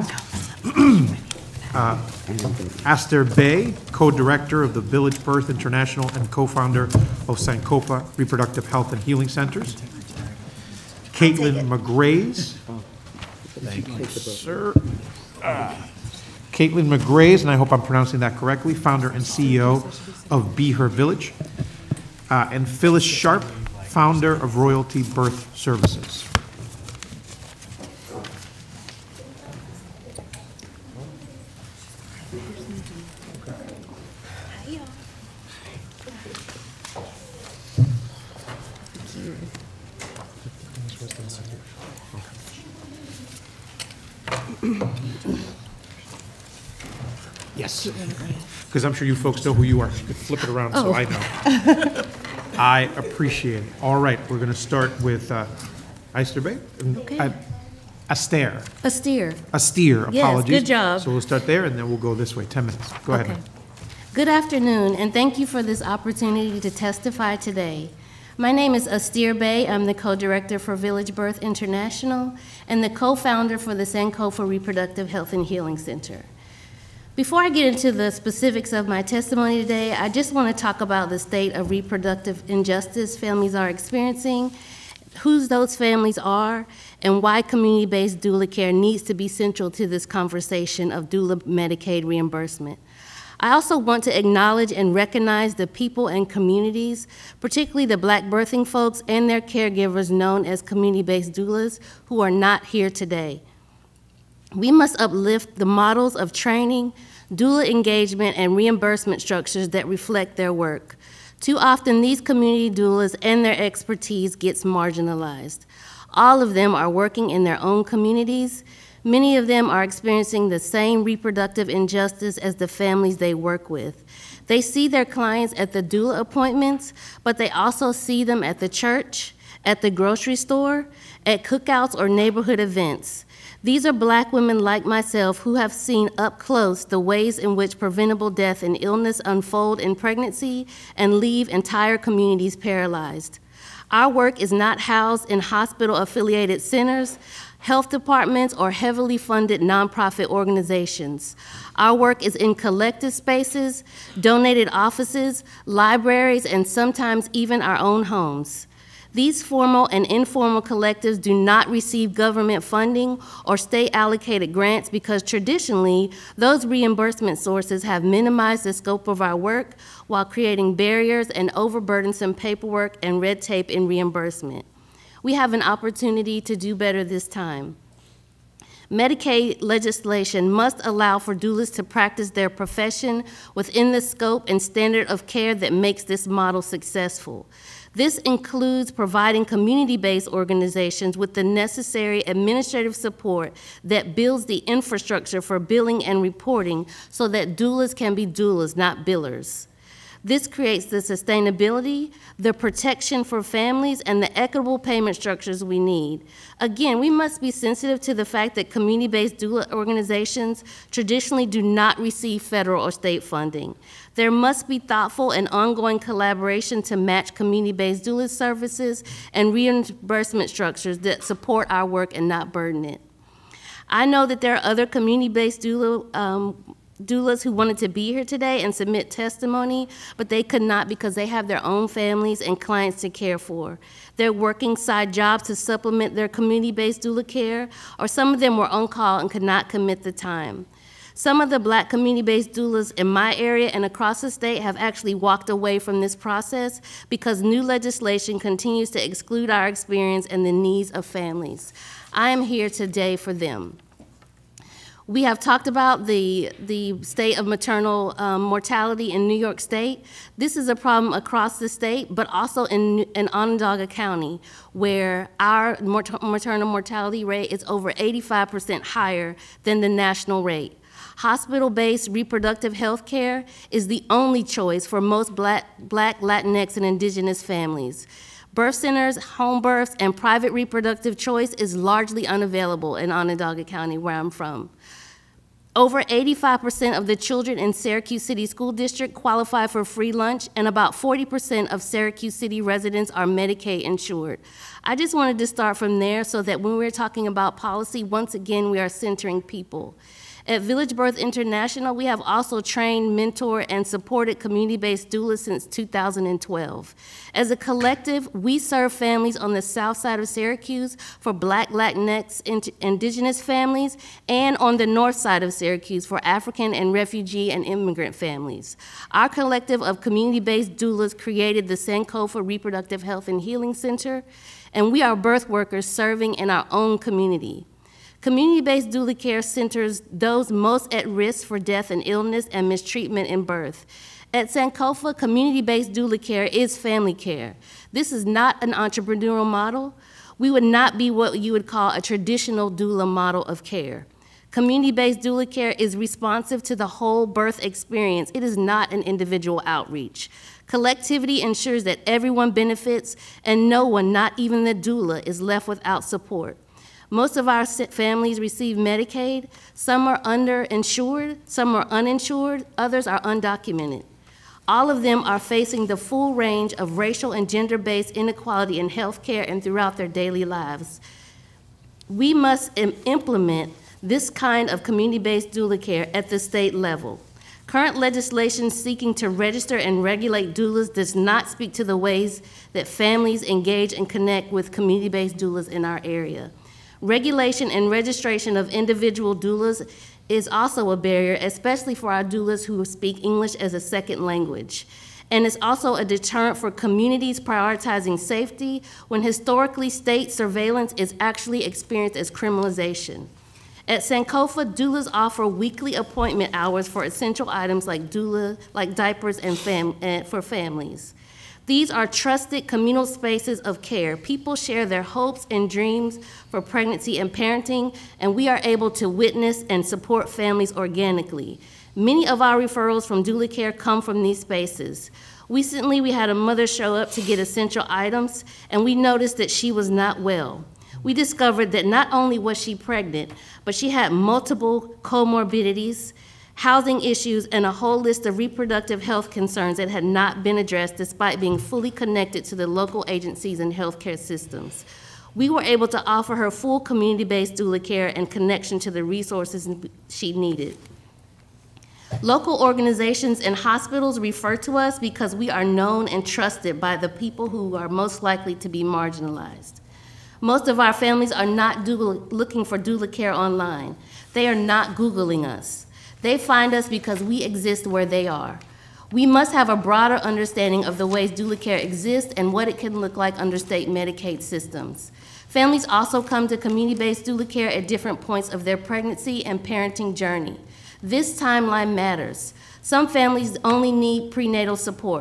uh, Aster Bay, co-director of the Village Birth International and co-founder of Sankofa Reproductive Health and Healing Centers. Caitlin McGraze. Thank you, sir. Uh, Caitlin McGraze, and I hope I'm pronouncing that correctly, founder and C E O of Be Her Village. Uh, and Phyllis Sharp, founder of Royalty Birth Services. Yes, because I'm sure you folks know who you are. You could flip it around so Oh. I know. I appreciate it. All right, we're going to start with uh, Aster Bay. Okay. Uh, Aster. Austere. Aster, Yes, apologies. good job. So we'll start there, and then we'll go this way. Ten minutes. Go ahead. Okay. ma'am. Good afternoon, and thank you for this opportunity to testify today. My name is Austere Bay. I'm the co-director for Village Birth International and the co-founder for the Sankofa Reproductive Health and Healing Center. Before I get into the specifics of my testimony today, I just want to talk about the state of reproductive injustice families are experiencing, who those families are, and why community-based doula care needs to be central to this conversation of doula Medicaid reimbursement. I also want to acknowledge and recognize the people and communities, particularly the Black birthing folks and their caregivers known as community-based doulas, who are not here today. We must uplift the models of training, doula engagement, and reimbursement structures that reflect their work. Too often, these community doulas and their expertise gets marginalized. All of them are working in their own communities. Many of them are experiencing the same reproductive injustice as the families they work with. They see their clients at the doula appointments, but they also see them at the church, at the grocery store, at cookouts or neighborhood events. These are Black women like myself who have seen up close the ways in which preventable death and illness unfold in pregnancy and leave entire communities paralyzed. Our work is not housed in hospital-affiliated centers, health departments, or heavily funded nonprofit organizations. Our work is in collective spaces, donated offices, libraries, and sometimes even our own homes. These formal and informal collectives do not receive government funding or state-allocated grants because traditionally, those reimbursement sources have minimized the scope of our work while creating barriers and overburdensome paperwork and red tape in reimbursement. We have an opportunity to do better this time. Medicaid legislation must allow for doulas to practice their profession within the scope and standard of care that makes this model successful. This includes providing community-based organizations with the necessary administrative support that builds the infrastructure for billing and reporting so that doulas can be doulas, not billers. This creates the sustainability, the protection for families, and the equitable payment structures we need. Again, we must be sensitive to the fact that community-based doula organizations traditionally do not receive federal or state funding. There must be thoughtful and ongoing collaboration to match community-based doula services and reimbursement structures that support our work and not burden it. I know that there are other community-based doula um, doulas who wanted to be here today and submit testimony, but they could not because they have their own families and clients to care for. They're working side jobs to supplement their community-based doula care, or some of them were on call and could not commit the time. Some of the Black community-based doulas in my area and across the state have actually walked away from this process because new legislation continues to exclude our experience and the needs of families. I am here today for them. We have talked about the, the state of maternal um, mortality in New York State. This is a problem across the state, but also in, in Onondaga County, where our maternal mortality rate is over eighty-five percent higher than the national rate. Hospital-based reproductive health care is the only choice for most Black, Black, Latinx, and Indigenous families. Birth centers, home births, and private reproductive choice is largely unavailable in Onondaga County, where I'm from. Over eighty-five percent of the children in Syracuse City School District qualify for free lunch, and about forty percent of Syracuse City residents are Medicaid insured. I just wanted to start from there so that when we're talking about policy, once again, we are centering people. At Village Birth International, we have also trained, mentored, and supported community-based doulas since two thousand twelve. As a collective, we serve families on the south side of Syracuse for Black, Latinx, Indigenous families, and on the north side of Syracuse for African and refugee and immigrant families. Our collective of community-based doulas created the Sankofa Reproductive Health and Healing Center, and we are birth workers serving in our own community. Community-based doula care centers those most at risk for death and illness and mistreatment in birth. At Sankofa, community-based doula care is family care. This is not an entrepreneurial model. We would not be what you would call a traditional doula model of care. Community-based doula care is responsive to the whole birth experience. It is not an individual outreach. Collectivity ensures that everyone benefits and no one, not even the doula, is left without support. Most of our families receive Medicaid. Some are underinsured, some are uninsured, others are undocumented. All of them are facing the full range of racial and gender-based inequality in healthcare and throughout their daily lives. We must im- implement this kind of community-based doula care at the state level. Current legislation seeking to register and regulate doulas does not speak to the ways that families engage and connect with community-based doulas in our area. Regulation and registration of individual doulas is also a barrier, especially for our doulas who speak English as a second language. And it's also a deterrent for communities prioritizing safety when historically state surveillance is actually experienced as criminalization. At Sankofa, doulas offer weekly appointment hours for essential items like doula, like diapers and fam, uh, for families. These are trusted communal spaces of care. People share their hopes and dreams for pregnancy and parenting, and we are able to witness and support families organically. Many of our referrals from doula care come from these spaces. Recently, we had a mother show up to get essential items, and we noticed that she was not well. We discovered that not only was she pregnant, but she had multiple comorbidities, housing issues, and a whole list of reproductive health concerns that had not been addressed despite being fully connected to the local agencies and healthcare systems. We were able to offer her full community-based doula care and connection to the resources she needed. Local organizations and hospitals refer to us because we are known and trusted by the people who are most likely to be marginalized. Most of our families are not doula, looking for doula care online. They are not Googling us. They find us because we exist where they are. We must have a broader understanding of the ways doula care exists and what it can look like under state Medicaid systems. Families also come to community-based doula care at different points of their pregnancy and parenting journey. This timeline matters. Some families only need prenatal support.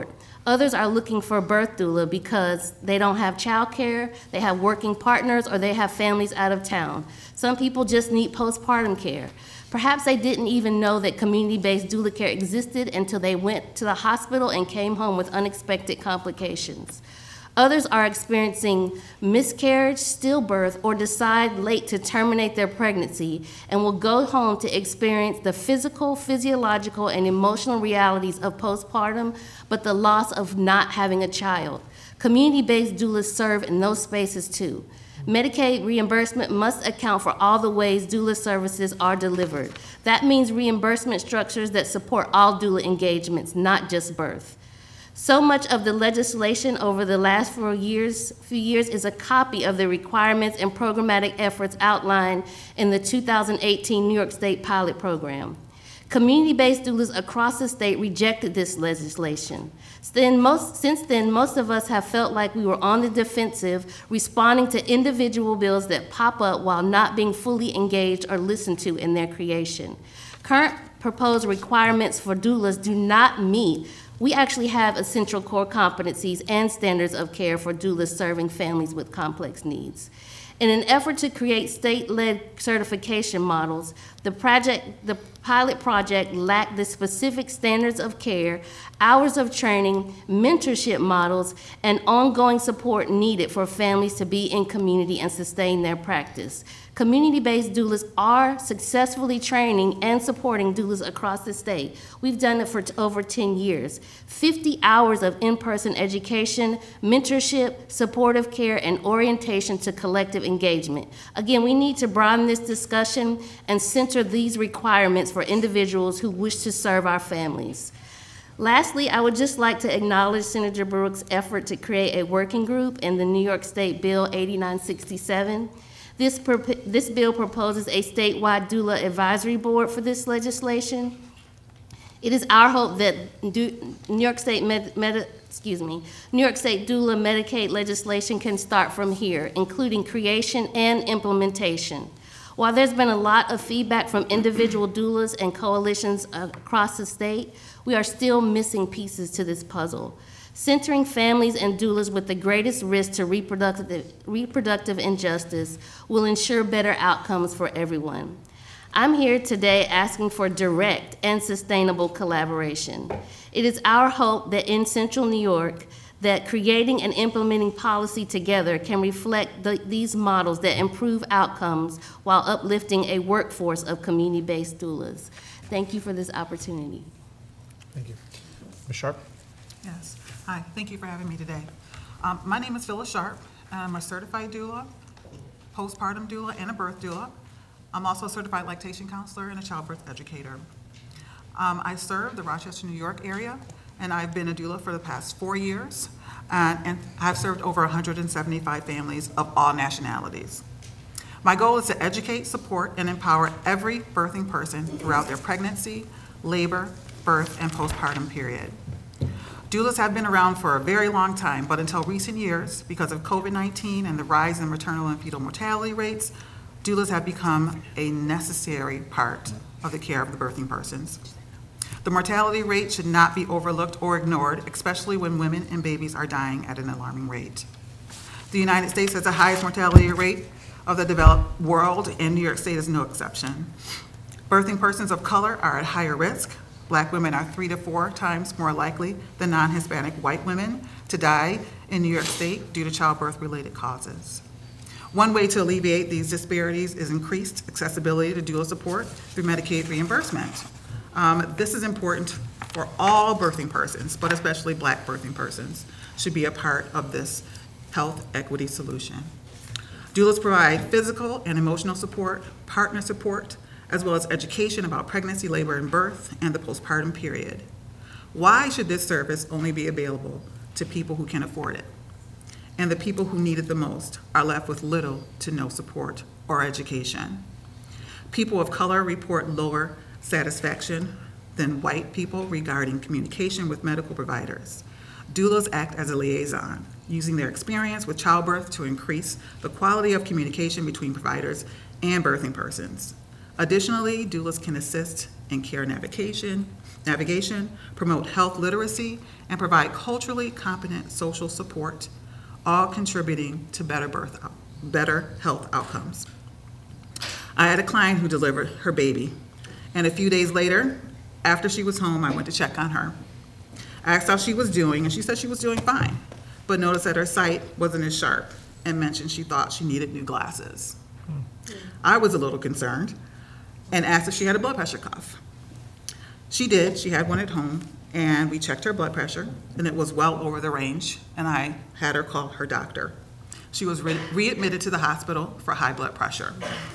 Others are looking for a birth doula because they don't have childcare, they have working partners, or they have families out of town. Some people just need postpartum care. Perhaps they didn't even know that community-based doula care existed until they went to the hospital and came home with unexpected complications. Others are experiencing miscarriage, stillbirth, or decide late to terminate their pregnancy and will go home to experience the physical, physiological, and emotional realities of postpartum, but the loss of not having a child. Community-based doulas serve in those spaces too. Medicaid reimbursement must account for all the ways doula services are delivered. That means reimbursement structures that support all doula engagements, not just birth. So much of the legislation over the last few years, few years is a copy of the requirements and programmatic efforts outlined in the two thousand eighteen New York State pilot program. Community-based doulas across the state rejected this legislation. Then most, since then, most of us have felt like we were on the defensive, responding to individual bills that pop up while not being fully engaged or listened to in their creation. Current proposed requirements for doulas do not meet. We actually have essential core competencies and standards of care for doulas serving families with complex needs. In an effort to create state-led certification models, the project, the pilot project lacked the specific standards of care, hours of training, mentorship models, and ongoing support needed for families to be in community and sustain their practice. Community-based doulas are successfully training and supporting doulas across the state. We've done it for over ten years. fifty hours of in-person education, mentorship, supportive care, and orientation to collective engagement. Again, we need to broaden this discussion and center these requirements for individuals who wish to serve our families. Lastly, I would just like to acknowledge Senator Brooks' effort to create a working group in the New York State Bill eighty-nine sixty-seven. This, this bill proposes a statewide doula advisory board for this legislation. It is our hope that New York State med, med, excuse me, New York State doula Medicaid legislation can start from here, including creation and implementation. While there's been a lot of feedback from individual doulas and coalitions across the state, we are still missing pieces to this puzzle. Centering families and doulas with the greatest risk to reproductive, reproductive injustice will ensure better outcomes for everyone. I'm here today asking for direct and sustainable collaboration. It is our hope that in Central New York, that creating and implementing policy together can reflect the, these models that improve outcomes while uplifting a workforce of community-based doulas. Thank you for this opportunity. Thank you. Miz Sharp? Yes. Hi, thank you for having me today. Um, my name is Phyllis Sharp, and I'm a certified doula, postpartum doula, and a birth doula. I'm also a certified lactation counselor and a childbirth educator. Um, I serve the Rochester, New York area, and I've been a doula for the past four years, and, and I've served over one hundred seventy-five families of all nationalities. My goal is to educate, support, and empower every birthing person throughout their pregnancy, labor, birth, and postpartum period. Doulas have been around for a very long time, but until recent years, because of COVID nineteen and the rise in maternal and fetal mortality rates, doulas have become a necessary part of the care of the birthing persons. The mortality rate should not be overlooked or ignored, especially when women and babies are dying at an alarming rate. The United States has the highest mortality rate of the developed world, and New York State is no exception. Birthing persons of color are at higher risk. Black women are three to four times more likely than non-Hispanic white women to die in New York State due to childbirth-related causes. One way to alleviate these disparities is increased accessibility to doula support through Medicaid reimbursement. Um, this is important for all birthing persons, but especially Black birthing persons should be a part of this health equity solution. Doulas provide physical and emotional support, partner support, as well as education about pregnancy, labor, and birth, and the postpartum period. Why should this service only be available to people who can afford it? And the people who need it the most are left with little to no support or education. People of color report lower satisfaction than white people regarding communication with medical providers. Doulas act as a liaison, using their experience with childbirth to increase the quality of communication between providers and birthing persons. Additionally, doulas can assist in care navigation, navigation, promote health literacy, and provide culturally competent social support, all contributing to better birth, better health outcomes. I had a client who delivered her baby, and a few days later, after she was home, I went to check on her. I asked how she was doing, and she said she was doing fine, but noticed that her sight wasn't as sharp and mentioned she thought she needed new glasses. I was a little concerned and asked if she had a blood pressure cuff. She did, she had one at home, and we checked her blood pressure, and it was well over the range, and I had her call her doctor. She was re readmitted to the hospital for high blood pressure.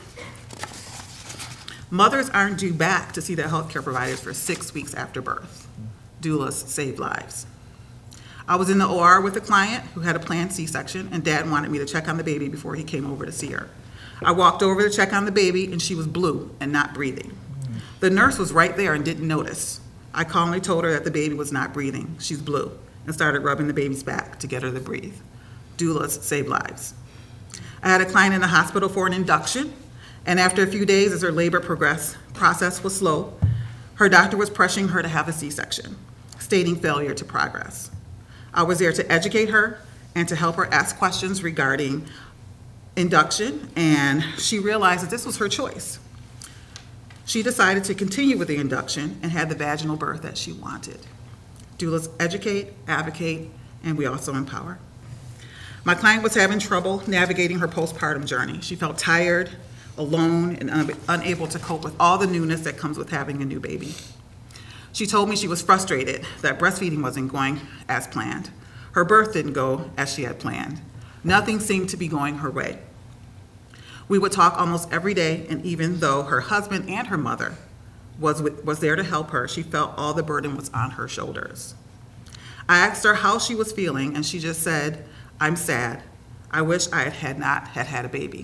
Mothers aren't due back to see their healthcare providers for six weeks after birth. Doulas save lives. I was in the O R with a client who had a planned C-section, and Dad wanted me to check on the baby before he came over to see her. I walked over to check on the baby, and she was blue and not breathing. The nurse was right there and didn't notice. I calmly told her that the baby was not breathing. She's blue, and started rubbing the baby's back to get her to breathe. Doulas save lives. I had a client in the hospital for an induction, and after a few days, as her labor progressed, process was slow, her doctor was pressuring her to have a C-section, stating failure to progress. I was there to educate her and to help her ask questions regarding induction, and she realized that this was her choice. She decided to continue with the induction and had the vaginal birth that she wanted. Doulas educate, advocate, and we also empower. My client was having trouble navigating her postpartum journey. She felt tired, alone, and un unable to cope with all the newness that comes with having a new baby. She told me she was frustrated that breastfeeding wasn't going as planned. Her birth didn't go as she had planned. Nothing seemed to be going her way. We would talk almost every day, and even though her husband and her mother was, with, was there to help her, she felt all the burden was on her shoulders. I asked her how she was feeling, and she just said, "I'm sad. I wish I had, had not had had a baby."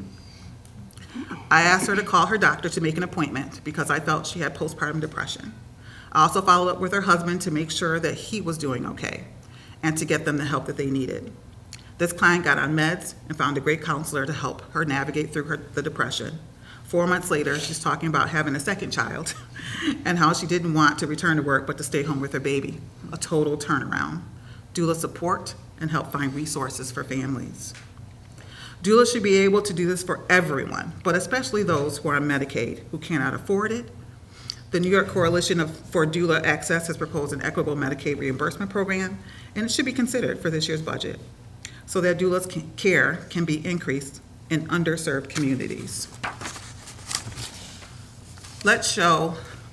I asked her to call her doctor to make an appointment because I felt she had postpartum depression. I also followed up with her husband to make sure that he was doing okay and to get them the help that they needed. This client got on meds and found a great counselor to help her navigate through her, the depression. Four months later, she's talking about having a second child and how she didn't want to return to work but to stay home with her baby. A total turnaround. Doula support and help find resources for families. Doulas should be able to do this for everyone, but especially those who are on Medicaid, who cannot afford it. The New York Coalition of, for Doula Access has proposed an equitable Medicaid reimbursement program, and it should be considered for this year's budget so that doulas can, care can be increased in underserved communities. Let's show,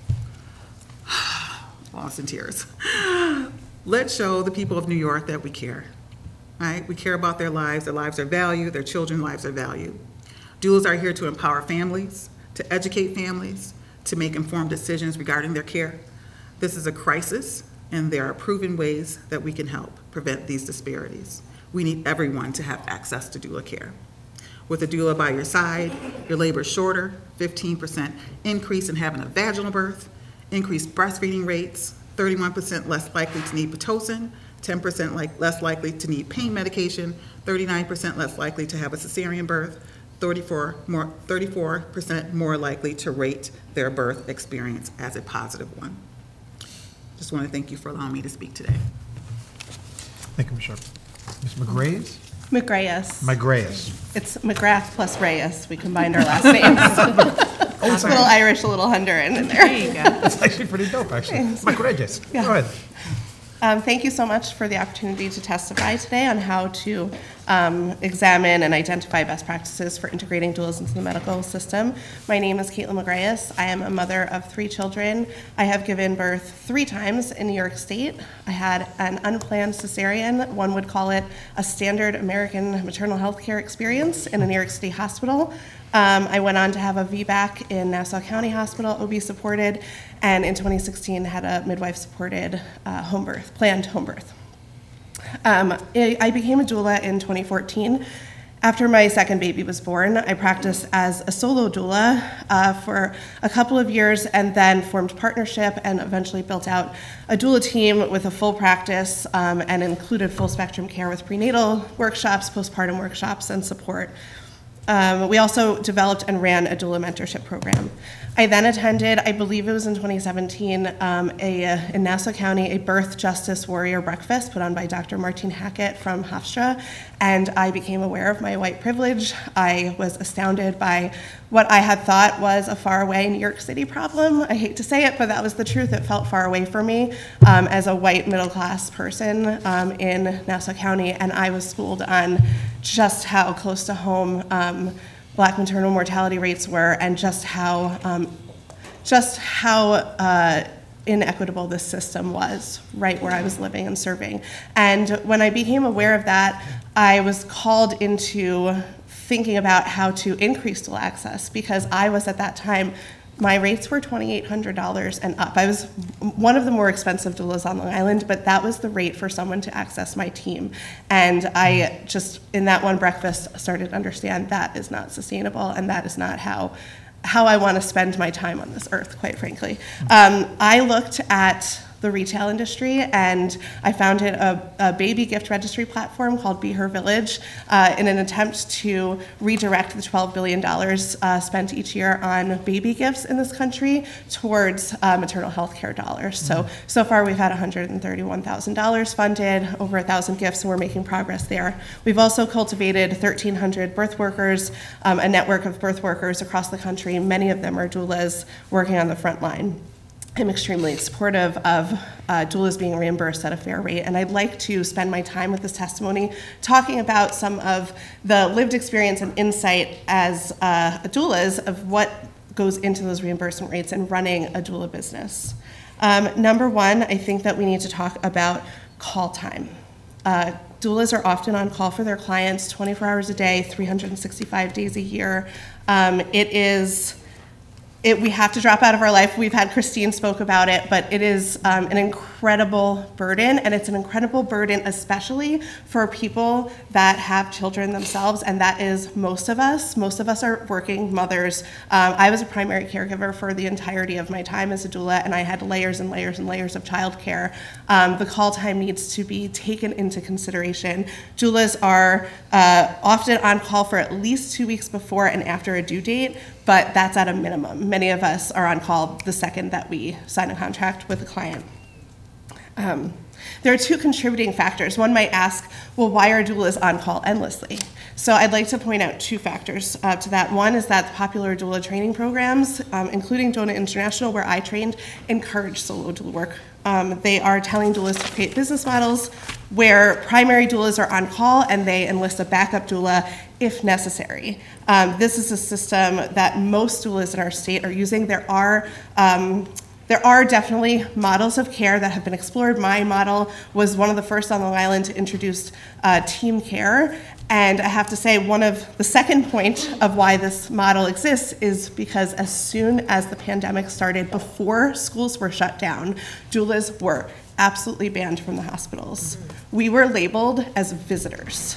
lost in tears. Let's show the people of New York that we care. Right? We care about their lives, their lives are valued, their children's lives are valued. Doulas are here to empower families, to educate families, to make informed decisions regarding their care. This is a crisis, and there are proven ways that we can help prevent these disparities. We need everyone to have access to doula care. With a doula by your side, your labor is shorter, fifteen percent increase in having a vaginal birth, increased breastfeeding rates, thirty-one percent less likely to need Pitocin, ten percent like less likely to need pain medication, thirty-nine percent less likely to have a cesarean birth, thirty-four percent more likely to rate their birth experience as a positive one. Just want to thank you for allowing me to speak today. Thank you, Miz Sharp. Miz McGrayes? McGrayes. McGrayes. It's McGrath plus Reyes. We combined our last names. Oh, It's a little Irish, a little Honduran in there. There you go. That's actually pretty dope, actually. McGrayes. Yeah. Go ahead. Um, thank you so much for the opportunity to testify today on how to um, examine and identify best practices for integrating doulas into the medical system. My name is Caitlin McGrayes. I am a mother of three children. I have given birth three times in New York State. I had an unplanned cesarean. One would call it a standard American maternal health care experience in a New York City hospital. Um, I went on to have a V BAC in Nassau County Hospital, O B supported, and in twenty sixteen had a midwife-supported uh, home birth, planned home birth. Um, I, I became a doula in twenty fourteen. After my second baby was born, I practiced as a solo doula uh, for a couple of years and then formed partnership and eventually built out a doula team with a full practice um, and included full spectrum care with prenatal workshops, postpartum workshops, and support. Um, we also developed and ran a doula mentorship program. I then attended, I believe it was in twenty seventeen, um, a, uh, in Nassau County, a birth justice warrior breakfast put on by Doctor Martine Hackett from Hofstra, and I became aware of my white privilege. I was astounded by what I had thought was a faraway New York City problem. I hate to say it, but that was the truth. It felt far away for me um, as a white middle-class person um, in Nassau County, and I was schooled on just how close to home um, Black maternal mortality rates were, and just how um, just how uh, inequitable this system was right where I was living and serving. And when I became aware of that, I was called into thinking about how to increase doula access, because I was at that time, my rates were twenty-eight hundred dollars and up. I was one of the more expensive doulas on Long Island, but that was the rate for someone to access my team. And I just, in that one breakfast, started to understand that is not sustainable, and that is not how, how I want to spend my time on this earth, quite frankly. Um, I looked at the retail industry, and I founded a, a baby gift registry platform called Be Her Village uh, in an attempt to redirect the twelve billion dollars uh, spent each year on baby gifts in this country towards uh, maternal health care dollars. So, so far we've had one hundred thirty-one thousand dollars funded, over one thousand gifts, and we're making progress there. We've also cultivated thirteen hundred birth workers, um, a network of birth workers across the country. Many of them are doulas working on the front line. I'm extremely supportive of uh, doulas being reimbursed at a fair rate, and I'd like to spend my time with this testimony talking about some of the lived experience and insight as uh, doulas of what goes into those reimbursement rates and running a doula business. Um, number one, I think that we need to talk about call time. Uh, doulas are often on call for their clients twenty-four hours a day, three hundred sixty-five days a year. Um, it is It, we have to drop out of our life. We've had Christine spoke about it, but it is um, an incredible burden, and it's an incredible burden especially for people that have children themselves, and that is most of us. Most of us are working mothers. Um, I was a primary caregiver for the entirety of my time as a doula, and I had layers and layers and layers of childcare. Um, the call time needs to be taken into consideration. Doulas are uh, often on call for at least two weeks before and after a due date, but that's at a minimum. Many of us are on call the second that we sign a contract with a client. Um, there are two contributing factors. One might ask, well, why are doulas on call endlessly? So I'd like to point out two factors uh, to that. One is that the popular doula training programs, um, including Doula International, where I trained, encourage solo doula work. Um, they are telling doulas to create business models where primary doulas are on call and they enlist a backup doula if necessary. Um, this is a system that most doulas in our state are using. There are um, There are definitely models of care that have been explored. My model was one of the first on Long Island to introduce uh, team care. And I have to say, one of the second point of why this model exists is because as soon as the pandemic started, before schools were shut down, doulas were absolutely banned from the hospitals. We were labeled as visitors.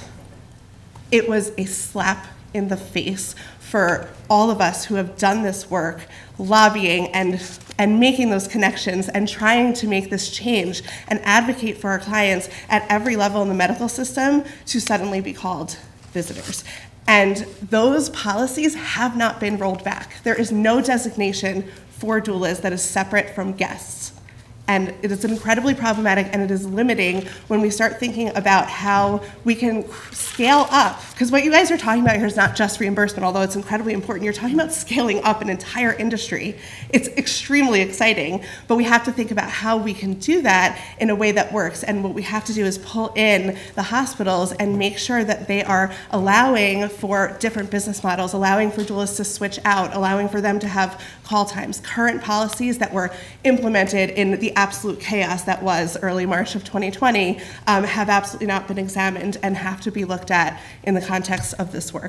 It was a slap in the face for all of us who have done this work, lobbying and, and making those connections and trying to make this change and advocate for our clients at every level in the medical system to suddenly be called visitors. And those policies have not been rolled back. There is no designation for doulas that is separate from guests. And it is incredibly problematic, and it is limiting when we start thinking about how we can scale up. Because what you guys are talking about here is not just reimbursement, although it's incredibly important. You're talking about scaling up an entire industry. It's extremely exciting, but we have to think about how we can do that in a way that works. And what we have to do is pull in the hospitals and make sure that they are allowing for different business models, allowing for doulas to switch out, allowing for them to have call times. Current policies that were implemented in the absolute chaos that was early March of twenty twenty um, have absolutely not been examined and have to be looked at in the context of this work.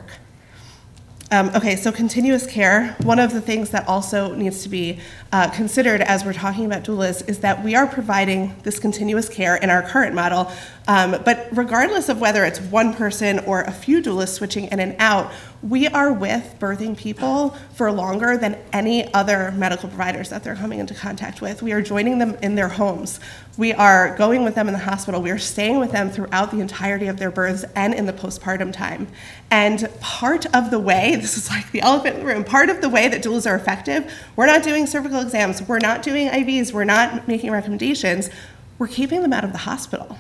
Um, okay, so continuous care. One of the things that also needs to be uh, considered as we're talking about doulas is that we are providing this continuous care in our current model, um, but regardless of whether it's one person or a few doulas switching in and out, we are with birthing people for longer than any other medical providers that they're coming into contact with. We are joining them in their homes. We are going with them in the hospital. We are staying with them throughout the entirety of their births and in the postpartum time. And part of the way, this is like the elephant in the room, part of the way that doulas are effective, we're not doing cervical exams, we're not doing I Vs, we're not making recommendations, we're keeping them out of the hospital.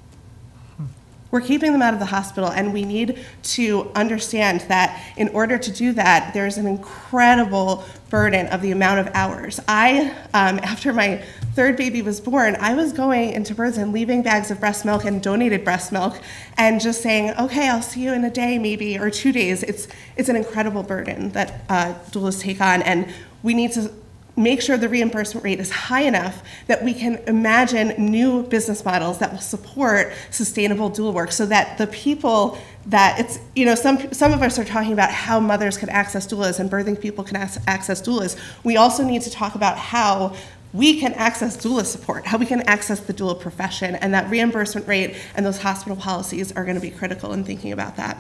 We're keeping them out of the hospital, and we need to understand that in order to do that, there's an incredible burden of the amount of hours. I, um, after my third baby was born, I was going into births and leaving bags of breast milk and donated breast milk and just saying, okay, I'll see you in a day maybe, or two days. It's, it's an incredible burden that uh, doulas take on, and we need to make sure the reimbursement rate is high enough that we can imagine new business models that will support sustainable doula work, so that the people that it's, you know, some, some of us are talking about how mothers can access doulas and birthing people can access doulas. We also need to talk about how we can access doula support, how we can access the doula profession, and that reimbursement rate and those hospital policies are going to be critical in thinking about that.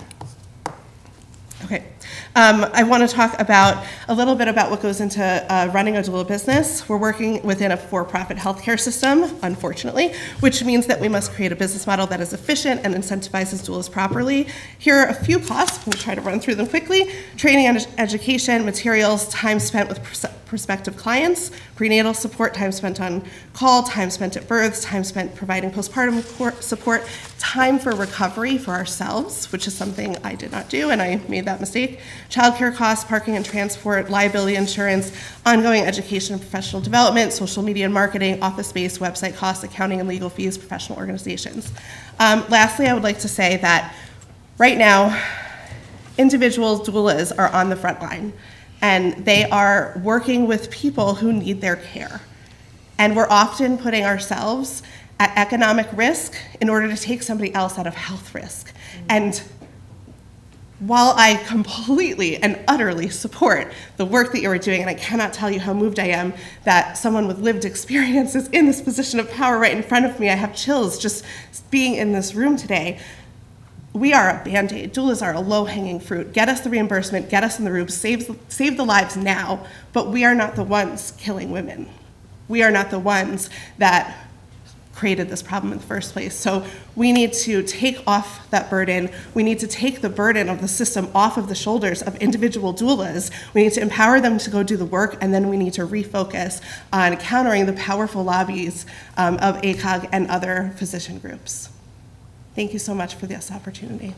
Okay, um, I want to talk about a little bit about what goes into uh, running a doula business. We're working within a for-profit healthcare system, unfortunately, which means that we must create a business model that is efficient and incentivizes doulas properly. Here are a few costs. I'm going to try to run through them quickly. Training and education, materials, time spent with pers prospective clients, prenatal support, time spent on call, time spent at births, time spent providing postpartum support, time for recovery for ourselves, which is something I did not do, and I made that mistake, childcare costs, parking and transport, liability insurance, ongoing education and professional development, social media and marketing, office space, website costs, accounting and legal fees, professional organizations. Um, lastly, I would like to say that right now, individual doulas are on the front line, and they are working with people who need their care. And we're often putting ourselves at economic risk in order to take somebody else out of health risk. And while I completely and utterly support the work that you are doing, and I cannot tell you how moved I am that someone with lived experience is in this position of power right in front of me, I have chills just being in this room today. We are a Band-Aid. Doulas are a low-hanging fruit. Get us the reimbursement, get us in the room, save, save the lives now, but we are not the ones killing women. We are not the ones that created this problem in the first place. So we need to take off that burden. We need to take the burden of the system off of the shoulders of individual doulas. We need to empower them to go do the work, and then we need to refocus on countering the powerful lobbies um, of A C O G and other physician groups. Thank you so much for this opportunity.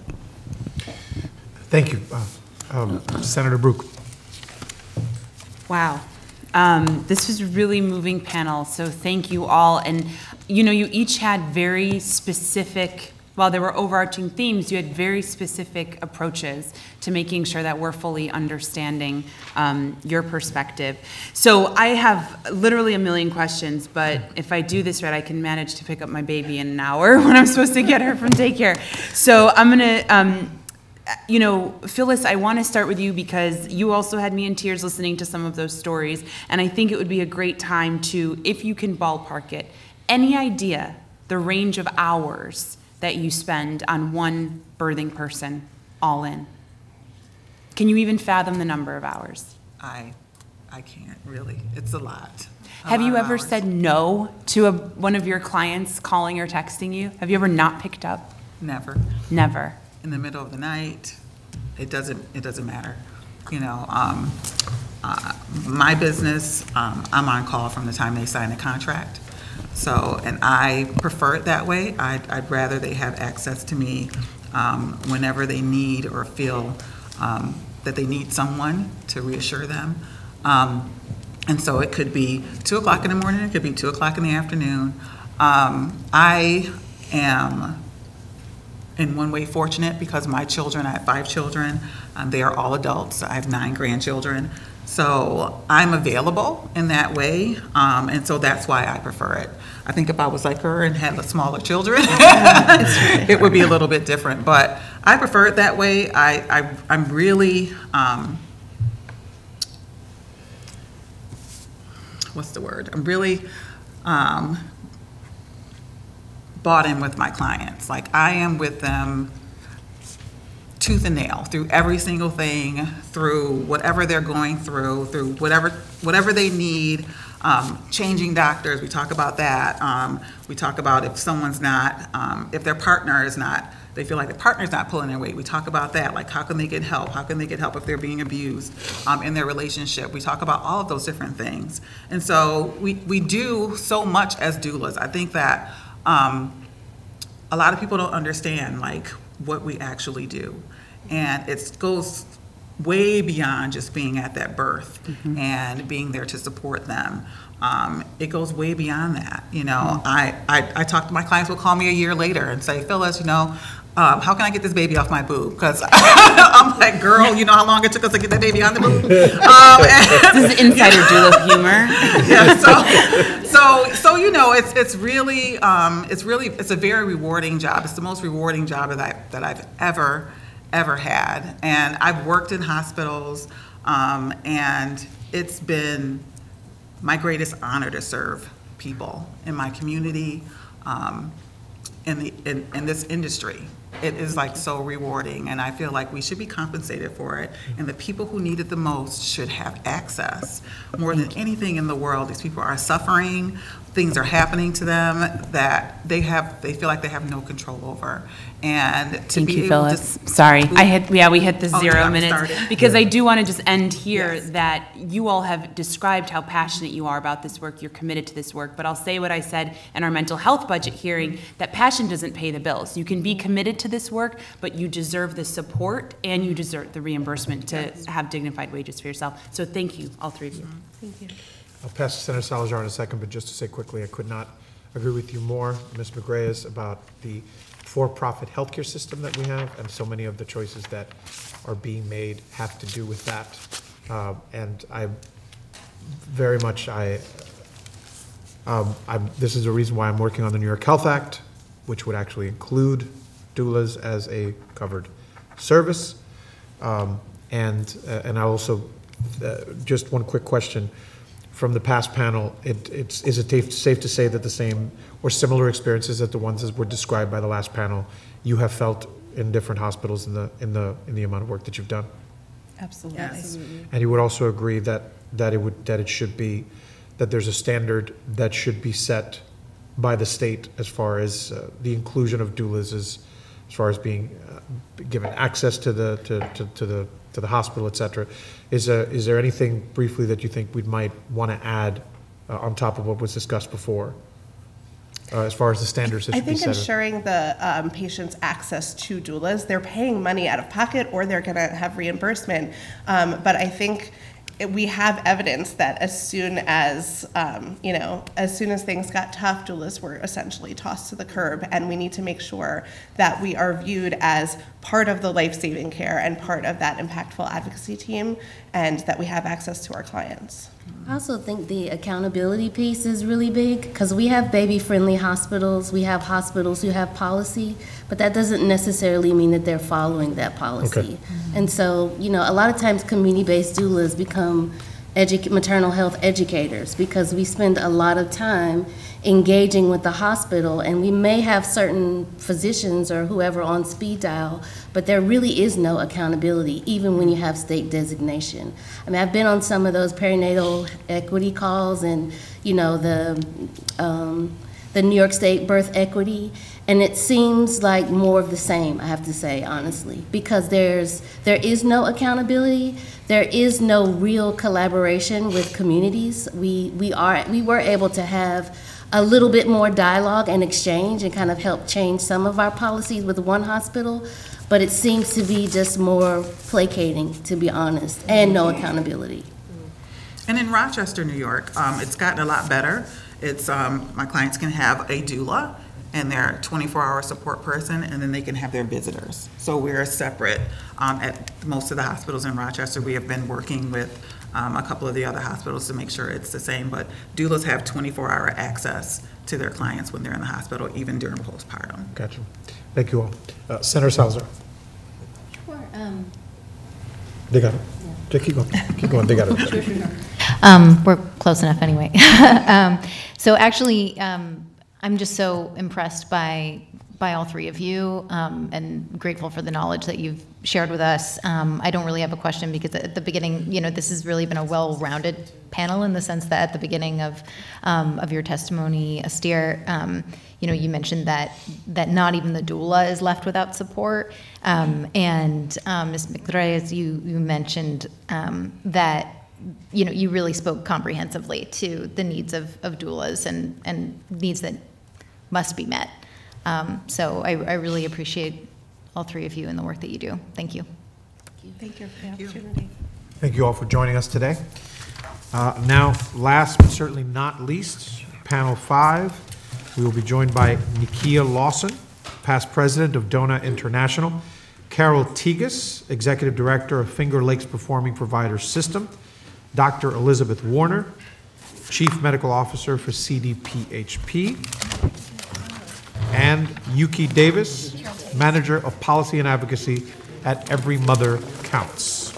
Thank you. Uh, um, Senator Brooke. Wow. Um, this was a really moving panel, so thank you all. And you know, you each had very specific, while there were overarching themes, you had very specific approaches to making sure that we're fully understanding um, your perspective. So I have literally a million questions, but if I do this right, I can manage to pick up my baby in an hour when I'm supposed to get her from daycare. So I'm gonna, um, you know, Phyllis, I want to start with you because you also had me in tears listening to some of those stories, and I think it would be a great time to, if you can ballpark it, any idea the range of hours that you spend on one birthing person, all in? Can you even fathom the number of hours? I, I can't really. It's a lot. A Have lot you of ever hours. said no to a, one of your clients calling or texting you? Have you ever not picked up? Never. Never. In the middle of the night, it doesn't. It doesn't matter. You know, um, uh, my business. Um, I'm on call from the time they sign the contract. So, and I prefer it that way. I'd, I'd rather they have access to me um, whenever they need or feel um, that they need someone to reassure them. Um, and so it could be two o'clock in the morning, it could be two o'clock in the afternoon. Um, I am in one way fortunate because my children, I have five children, um, they are all adults. I have nine grandchildren. So I'm available in that way, um, and so that's why I prefer it. I think if I was like her and had smaller children, it would be a little bit different, but I prefer it that way. I, I, I'm really, um, what's the word? I'm really um, bought in with my clients. Like I am with them tooth and nail through every single thing, through whatever they're going through, through whatever whatever they need. Um, changing doctors, we talk about that. Um, we talk about if someone's not, um, if their partner is not, they feel like the partner's not pulling their weight. We talk about that, like how can they get help? How can they get help if they're being abused um, in their relationship? We talk about all of those different things. And so we, we do so much as doulas. I think that um, a lot of people don't understand like what we actually do. And it goes way beyond just being at that birth mm-hmm. and being there to support them. Um, it goes way beyond that. You know, mm-hmm. I, I, I talk to my clients will call me a year later and say, Phyllis, you know, um, how can I get this baby off my boob? Because I'm like, girl, you know how long it took us to get that baby on the boob? Um, and, this is insider doula humor. Yeah, so, so, so you know, it's it's really, um, it's really, it's a very rewarding job. It's the most rewarding job that I that I've ever. ever had. And I've worked in hospitals, um, and it's been my greatest honor to serve people in my community, um, in, the, in, in this industry. It is like so rewarding, and I feel like we should be compensated for it, and the people who need it the most should have access. More than anything in the world, these people are suffering, things are happening to them that they have, they feel like they have no control over. And to Thank be you, able Phyllis. to, Sorry, I hit, yeah, we hit the Oh, zero yeah, minutes started. because Yeah. I do want to just end here Yes. that you all have described how passionate you are about this work. You're committed to this work, but I'll say what I said in our mental health budget hearing, that passion doesn't pay the bills. You can be committed to this work, but you deserve the support and you deserve the reimbursement to have dignified wages for yourself. So thank you, all three of you. Thank you. I'll pass to Senator Salazar in a second, but just to say quickly, I could not agree with you more, Miz McGrayes, about the for-profit healthcare system that we have, and so many of the choices that are being made have to do with that. Uh, and I very much, I, um, I'm, this is a reason why I'm working on the New York Health Act, which would actually include doulas as a covered service. Um, and, uh, and I also, uh, just one quick question. From the past panel, it, it's, is it safe, safe to say that the same or similar experiences that the ones that were described by the last panel you have felt in different hospitals in the in the in the amount of work that you've done? Absolutely. Yes. And you would also agree that that it would that it should be that there's a standard that should be set by the state as far as uh, the inclusion of doulas as as far as being uh, given access to the to, to, to the to the hospital, et cetera. Is, uh, is there anything briefly that you think we might want to add uh, on top of what was discussed before, uh, as far as the standards that I should be think set? ensuring the um, patient's access to doulas, they're paying money out of pocket or they're going to have reimbursement. Um, but I think it, we have evidence that as soon as, um, you know, as soon as things got tough, doulas were essentially tossed to the curb, and we need to make sure that we are viewed as part of the life-saving care and part of that impactful advocacy team, and that we have access to our clients. I also think the accountability piece is really big, because we have baby-friendly hospitals, we have hospitals who have policy, but that doesn't necessarily mean that they're following that policy. Okay. And so, you know, a lot of times community-based doulas become edu- maternal health educators, because we spend a lot of time engaging with the hospital, and we may have certain physicians or whoever on speed dial, but there really is no accountability, even when you have state designation. I mean, I've been on some of those perinatal equity calls, and you know, the um, the New York State birth equity, and it seems like more of the same, I have to say, honestly, because there's there is no accountability. There is no real collaboration with communities. We we are we were able to have a little bit more dialogue and exchange and kind of help change some of our policies with one hospital, but it seems to be just more placating, to be honest, and no accountability. And in Rochester, New York, um, it's gotten a lot better. It's um, my clients can have a doula and their twenty-four hour support person, and then they can have their visitors. So we're separate um, at most of the hospitals in Rochester. We have been working with um, a couple of the other hospitals to make sure it's the same, but doulas have twenty-four hour access to their clients when they're in the hospital, even during postpartum. Gotcha. Thank you all. Uh, Senator Salazar. Sure. Um, They got it. Yeah. Keep going. Keep going. They got it. Sure, sure, sure. Um, we're close enough anyway. um, so actually, um, I'm just so impressed by by all three of you, um, and grateful for the knowledge that you've shared with us. Um, I don't really have a question because at the beginning, you know, this has really been a well-rounded panel in the sense that at the beginning of um, of your testimony, Astir, um, you know, you mentioned that that not even the doula is left without support, um, and um, Miz McReyes, you you mentioned um, that. You know, you really spoke comprehensively to the needs of, of doulas and, and needs that must be met. Um, so I, I really appreciate all three of you and the work that you do. Thank you. Thank you for the opportunity. Thank you all for joining us today. Uh, now, last but certainly not least, panel five, we will be joined by Nikia Lawson, past president of DONA International, Carol Tegas, executive director of Finger Lakes Performing Providers System, Doctor Elizabeth Warner, Chief Medical Officer for C D P H P, and Yuki Davis, Manager of Policy and Advocacy at Every Mother Counts.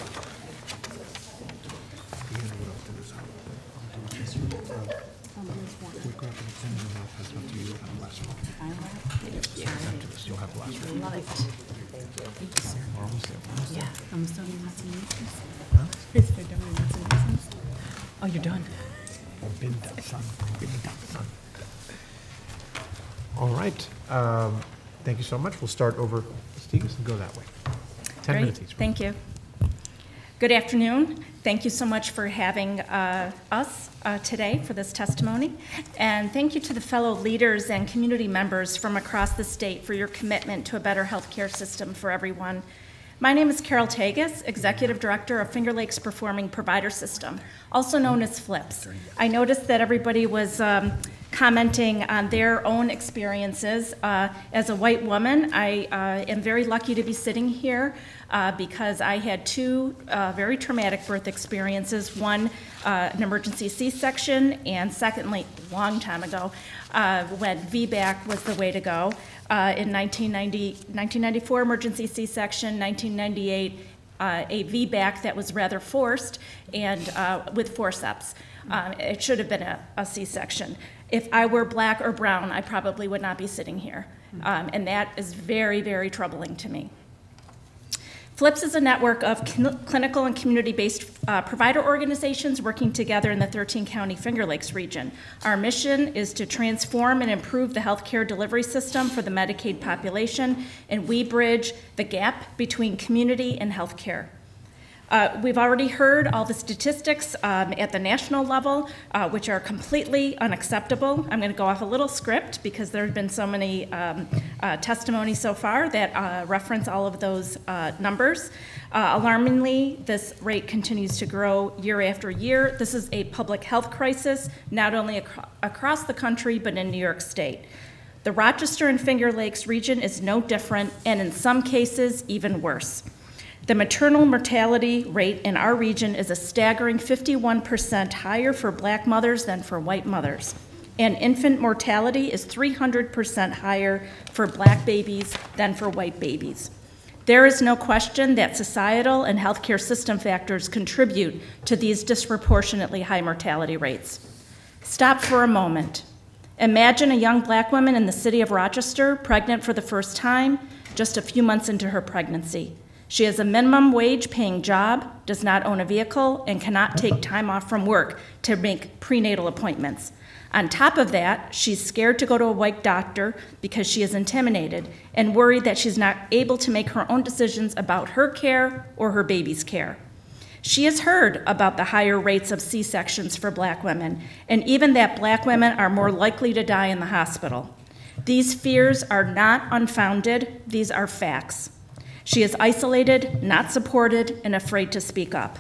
You'll have the last one. Love it. Thank you, sir. We're almost there. We're almost there. Yeah, I'm still doing lots of meetings. Huh? Oh, you're done. I've been done, son. Been done, son. All right. Um, thank you so much. We'll start over Stegas and go that way. Ten Great. minutes each. Thank you. Good afternoon. Thank you so much for having uh, us uh, today for this testimony. And thank you to the fellow leaders and community members from across the state for your commitment to a better healthcare system for everyone. My name is Carol Tegas, Executive Director of Finger Lakes Performing Provider System, also known as FLIPS. I noticed that everybody was um, commenting on their own experiences. Uh, as a white woman, I uh, am very lucky to be sitting here uh, because I had two uh, very traumatic birth experiences, one uh, an emergency C-section, and secondly, a long time ago, uh, when V BAC was the way to go. Uh, in nineteen ninety, nineteen ninety-four, emergency C-section, nineteen ninety-eight, uh, a V BAC that was rather forced and uh, with forceps. Um, it should have been a, a C-section. If I were black or brown, I probably would not be sitting here. Um, and that is very, very troubling to me. FLIPS is a network of cl clinical and community-based uh, provider organizations working together in the thirteen county Finger Lakes region. Our mission is to transform and improve the healthcare delivery system for the Medicaid population, and we bridge the gap between community and healthcare. Uh, we've already heard all the statistics um, at the national level, uh, which are completely unacceptable. I'm going to go off a little script because there have been so many um, uh, testimonies so far that uh, reference all of those uh, numbers. Uh, alarmingly, this rate continues to grow year after year. This is a public health crisis, not only ac across the country, but in New York State. The Rochester and Finger Lakes region is no different, and in some cases, even worse. The maternal mortality rate in our region is a staggering fifty-one percent higher for black mothers than for white mothers. And infant mortality is three hundred percent higher for black babies than for white babies. There is no question that societal and healthcare system factors contribute to these disproportionately high mortality rates. Stop for a moment. Imagine a young black woman in the city of Rochester, pregnant for the first time, just a few months into her pregnancy. She has a minimum wage paying job, does not own a vehicle, and cannot take time off from work to make prenatal appointments. On top of that, she's scared to go to a white doctor because she is intimidated and worried that she's not able to make her own decisions about her care or her baby's care. She has heard about the higher rates of C-sections for black women, and even that black women are more likely to die in the hospital. These fears are not unfounded, these are facts. She is isolated, not supported, and afraid to speak up.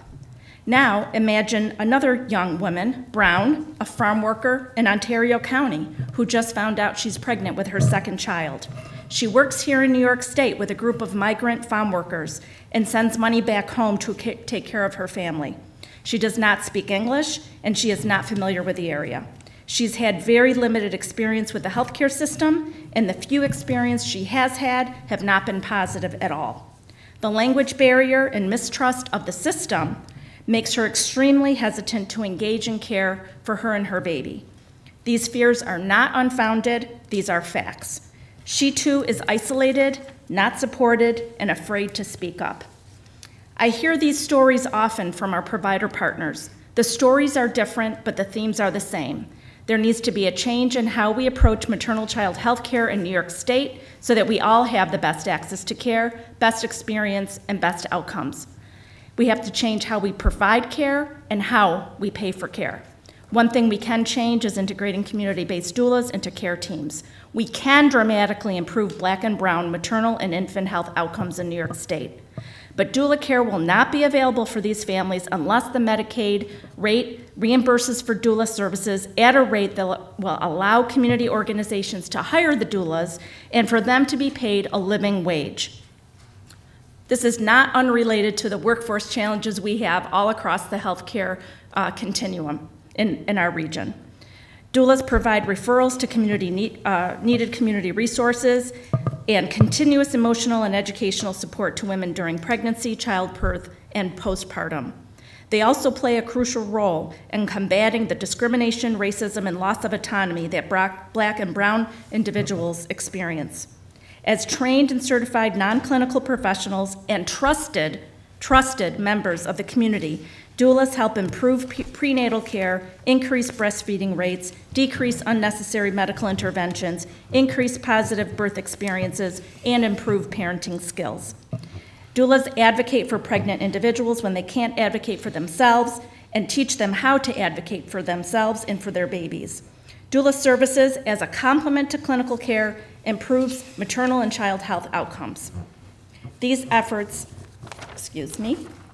Now, imagine another young woman, Brown, a farm worker in Ontario County, who just found out she's pregnant with her second child. She works here in New York State with a group of migrant farm workers and sends money back home to take care of her family. She does not speak English, and she is not familiar with the area. She's had very limited experience with the healthcare system, and the few experience she has had have not been positive at all. The language barrier and mistrust of the system makes her extremely hesitant to engage in care for her and her baby. These fears are not unfounded, these are facts. She too is isolated, not supported, and afraid to speak up. I hear these stories often from our provider partners. The stories are different, but the themes are the same. There needs to be a change in how we approach maternal child health care in New York State so that we all have the best access to care, best experience, and best outcomes. We have to change how we provide care and how we pay for care. One thing we can change is integrating community-based doulas into care teams. We can dramatically improve Black and brown maternal and infant health outcomes in New York State. But doula care will not be available for these families unless the Medicaid rate reimburses for doula services at a rate that will allow community organizations to hire the doulas and for them to be paid a living wage. This is not unrelated to the workforce challenges we have all across the healthcare uh, continuum in, in our region. Doulas provide referrals to community need, uh, needed community resources and continuous emotional and educational support to women during pregnancy, childbirth, and postpartum. They also play a crucial role in combating the discrimination, racism, and loss of autonomy that Black and brown individuals experience. As trained and certified non-clinical professionals and trusted, trusted members of the community, doulas help improve prenatal care, increase breastfeeding rates, decrease unnecessary medical interventions, increase positive birth experiences, and improve parenting skills. Doulas advocate for pregnant individuals when they can't advocate for themselves and teach them how to advocate for themselves and for their babies. Doula services, as a complement to clinical care, improves maternal and child health outcomes. These efforts, excuse me,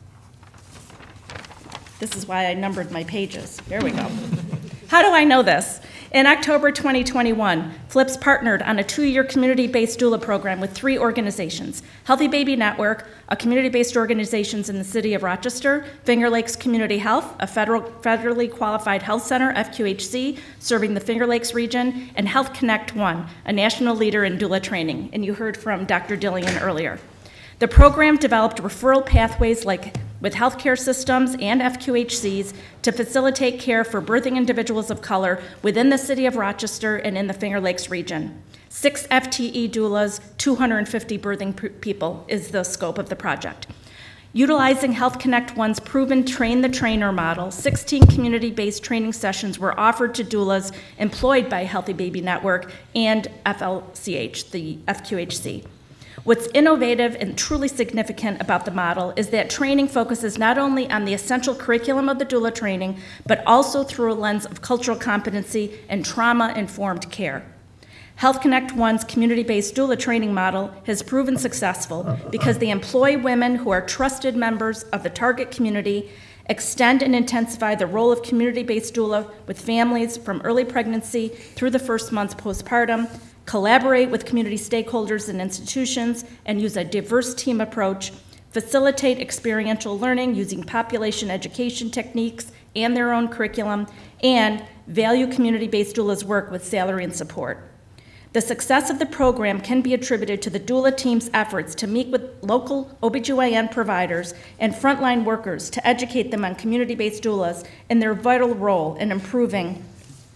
this is why I numbered my pages. There we go. How do I know this? In October twenty twenty-one, FLIPS partnered on a two-year community-based doula program with three organizations: Healthy Baby Network, a community-based organization in the city of Rochester; Finger Lakes Community Health, a federal, federally qualified health center, F Q H C, serving the Finger Lakes region; and Health Connect One, a national leader in doula training. And you heard from Doctor Dillian earlier. The program developed referral pathways like with healthcare systems and F Q H Cs to facilitate care for birthing individuals of color within the city of Rochester and in the Finger Lakes region. Six F T E doulas, two hundred fifty birthing people is the scope of the project. Utilizing Health Connect One's proven train-the-trainer model, sixteen community-based training sessions were offered to doulas employed by Healthy Baby Network and F L C H, the F Q H C. What's innovative and truly significant about the model is that training focuses not only on the essential curriculum of the doula training, but also through a lens of cultural competency and trauma-informed care. Health Connect One's community-based doula training model has proven successful because they employ women who are trusted members of the target community, extend and intensify the role of community-based doula with families from early pregnancy through the first months postpartum, collaborate with community stakeholders and institutions, and use a diverse team approach, facilitate experiential learning using population education techniques and their own curriculum, and value community-based doulas' work with salary and support. The success of the program can be attributed to the doula team's efforts to meet with local O B G Y N providers and frontline workers to educate them on community-based doulas and their vital role in improving,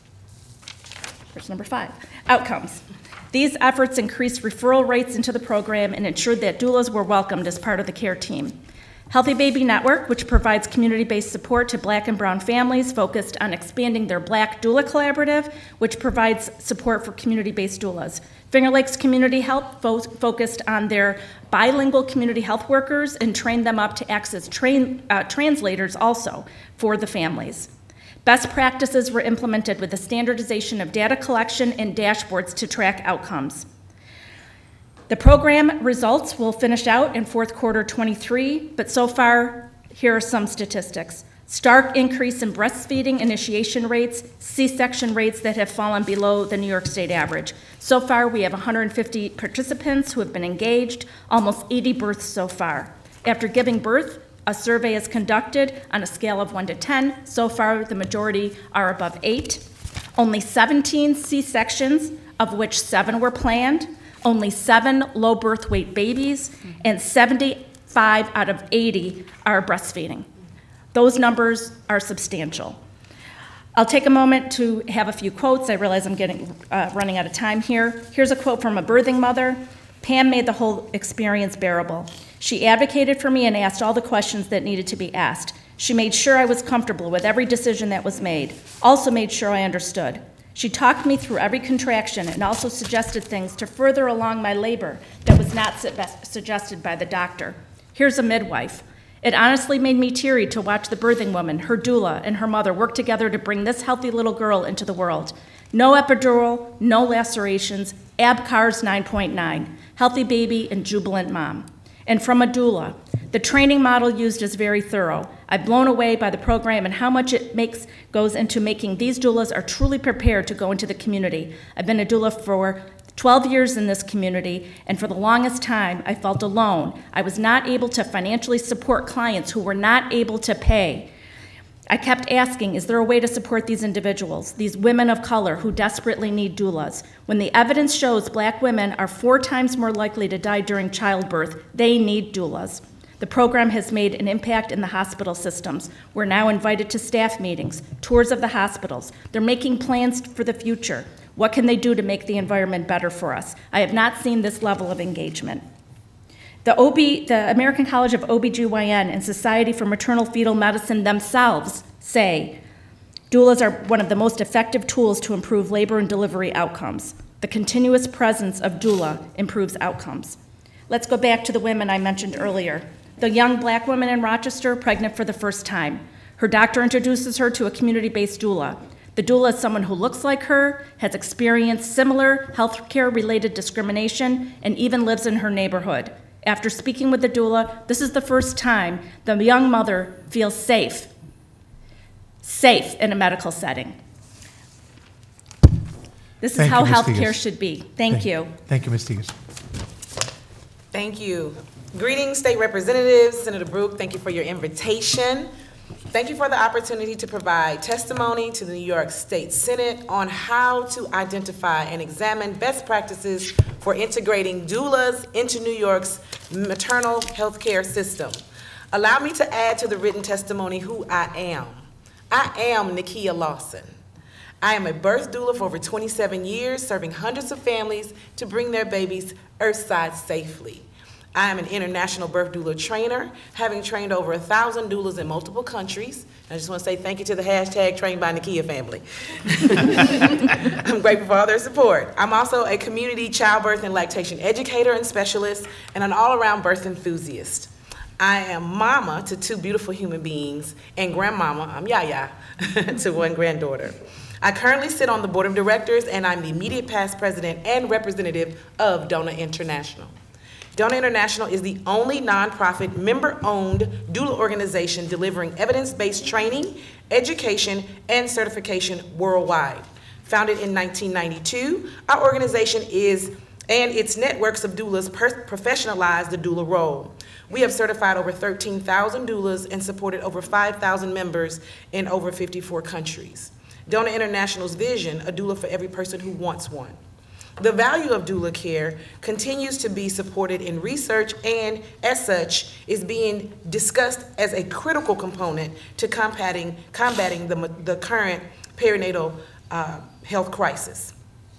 here's number five, outcomes. These efforts increased referral rates into the program and ensured that doulas were welcomed as part of the care team. Healthy Baby Network, which provides community-based support to Black and brown families, focused on expanding their Black Doula Collaborative, which provides support for community-based doulas. Finger Lakes Community Health fo focused on their bilingual community health workers and trained them up to act as train, uh, translators also for the families. Best practices were implemented with the standardization of data collection and dashboards to track outcomes. The program results will finish out in fourth quarter twenty-three, but so far, here are some statistics. Stark increase in breastfeeding initiation rates, C-section rates that have fallen below the New York State average. So far, we have one hundred fifty participants who have been engaged, almost eighty births so far. After giving birth, a survey is conducted on a scale of one to ten. So far, the majority are above eight. Only seventeen C-sections, of which seven were planned. Only seven low birth weight babies, and seventy-five out of eighty are breastfeeding. Those numbers are substantial. I'll take a moment to have a few quotes. I realize I'm getting uh, running out of time here. Here's a quote from a birthing mother. Pam made the whole experience bearable. She advocated for me and asked all the questions that needed to be asked. She made sure I was comfortable with every decision that was made, also made sure I understood. She talked me through every contraction and also suggested things to further along my labor that was not su- suggested by the doctor. Here's a midwife. It honestly made me teary to watch the birthing woman, her doula, and her mother work together to bring this healthy little girl into the world. No epidural, no lacerations, A B C A R S nine point nine, healthy baby and jubilant mom. And from a doula, the training model used is very thorough. I'm blown away by the program and how much it makes goes into making these doulas are truly prepared to go into the community. I've been a doula for twelve years in this community, and for the longest time, I felt alone. I was not able to financially support clients who were not able to pay. I kept asking, is there a way to support these individuals, these women of color who desperately need doulas? When the evidence shows black women are four times more likely to die during childbirth, they need doulas. The program has made an impact in the hospital systems. We're now invited to staff meetings, tours of the hospitals. They're making plans for the future. What can they do to make the environment better for us? I have not seen this level of engagement. The, O B, the American College of O B G Y N and Society for Maternal Fetal Medicine themselves say doulas are one of the most effective tools to improve labor and delivery outcomes. The continuous presence of doula improves outcomes. Let's go back to the women I mentioned earlier. The young black woman in Rochester, pregnant for the first time. Her doctor introduces her to a community-based doula. The doula is someone who looks like her, has experienced similar healthcare-related discrimination, and even lives in her neighborhood. After speaking with the doula, this is the first time the young mother feels safe, safe in a medical setting. This is Thank how you, Miz healthcare Tigas. should be. Thank, Thank you. Thank you, Miz Tigas. Thank you. Greetings, state representatives. Senator Brooke, thank you for your invitation. Thank you for the opportunity to provide testimony to the New York State Senate on how to identify and examine best practices for integrating doulas into New York's maternal health care system. Allow me to add to the written testimony who I am. I am Nakia Lawson. I am a birth doula for over twenty-seven years, serving hundreds of families to bring their babies earthside safely. I am an international birth doula trainer, having trained over a thousand doulas in multiple countries. I just want to say thank you to the hashtag Trained by Nakia family. I'm grateful for all their support. I'm also a community childbirth and lactation educator and specialist, and an all-around birth enthusiast. I am mama to two beautiful human beings, and grandmama, I'm Yaya, to one granddaughter. I currently sit on the board of directors, and I'm the immediate past president and representative of Dona International. Dona International is the only nonprofit member-owned doula organization delivering evidence-based training, education, and certification worldwide. Founded in nineteen ninety-two, our organization is, and its networks of doulas professionalize the doula role. We have certified over thirteen thousand doulas and supported over five thousand members in over fifty-four countries. Dona International's vision, a doula for every person who wants one. The value of doula care continues to be supported in research and, as such, is being discussed as a critical component to combating, combating the, the current perinatal uh, health crisis.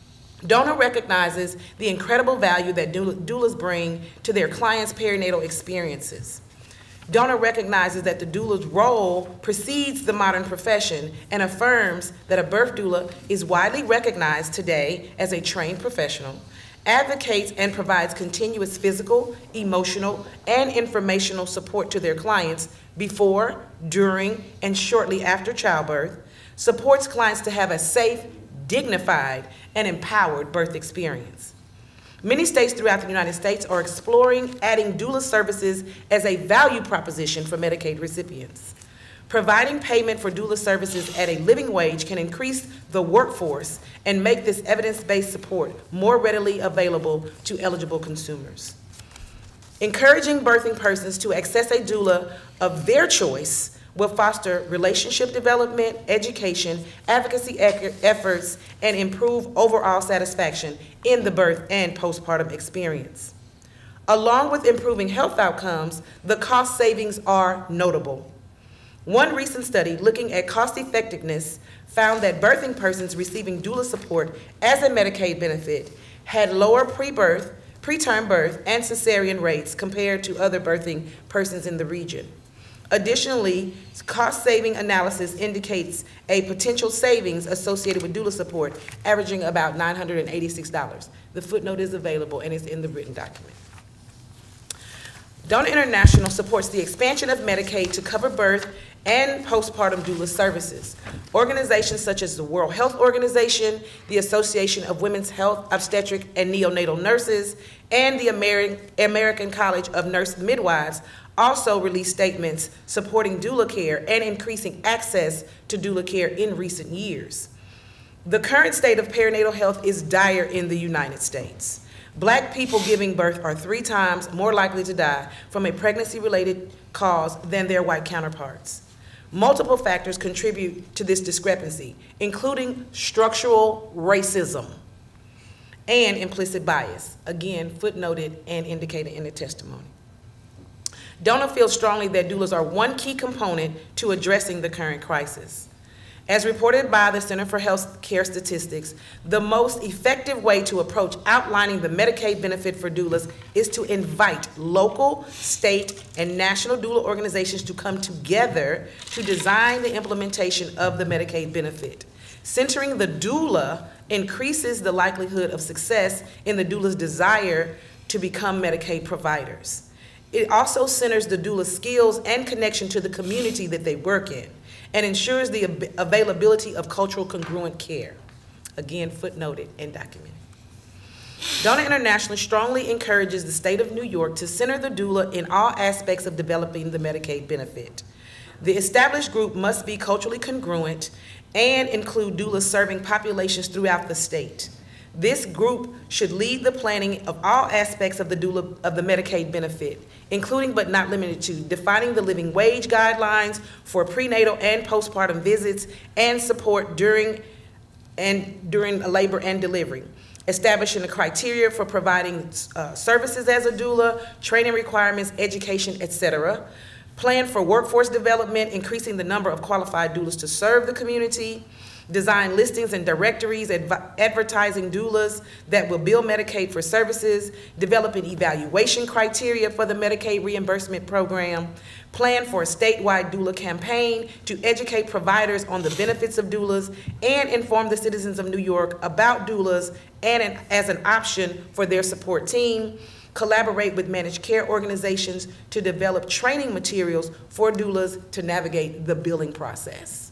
Dona recognizes the incredible value that doulas bring to their clients' perinatal experiences. Dona recognizes that the doula's role precedes the modern profession and affirms that a birth doula is widely recognized today as a trained professional, advocates and provides continuous physical, emotional, and informational support to their clients before, during, and shortly after childbirth, supports clients to have a safe, dignified, and empowered birth experience. Many states throughout the United States are exploring adding doula services as a value proposition for Medicaid recipients. Providing payment for doula services at a living wage can increase the workforce and make this evidence-based support more readily available to eligible consumers. Encouraging birthing persons to access a doula of their choice will foster relationship development, education, advocacy efforts, and improve overall satisfaction in the birth and postpartum experience. Along with improving health outcomes, the cost savings are notable. One recent study looking at cost effectiveness found that birthing persons receiving doula support as a Medicaid benefit had lower pre-birth, preterm birth, and cesarean rates compared to other birthing persons in the region. Additionally, cost-saving analysis indicates a potential savings associated with doula support averaging about nine hundred eighty-six dollars. The footnote is available and it's in the written document. Donor International supports the expansion of Medicaid to cover birth and postpartum doula services. Organizations such as the World Health Organization, the Association of Women's Health, Obstetric, and Neonatal Nurses, and the Ameri- American College of Nurse Midwives also released statements supporting doula care and increasing access to doula care in recent years. The current state of perinatal health is dire in the United States. Black people giving birth are three times more likely to die from a pregnancy-related cause than their white counterparts. Multiple factors contribute to this discrepancy, including structural racism and implicit bias, again, footnoted and indicated in the testimony. Donor feels strongly that doulas are one key component to addressing the current crisis. As reported by the Center for Health Care Statistics, the most effective way to approach outlining the Medicaid benefit for doulas is to invite local, state, and national doula organizations to come together to design the implementation of the Medicaid benefit. Centering the doula increases the likelihood of success in the doula's desire to become Medicaid providers. It also centers the doula's skills and connection to the community that they work in, and ensures the ab- availability of cultural congruent care. Again, footnoted and documented. Donor International strongly encourages the state of New York to center the doula in all aspects of developing the Medicaid benefit. The established group must be culturally congruent and include doulas serving populations throughout the state. This group should lead the planning of all aspects of the doula of the Medicaid benefit, including but not limited to defining the living wage guidelines for prenatal and postpartum visits and support during and during labor and delivery, establishing the criteria for providing uh, services as a doula, training requirements, education, et cetera. Plan for workforce development, increasing the number of qualified doulas to serve the community. Design listings and directories adv- advertising doulas that will bill Medicaid for services, developing evaluation criteria for the Medicaid reimbursement program, plan for a statewide doula campaign to educate providers on the benefits of doulas and inform the citizens of New York about doulas and an, as an option for their support team, collaborate with managed care organizations to develop training materials for doulas to navigate the billing process.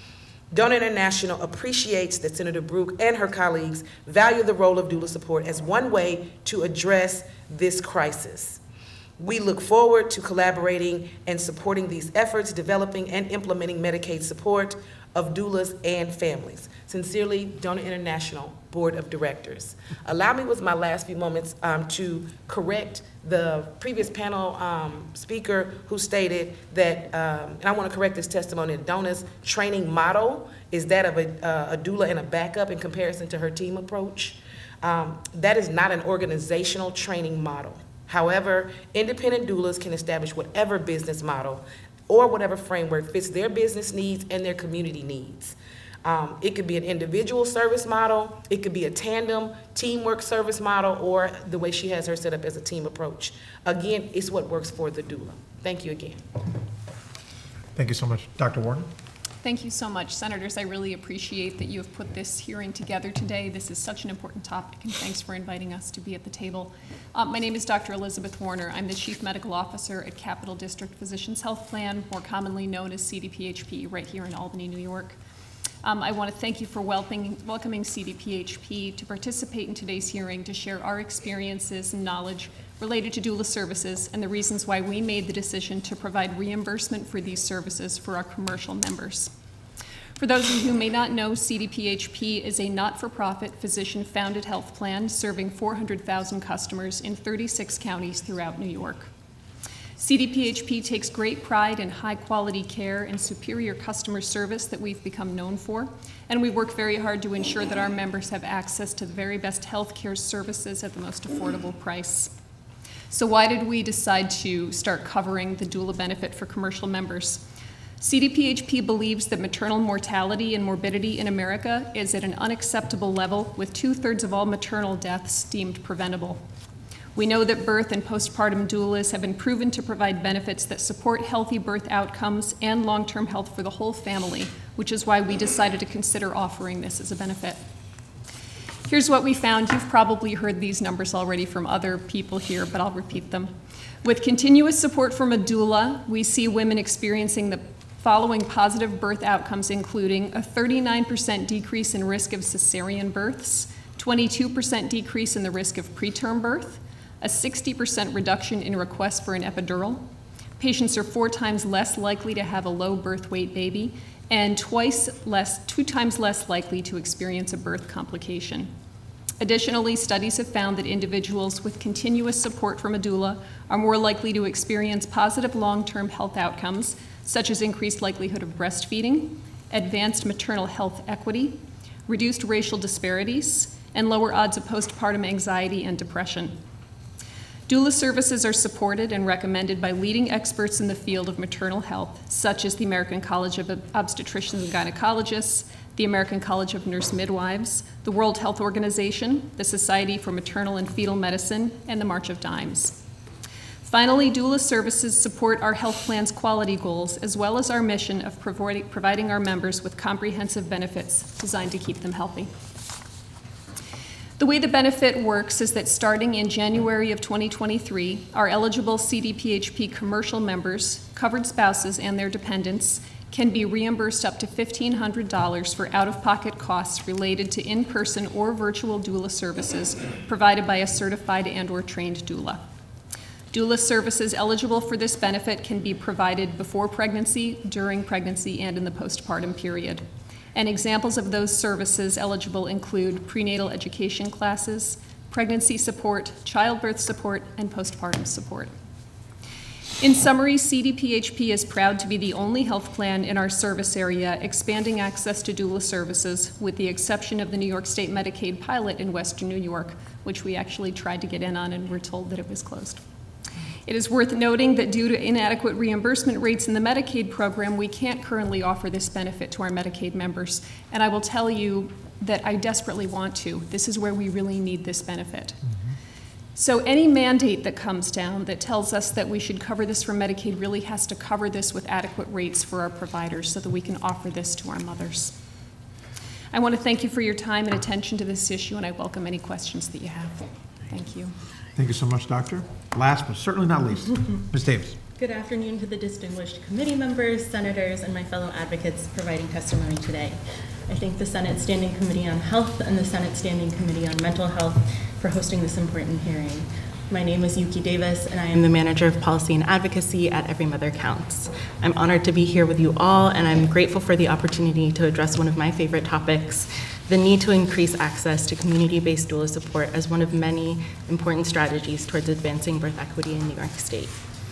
Donor International appreciates that Senator Brooke and her colleagues value the role of doula support as one way to address this crisis. We look forward to collaborating and supporting these efforts, developing and implementing Medicaid support of doulas and families. Sincerely, Donor International Board of Directors. Allow me with my last few moments um, to correct the previous panel um, speaker who stated that, um, and I want to correct this testimony, Donna's training model is that of a, uh, a doula and a backup in comparison to her team approach. Um, that is not an organizational training model. However, independent doulas can establish whatever business model or whatever framework fits their business needs and their community needs. Um, it could be an individual service model, it could be a tandem teamwork service model, or the way she has her set up as a team approach. Again, it's what works for the doula. Thank you again. Thank you so much. Doctor Warren? Thank you so much, Senators. I really appreciate that you have put this hearing together today. This is such an important topic, and thanks for inviting us to be at the table. Um, my name is Doctor Elizabeth Warner. I'm the Chief Medical Officer at Capital District Physicians Health Plan, more commonly known as C D P H P, right here in Albany, New York. Um, I want to thank you for welcoming, welcoming C D P H P to participate in today's hearing to share our experiences and knowledge related to doula services and the reasons why we made the decision to provide reimbursement for these services for our commercial members. For those of you who may not know, C D P H P is a not-for-profit physician-founded health plan serving four hundred thousand customers in thirty-six counties throughout New York. C D P H P takes great pride in high-quality care and superior customer service that we've become known for, and we work very hard to ensure that our members have access to the very best health care services at the most affordable price. So why did we decide to start covering the doula benefit for commercial members? C D P H P believes that maternal mortality and morbidity in America is at an unacceptable level, with two-thirds of all maternal deaths deemed preventable. We know that birth and postpartum doulas have been proven to provide benefits that support healthy birth outcomes and long-term health for the whole family, which is why we decided to consider offering this as a benefit. Here's what we found. You've probably heard these numbers already from other people here, but I'll repeat them. With continuous support from a doula, we see women experiencing the following positive birth outcomes, including a thirty-nine percent decrease in risk of cesarean births, twenty-two percent decrease in the risk of preterm birth, a sixty percent reduction in requests for an epidural. Patients are four times less likely to have a low birth weight baby, and twice less, two times less likely to experience a birth complication. Additionally, studies have found that individuals with continuous support from a doula are more likely to experience positive long-term health outcomes, such as increased likelihood of breastfeeding, advanced maternal health equity, reduced racial disparities, and lower odds of postpartum anxiety and depression. Doula services are supported and recommended by leading experts in the field of maternal health, such as the American College of Obstetricians and Gynecologists, the American College of Nurse Midwives, the World Health Organization, the Society for Maternal and Fetal Medicine, and the March of Dimes. Finally, doula services support our health plan's quality goals, as well as our mission of providing, providing our members with comprehensive benefits designed to keep them healthy. The way the benefit works is that starting in January of twenty twenty-three, our eligible C D P H P commercial members, covered spouses, and their dependents can be reimbursed up to fifteen hundred dollars for out-of-pocket costs related to in-person or virtual doula services provided by a certified and/or trained doula. Doula services eligible for this benefit can be provided before pregnancy, during pregnancy, and in the postpartum period. And examples of those services eligible include prenatal education classes, pregnancy support, childbirth support, and postpartum support. In summary, C D P H P is proud to be the only health plan in our service area expanding access to doula services, with the exception of the New York State Medicaid pilot in Western New York, which we actually tried to get in on and were told that it was closed. It is worth noting that due to inadequate reimbursement rates in the Medicaid program, we can't currently offer this benefit to our Medicaid members. And I will tell you that I desperately want to. This is where we really need this benefit. Mm-hmm. So any mandate that comes down that tells us that we should cover this from Medicaid really has to cover this with adequate rates for our providers so that we can offer this to our mothers. I want to thank you for your time and attention to this issue, and I welcome any questions that you have. Thank you. Thank you so much, Doctor. Last but certainly not least, Miz Davis. Good afternoon to the distinguished committee members, senators, and my fellow advocates providing testimony today. I thank the Senate Standing Committee on Health and the Senate Standing Committee on Mental Health for hosting this important hearing. My name is Yuki Davis, and I am the Manager of Policy and Advocacy at Every Mother Counts. I'm honored to be here with you all, and I'm grateful for the opportunity to address one of my favorite topics, the need to increase access to community-based doula support as one of many important strategies towards advancing birth equity in New York State.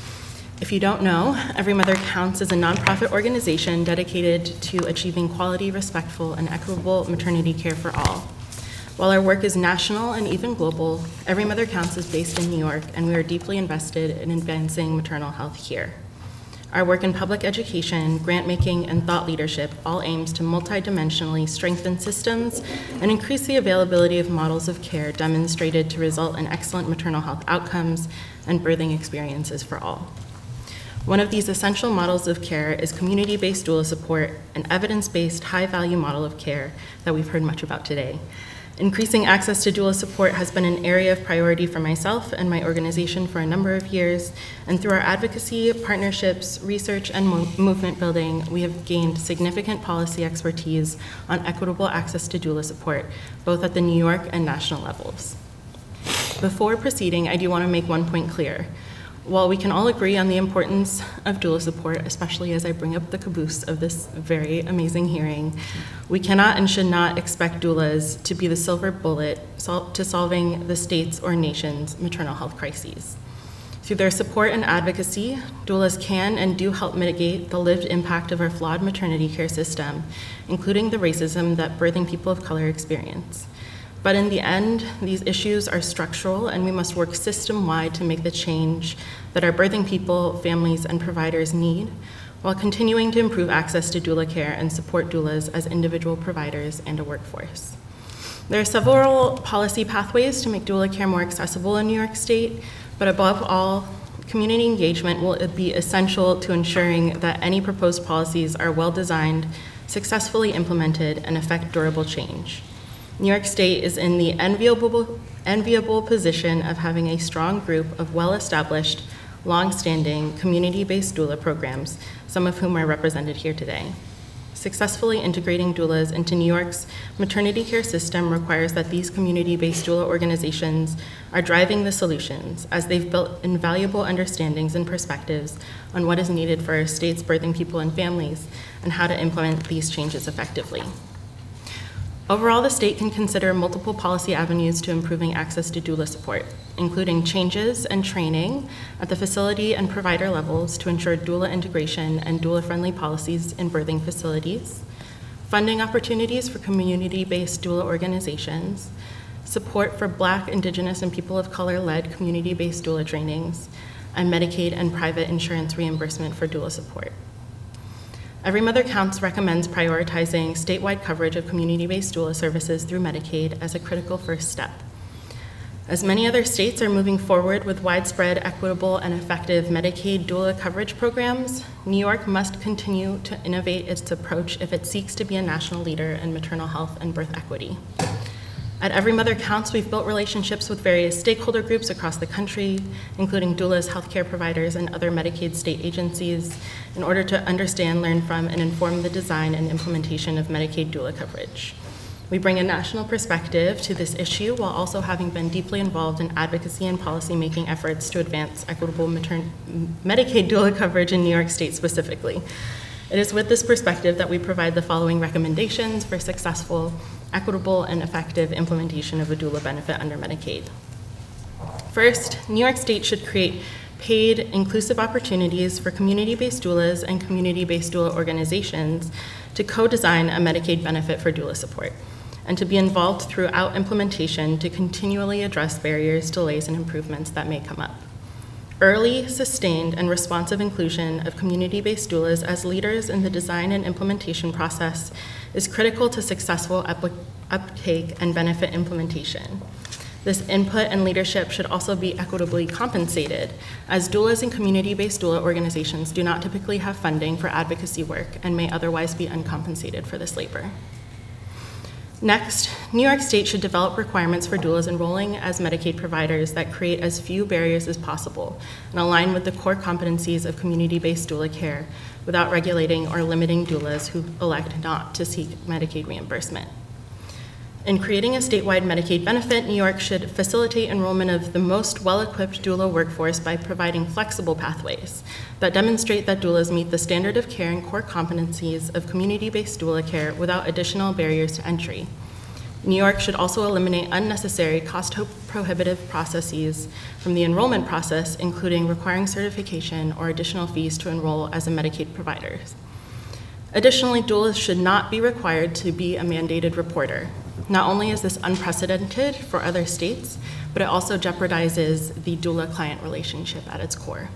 If you don't know, Every Mother Counts is a nonprofit organization dedicated to achieving quality, respectful, and equitable maternity care for all. While our work is national and even global, Every Mother Counts is based in New York, and we are deeply invested in advancing maternal health here. Our work in public education, grant-making, and thought leadership all aims to multidimensionally strengthen systems and increase the availability of models of care demonstrated to result in excellent maternal health outcomes and birthing experiences for all. One of these essential models of care is community-based doula support, an evidence-based, high-value model of care that we've heard much about today. Increasing access to doula support has been an area of priority for myself and my organization for a number of years, and through our advocacy, partnerships, research, and mo movement building, we have gained significant policy expertise on equitable access to doula support, both at the New York and national levels. Before proceeding, I do want to make one point clear. While we can all agree on the importance of doula support, especially as I bring up the caboose of this very amazing hearing, we cannot and should not expect doulas to be the silver bullet sol to solving the state's or nation's maternal health crises. Through their support and advocacy, doulas can and do help mitigate the lived impact of our flawed maternity care system, including the racism that birthing people of color experience. But in the end, these issues are structural, and we must work system-wide to make the change that our birthing people, families, and providers need, while continuing to improve access to doula care and support doulas as individual providers and a workforce. There are several policy pathways to make doula care more accessible in New York State, but above all, community engagement will be essential to ensuring that any proposed policies are well-designed, successfully implemented, and affect durable change. New York State is in the enviable, enviable position of having a strong group of well-established, long-standing, community-based doula programs, some of whom are represented here today. Successfully integrating doulas into New York's maternity care system requires that these community-based doula organizations are driving the solutions, as they've built invaluable understandings and perspectives on what is needed for our state's birthing people and families and how to implement these changes effectively. Overall, the state can consider multiple policy avenues to improving access to doula support, including changes and training at the facility and provider levels to ensure doula integration and doula-friendly policies in birthing facilities, funding opportunities for community-based doula organizations, support for Black, Indigenous, and people of color-led community-based doula trainings, and Medicaid and private insurance reimbursement for doula support. Every Mother Counts recommends prioritizing statewide coverage of community-based doula services through Medicaid as a critical first step. As many other states are moving forward with widespread, equitable, and effective Medicaid doula coverage programs, New York must continue to innovate its approach if it seeks to be a national leader in maternal health and birth equity. At Every Mother Counts, we've built relationships with various stakeholder groups across the country, including doulas, healthcare providers, and other Medicaid state agencies, in order to understand, learn from, and inform the design and implementation of Medicaid doula coverage. We bring a national perspective to this issue while also having been deeply involved in advocacy and policymaking efforts to advance equitable matern- Medicaid doula coverage in New York State specifically. It is with this perspective that we provide the following recommendations for successful, equitable, and effective implementation of a doula benefit under Medicaid. First, New York State should create paid, inclusive opportunities for community-based doulas and community-based doula organizations to co-design a Medicaid benefit for doula support, and to be involved throughout implementation to continually address barriers, delays, and improvements that may come up. Early, sustained, and responsive inclusion of community-based doulas as leaders in the design and implementation process is critical to successful uptake and benefit implementation. This input and leadership should also be equitably compensated, as doulas and community-based doula organizations do not typically have funding for advocacy work and may otherwise be uncompensated for this labor. Next, New York State should develop requirements for doulas enrolling as Medicaid providers that create as few barriers as possible and align with the core competencies of community-based doula care without regulating or limiting doulas who elect not to seek Medicaid reimbursement. In creating a statewide Medicaid benefit, New York should facilitate enrollment of the most well-equipped doula workforce by providing flexible pathways that demonstrate that doulas meet the standard of care and core competencies of community-based doula care without additional barriers to entry. New York should also eliminate unnecessary cost-prohibitive processes from the enrollment process, including requiring certification or additional fees to enroll as a Medicaid provider. Additionally, doulas should not be required to be a mandated reporter. Not only is this unprecedented for other states, but it also jeopardizes the doula-client relationship at its core.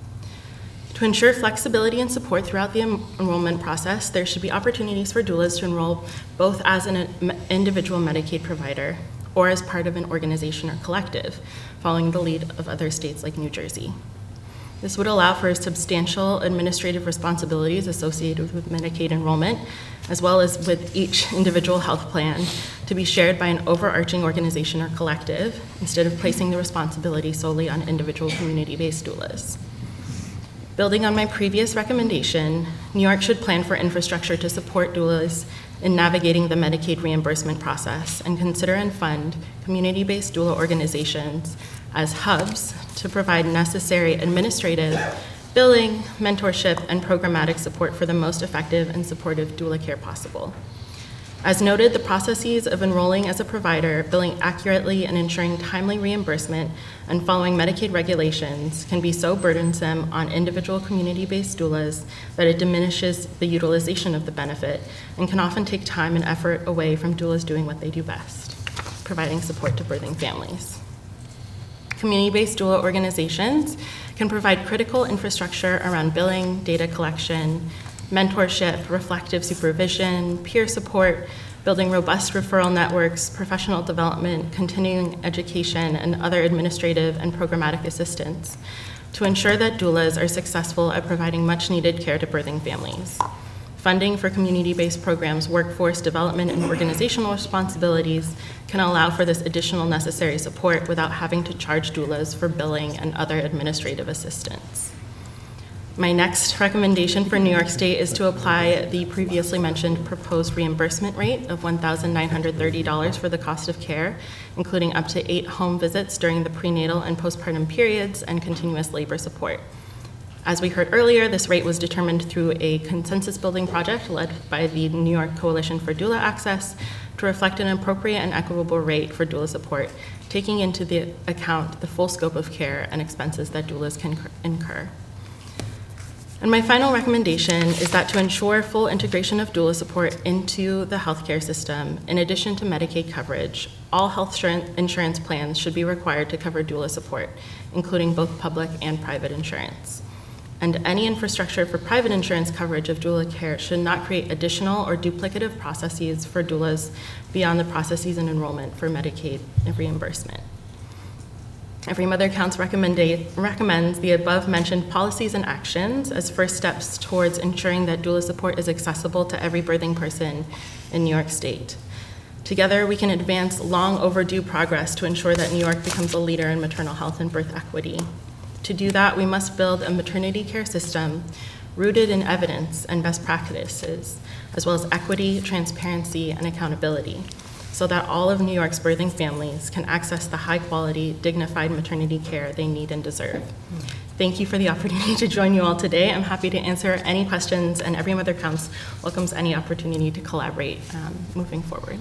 To ensure flexibility and support throughout the en- enrollment process, there should be opportunities for doulas to enroll both as an individual Medicaid provider or as part of an organization or collective, following the lead of other states like New Jersey. This would allow for substantial administrative responsibilities associated with Medicaid enrollment, as well as with each individual health plan, to be shared by an overarching organization or collective, instead of placing the responsibility solely on individual community-based doulas. Building on my previous recommendation, New York should plan for infrastructure to support doulas in navigating the Medicaid reimbursement process and consider and fund community-based doula organizations as hubs to provide necessary administrative, billing, mentorship, and programmatic support for the most effective and supportive doula care possible. As noted, the processes of enrolling as a provider, billing accurately, and ensuring timely reimbursement and following Medicaid regulations can be so burdensome on individual community-based doulas that it diminishes the utilization of the benefit and can often take time and effort away from doulas doing what they do best, providing support to birthing families. Community-based doula organizations can provide critical infrastructure around billing, data collection, mentorship, reflective supervision, peer support, building robust referral networks, professional development, continuing education, and other administrative and programmatic assistance to ensure that doulas are successful at providing much-needed care to birthing families. Funding for community-based programs, workforce development, and organizational responsibilities can allow for this additional necessary support without having to charge doulas for billing and other administrative assistance. My next recommendation for New York State is to apply the previously mentioned proposed reimbursement rate of one thousand nine hundred thirty dollars for the cost of care, including up to eight home visits during the prenatal and postpartum periods and continuous labor support. As we heard earlier, this rate was determined through a consensus building project led by the New York Coalition for Doula Access to reflect an appropriate and equitable rate for doula support, taking into the account the full scope of care and expenses that doulas can incur. And my final recommendation is that to ensure full integration of doula support into the healthcare system, in addition to Medicaid coverage, all health insurance plans should be required to cover doula support, including both public and private insurance. And any infrastructure for private insurance coverage of doula care should not create additional or duplicative processes for doulas beyond the processes and enrollment for Medicaid and reimbursement. Every Mother Counts recommends the above-mentioned policies and actions as first steps towards ensuring that doula support is accessible to every birthing person in New York State. Together, we can advance long overdue progress to ensure that New York becomes a leader in maternal health and birth equity. To do that, we must build a maternity care system rooted in evidence and best practices, as well as equity, transparency, and accountability, so that all of New York's birthing families can access the high-quality, dignified maternity care they need and deserve. Thank you for the opportunity to join you all today. I'm happy to answer any questions, and Every Mother Counts welcomes any opportunity to collaborate um, moving forward.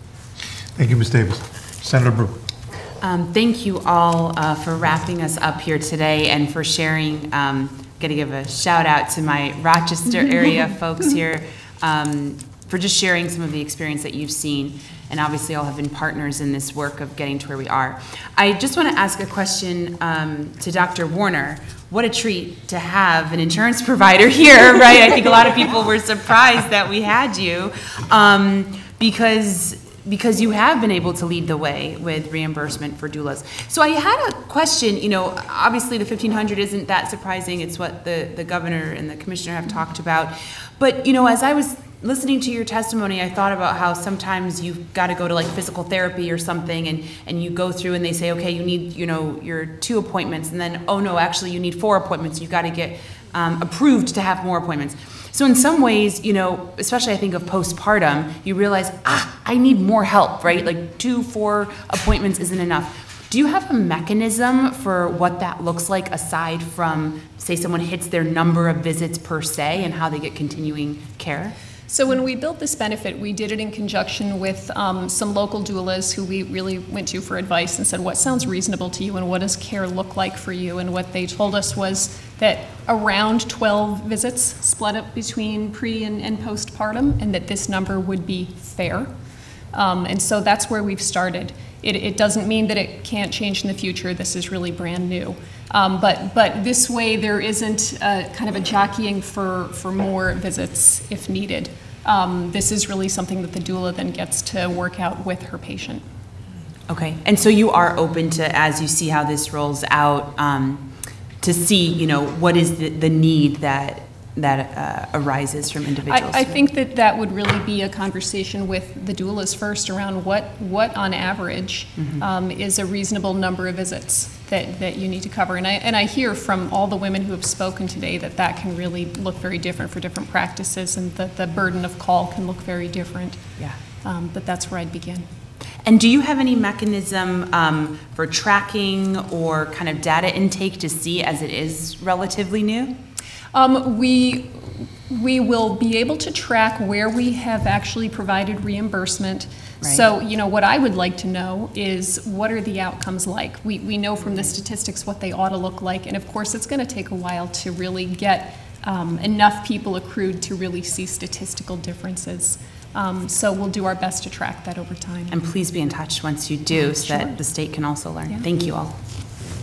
Thank you, Miz Davis. Senator Brooke. Um, thank you all uh, for wrapping us up here today and for sharing. Um, got to give a shout out to my Rochester area folks here um, for just sharing some of the experience that you've seen. And obviously all have been partners in this work of getting to where we are. I just want to ask a question um, to Doctor Warner. What a treat to have an insurance provider here, right? I think a lot of people were surprised that we had you um, because because you have been able to lead the way with reimbursement for doulas. So I had a question, you know, obviously the fifteen hundred isn't that surprising. It's what the, the governor and the commissioner have talked about. But, you know, as I was listening to your testimony, I thought about how sometimes you've got to go to like physical therapy or something, and, and you go through and they say, okay, you need, you know, your two appointments, and then, oh no, actually you need four appointments. You've got to get um, approved to have more appointments. So in some ways, you know, especially I think of postpartum, you realize, ah, I need more help, right? Like two, four appointments isn't enough. Do you have a mechanism for what that looks like aside from, say, someone hits their number of visits per se and how they get continuing care? So when we built this benefit, we did it in conjunction with um, some local doulas who we really went to for advice and said, what sounds reasonable to you and what does care look like for you? And what they told us was that around twelve visits split up between pre and, and postpartum, and that this number would be fair. Um, and so that's where we've started. It, it doesn't mean that it can't change in the future. This is really brand new. Um, but, but this way there isn't a, kind of a jockeying for, for more visits if needed. Um, this is really something that the doula then gets to work out with her patient. Okay, and so you are open to, as you see how this rolls out, um, to see, you know, what is the, the need that that uh, arises from individuals? I, I think that that would really be a conversation with the doulas first around what, what on average mm-hmm. um, is a reasonable number of visits that, that you need to cover. And I, and I hear from all the women who have spoken today that that can really look very different for different practices, and that the burden of call can look very different. Yeah. Um, but that's where I'd begin. And do you have any mechanism um, for tracking or kind of data intake to see, as it is relatively new? Um, we, we will be able to track where we have actually provided reimbursement. Right. So, you know, what I would like to know is what are the outcomes like? We, we know from the statistics what they ought to look like, and of course it's going to take a while to really get um, enough people accrued to really see statistical differences. Um, so we'll do our best to track that over time. And please be in touch once you do, so sure. that the state can also learn. Yeah. Thank you all.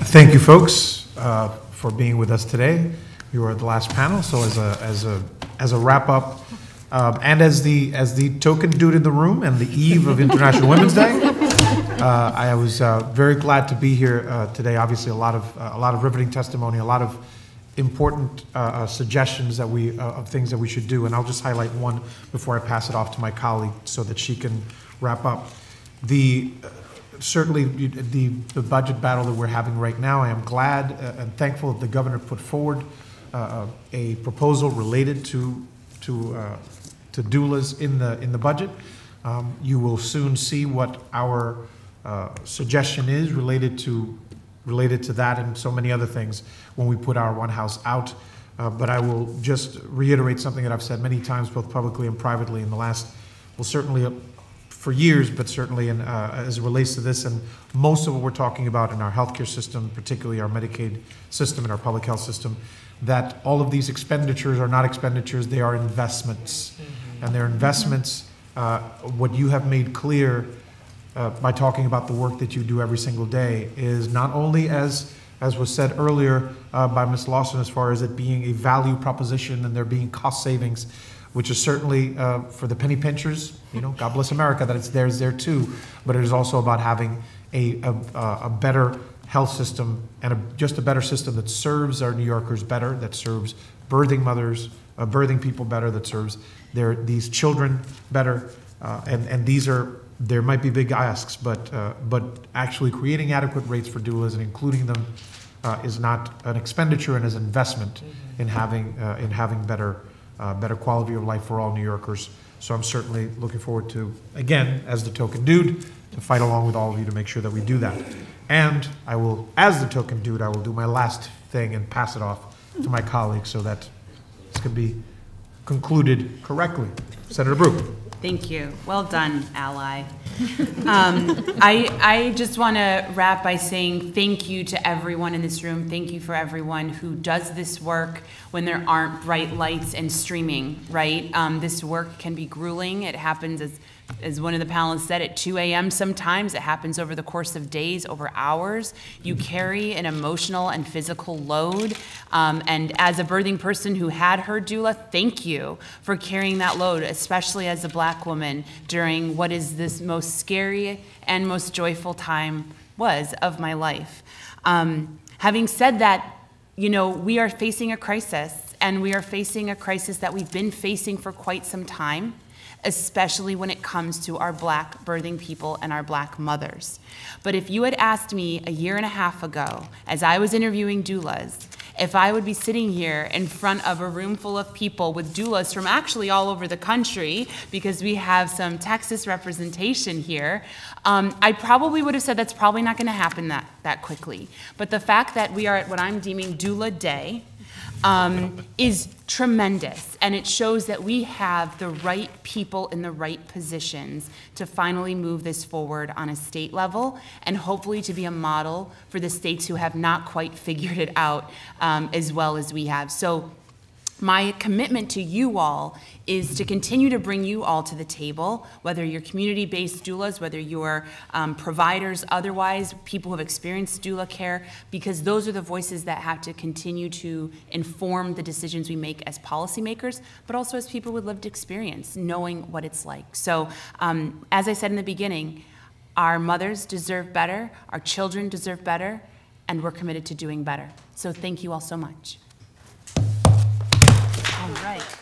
Thank you, folks, uh, for being with us today. You are the last panel, so as a as a as a wrap up, um, and as the as the token dude in the room, and the eve of International Women's Day, uh, I was uh, very glad to be here uh, today. Obviously, a lot of uh, a lot of riveting testimony, a lot of important uh, uh, suggestions that we uh, of things that we should do, and I'll just highlight one before I pass it off to my colleague so that she can wrap up. The uh, certainly the the budget battle that we're having right now, I am glad uh, and thankful that the governor put forward uh, a proposal related to to uh, to doulas in the in the budget. Um, you will soon see what our uh, suggestion is related to related to that and so many other things when we put our One House out. Uh, but I will just reiterate something that I've said many times, both publicly and privately, in the last, well, certainly uh, for years, but certainly in, uh, as it relates to this, and most of what we're talking about in our healthcare system, particularly our Medicaid system and our public health system, that all of these expenditures are not expenditures, they are investments. Mm-hmm. And they're investments, uh, what you have made clear uh, by talking about the work that you do every single day is not only, as as was said earlier uh, by Miz Lawson, as far as it being a value proposition and there being cost savings, which is certainly uh, for the penny pinchers, you know, God bless America, that it's theirs there too, but it is also about having a, a, a better health system and a, just a better system that serves our New Yorkers better, that serves birthing mothers, uh, birthing people better, that serves their these children better, uh, and, and these are, there might be big asks, but, uh, but actually creating adequate rates for doulas and including them uh, is not an expenditure and is an investment mm-hmm. in having, uh, in having better Uh, better quality of life for all New Yorkers. So I'm certainly looking forward to, again, as the token dude, to fight along with all of you to make sure that we do that. And I will, as the token dude, I will do my last thing and pass it off to my colleagues so that this can be concluded correctly. Senator Brooke. Thank you. Well done, ally. Um, I, I just want to wrap by saying thank you to everyone in this room. Thank you for everyone who does this work when there aren't bright lights and streaming, right? Um, this work can be grueling. It happens, as, as one of the panelists said, at two A M sometimes. It happens over the course of days, over hours. You carry an emotional and physical load. Um, and as a birthing person who had her doula, thank you for carrying that load, especially as a Black woman during what is this most scary and most joyful time was of my life. Um, having said that, you know, we are facing a crisis, and we are facing a crisis that we've been facing for quite some time, especially when it comes to our Black birthing people and our Black mothers. But if you had asked me a year and a half ago, as I was interviewing doulas, if I would be sitting here in front of a room full of people with doulas from actually all over the country, because we have some Texas representation here, um, I probably would have said that's probably not going to happen that, that quickly. But the fact that we are at what I'm deeming Doula Day um, is tremendous, and it shows that we have the right people in the right positions to finally move this forward on a state level, and hopefully to be a model for the states who have not quite figured it out um, as well as we have. So my commitment to you all is to continue to bring you all to the table, whether you're community-based doulas, whether you're um, providers, otherwise, people who have experienced doula care, because those are the voices that have to continue to inform the decisions we make as policymakers, but also as people with lived experience, knowing what it's like. So um, as I said in the beginning, our mothers deserve better, our children deserve better, and we're committed to doing better. So thank you all so much. All right.